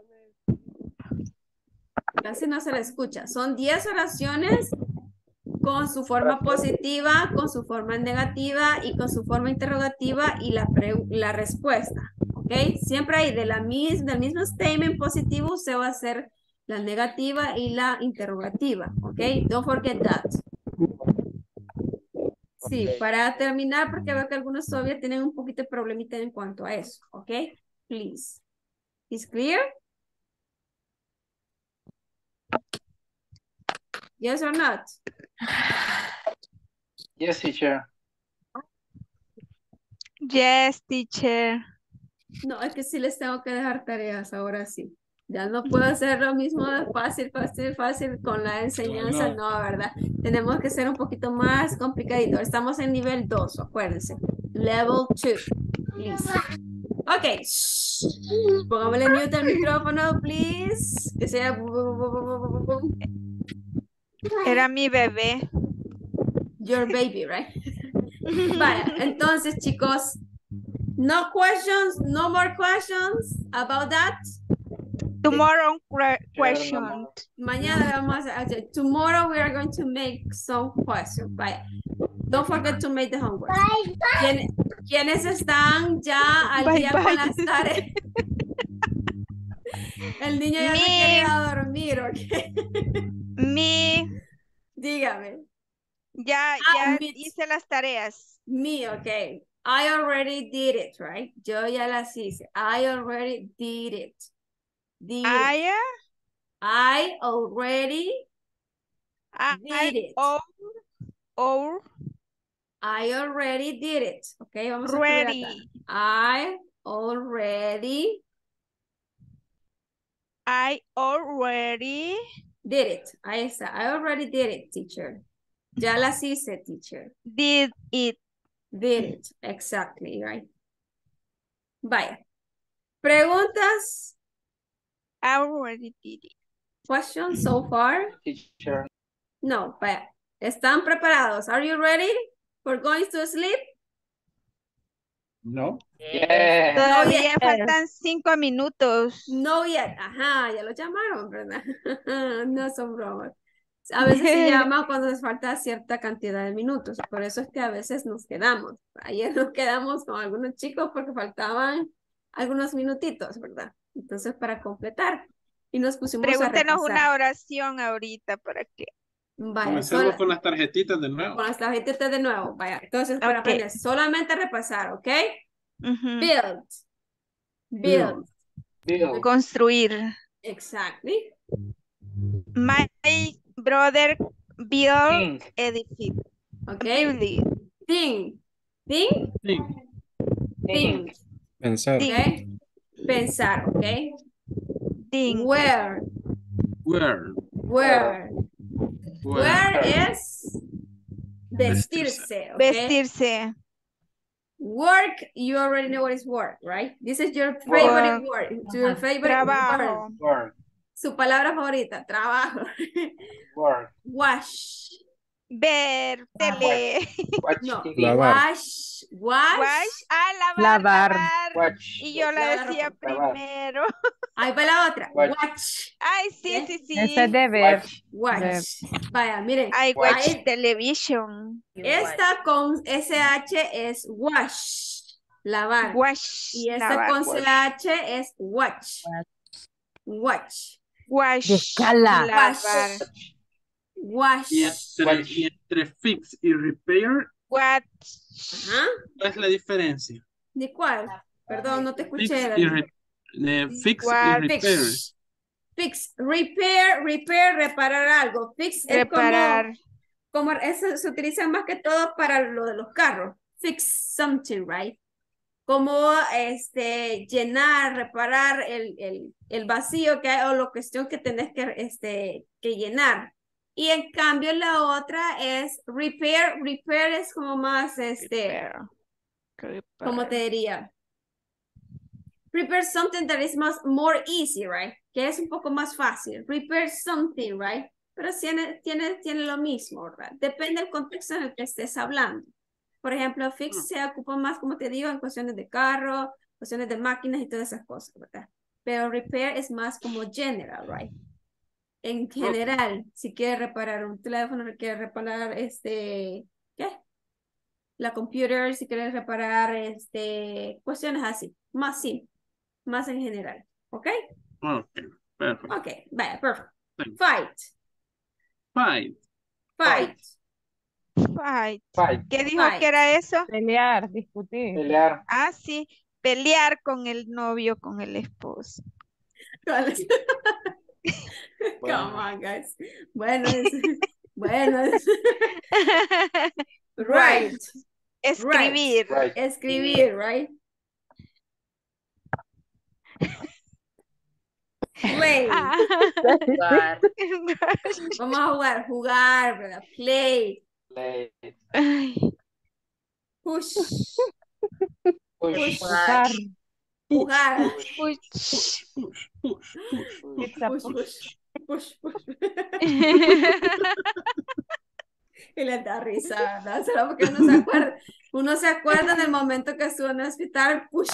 Casi no se la escucha. Son 10 oraciones con su forma positiva, con su forma negativa y con su forma interrogativa y la respuesta. ¿Ok? Siempre hay del mismo statement positivo se va a hacer la negativa y la interrogativa. ¿Ok? Don't forget that. Sí, para terminar, porque veo que algunos todavía tienen un poquito de problemita en cuanto a eso. ¿Ok? Please. Is clear? Yes or not? Yes, teacher. Yes, teacher. No, es que sí les tengo que dejar tareas, ahora sí. Ya no puedo hacer lo mismo de fácil con la enseñanza, no, ¿verdad? Tenemos que ser un poquito más complicadito. Estamos en nivel 2, acuérdense. Level 2. Please. Ok. Shh. Pongámosle mute al micrófono, please. Que sea... Era mi bebé. Your baby, right? Vale, entonces, chicos, no questions, no more questions about that. Tomorrow question. Mañana vamos a hacer. Tomorrow we are going to make some questions. Vaya. Don't forget to make the homework. ¿Quiénes están ya al día con las tareas? El niño ya se quiere ir a dormir, ¿ok? Dígame. Ya hice las tareas. Okay. I already did it, right? Yo ya las hice. I already did it. I already did it. I already did it. Okay, vamos a escribir acá. I already did it. Ahí está. I already did it, teacher. Ya las hice, teacher. Did it. Did it. Exactly, right. Vaya. ¿Preguntas? I already did it. Questions so far? Teacher. No, vaya. ¿Están preparados? Are you ready for going to sleep? No. Yeah. Todavía faltan 5 minutos. No yet. Ajá, ya lo llamaron, ¿verdad? No son bromas. A veces se llama cuando nos falta cierta cantidad de minutos. Por eso es que a veces nos quedamos. Ayer nos quedamos con algunos chicos porque faltaban algunos minutitos, ¿verdad? Entonces, para completar. Y nos pusimos Pregúntenos a repasar. una oración ahorita para que... Vaya, Comencemos con las tarjetitas de nuevo. Con las tarjetitas de nuevo, vaya. Entonces, para aprender, solamente repasar, ¿ok? Build. Construir. Exactly. My brother built edifice. Okay. Think. Pensar. Okay. Pensar, okay. Think. Where es vestirse. Okay? Vestirse. Work, you already know what is work, right? This is your favorite word. Your favorite Trabajo. Work. Su palabra favorita, trabajo. Work. Wash. Ver, tele. No, Lavar. Wash. Lavar. Watch. Y yo la decía primero. Ahí va la otra. Watch. Ay, sí. Ese es de ver. Watch. Vaya, miren. I watch television. Esta con SH es wash. Lavar. Wash. Y esta con CH es watch. Watch. Wash. Lavar. Wash. Y entre fix y repair, Watch. Ajá. ¿cuál es la diferencia? ¿De cuál? Perdón, no te escuché. Fix y repair. Fix. Repair, reparar algo. Fix Reparar. es como eso se utiliza más que todo para lo de los carros. Fix something, right? Como llenar, reparar el vacío que hay o la cuestión que tenés que llenar. Y en cambio la otra es repair. Repair es como más, ¿cómo te diría? Repair something that is more easy, right? Que es un poco más fácil. Repair something, right? Pero tiene lo mismo, ¿verdad? Depende del contexto en el que estés hablando. Por ejemplo, fix se ocupa más, como te digo, en cuestiones de carro, cuestiones de máquinas y todas esas cosas, ¿verdad? Pero repair es más como general, right? En general, si quiere reparar un teléfono, quiere reparar ¿qué? La computer, si quiere reparar cuestiones así, más simple, más en general, ¿ok? Ok, perfecto. Ok, vaya, perfecto. Thank you. Fight, Fight. fight, Fight. Fight. ¿Qué dijo fight. que era eso? Pelear, discutir. Pelear. Ah, sí. Pelear con el novio, con el esposo. Come on, guys. Bueno, bueno. Right. Escribir. Right. Escribir, right? Play. Jugar. Vamos a jugar, jugar, ¿verdad? Play. Play. Ay, Push. Push. Jugar. Jugar. puch. Pizza Push, push. push. Push. Y le da risa, ¿verdad? Solo porque uno se acuerda en el momento que estuvo en el hospital, push.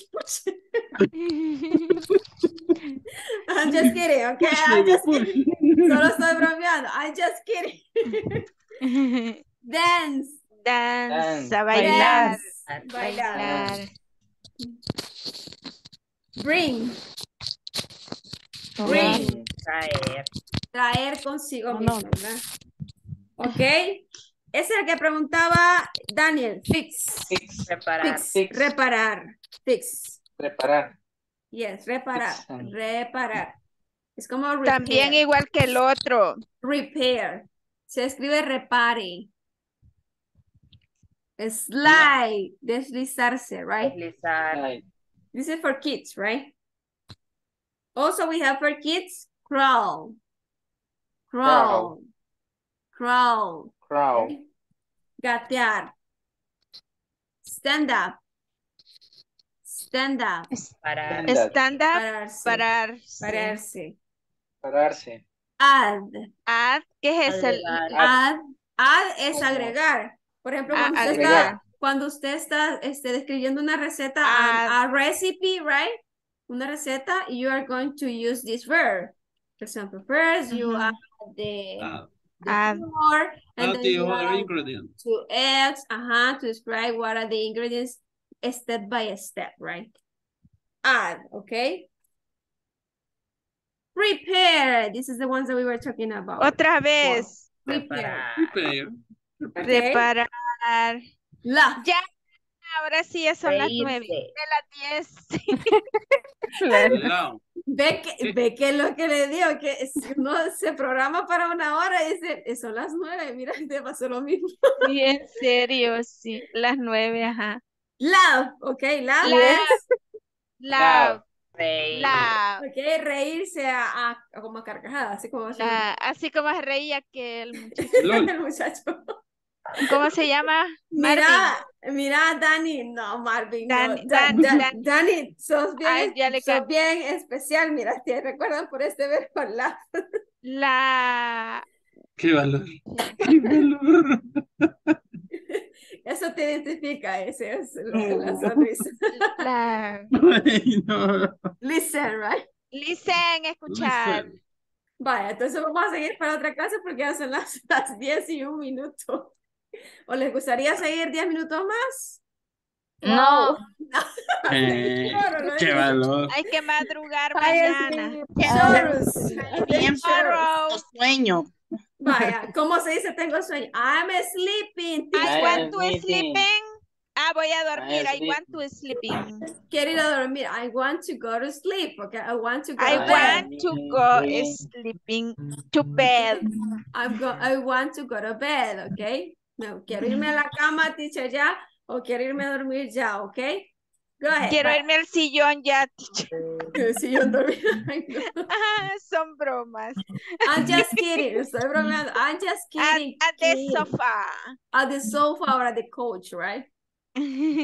I'm just kidding, okay? I'm just kidding. Solo estoy bromeando. I'm just kidding. Dance. Dance. A Bailar. bailar. Bailar. Bring. Bring. Traer. Traer consigo No, mismo, no. ¿verdad? Ok. Ese es el que preguntaba Daniel. Fix. Reparar. Fix. Reparar. Fix. Reparar. Yes, reparar. Fix. Reparar. Es como repair. También igual que el otro. Repair. Se escribe repare. Slide. Deslizarse, right? Deslizar. Right. This is for kids, right? Also, we have for kids, crawl. Crawl. Crawl. Crawl. Okay. Gatear. Stand up. Stand up. Parar. Stand up. Pararse. Pararse. Pararse. Pararse. Add. Add. ¿Qué es eso? Add. Add es agregar. Por ejemplo, cuando usted está describiendo una receta, a recipe, right? Una receta, you are going to use this verb. For example, first you add the flour, and then the you other add ingredient. 2 eggs, to describe what are the ingredients step by step, right? Add, okay? Prepare. This is the ones that we were talking about. Otra vez. Prepare. Reparar. La. Ya. Ahora sí ya son las 9. De las 10. Ve que lo que le digo, que si uno se programa para 1 hora y dice, son las 9, mira, te pasó lo mismo. Sí, en serio, sí, las 9, ajá. Love, ok, love. Love. Reír. Ok, reírse como a carcajadas, así como así como se reía que el muchacho. El muchacho. ¿Cómo se llama? Mira, Dani, no, Marvin, Dani, sos bien especial, mira, te recuerdan por este verbo, Qué valor. Qué valor. Eso te identifica, ese es la sonrisa. Listen, right? Listen, escuchar. Listen. Vaya, entonces vamos a seguir para otra clase porque ya son las 10:01. ¿O les gustaría seguir 10 minutos más? No. Qué valor. Hay que madrugar mañana. Sueño. Vaya, ¿cómo se dice tengo sueño? I'm sleeping. I want to sleeping. Voy a dormir. I want to sleeping. Quiero ir a dormir. I want to go to sleep. Okay, I want to go I to bed. want to go sleeping to bed. I want to go to bed, okay? No, quiero irme a la cama, teacher, ya, o quiero irme a dormir ya, okay? Go ahead. Quiero irme al sillón ya, teacher. El sillón dormir. Son bromas. I'm just kidding. Estoy bromeando. I'm just kidding. At the sofa. At the sofa or at the couch, right?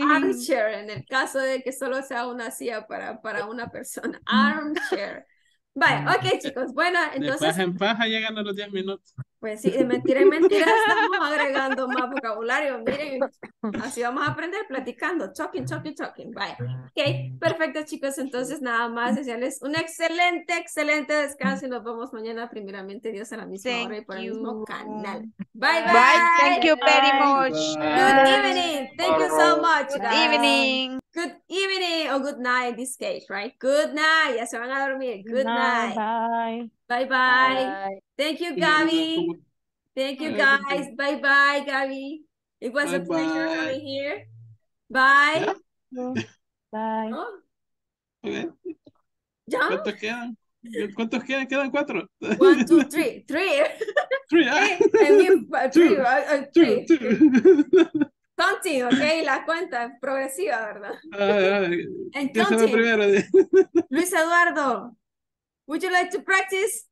Armchair, en el caso de que solo sea una silla para una persona. Armchair. Vaya, ok, chicos. Bueno, De entonces, paja en paja llegan a los 10 minutos. pues sí, de mentira en mentira estamos agregando más vocabulario. Miren, así vamos a aprender platicando. Talking, talking, talking. Vaya. Ok, perfecto, chicos. Entonces, nada más desearles un excelente, excelente descanso y nos vemos mañana, primeramente Dios, a la misma hora y por el mismo canal. Bye, bye. Bye. Thank you very much. Good evening. Thank you so much, Good guys. evening. Good evening or good night in this case, right? Good night. Ya se van a dormir. Good night. Bye. Bye bye. Thank you, Gabby. Thank you, guys. Bye bye, Gabby. It was a pleasure Bye-bye. having here. Bye. Bye. Oh, Okay. ya. ¿Cuántos quedan? ¿Cuántos quedan? Quedan 4. 1, 2, 3. 3. 3. Ah. Three. Two. Counting, ok, la cuenta progresiva, ¿verdad? And ¿Quién se va counting. primero? Luis Eduardo, would you like to practice?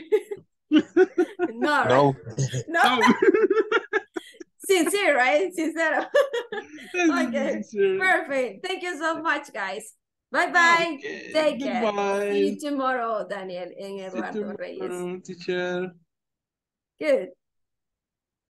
No, right? No. No. Sincere, right? Sincero. Okay, perfect. Thank you so much, guys. Bye-bye. Okay, Take care. goodbye. See you tomorrow, Daniel and See you Eduardo Reyes. tomorrow, teacher. Good.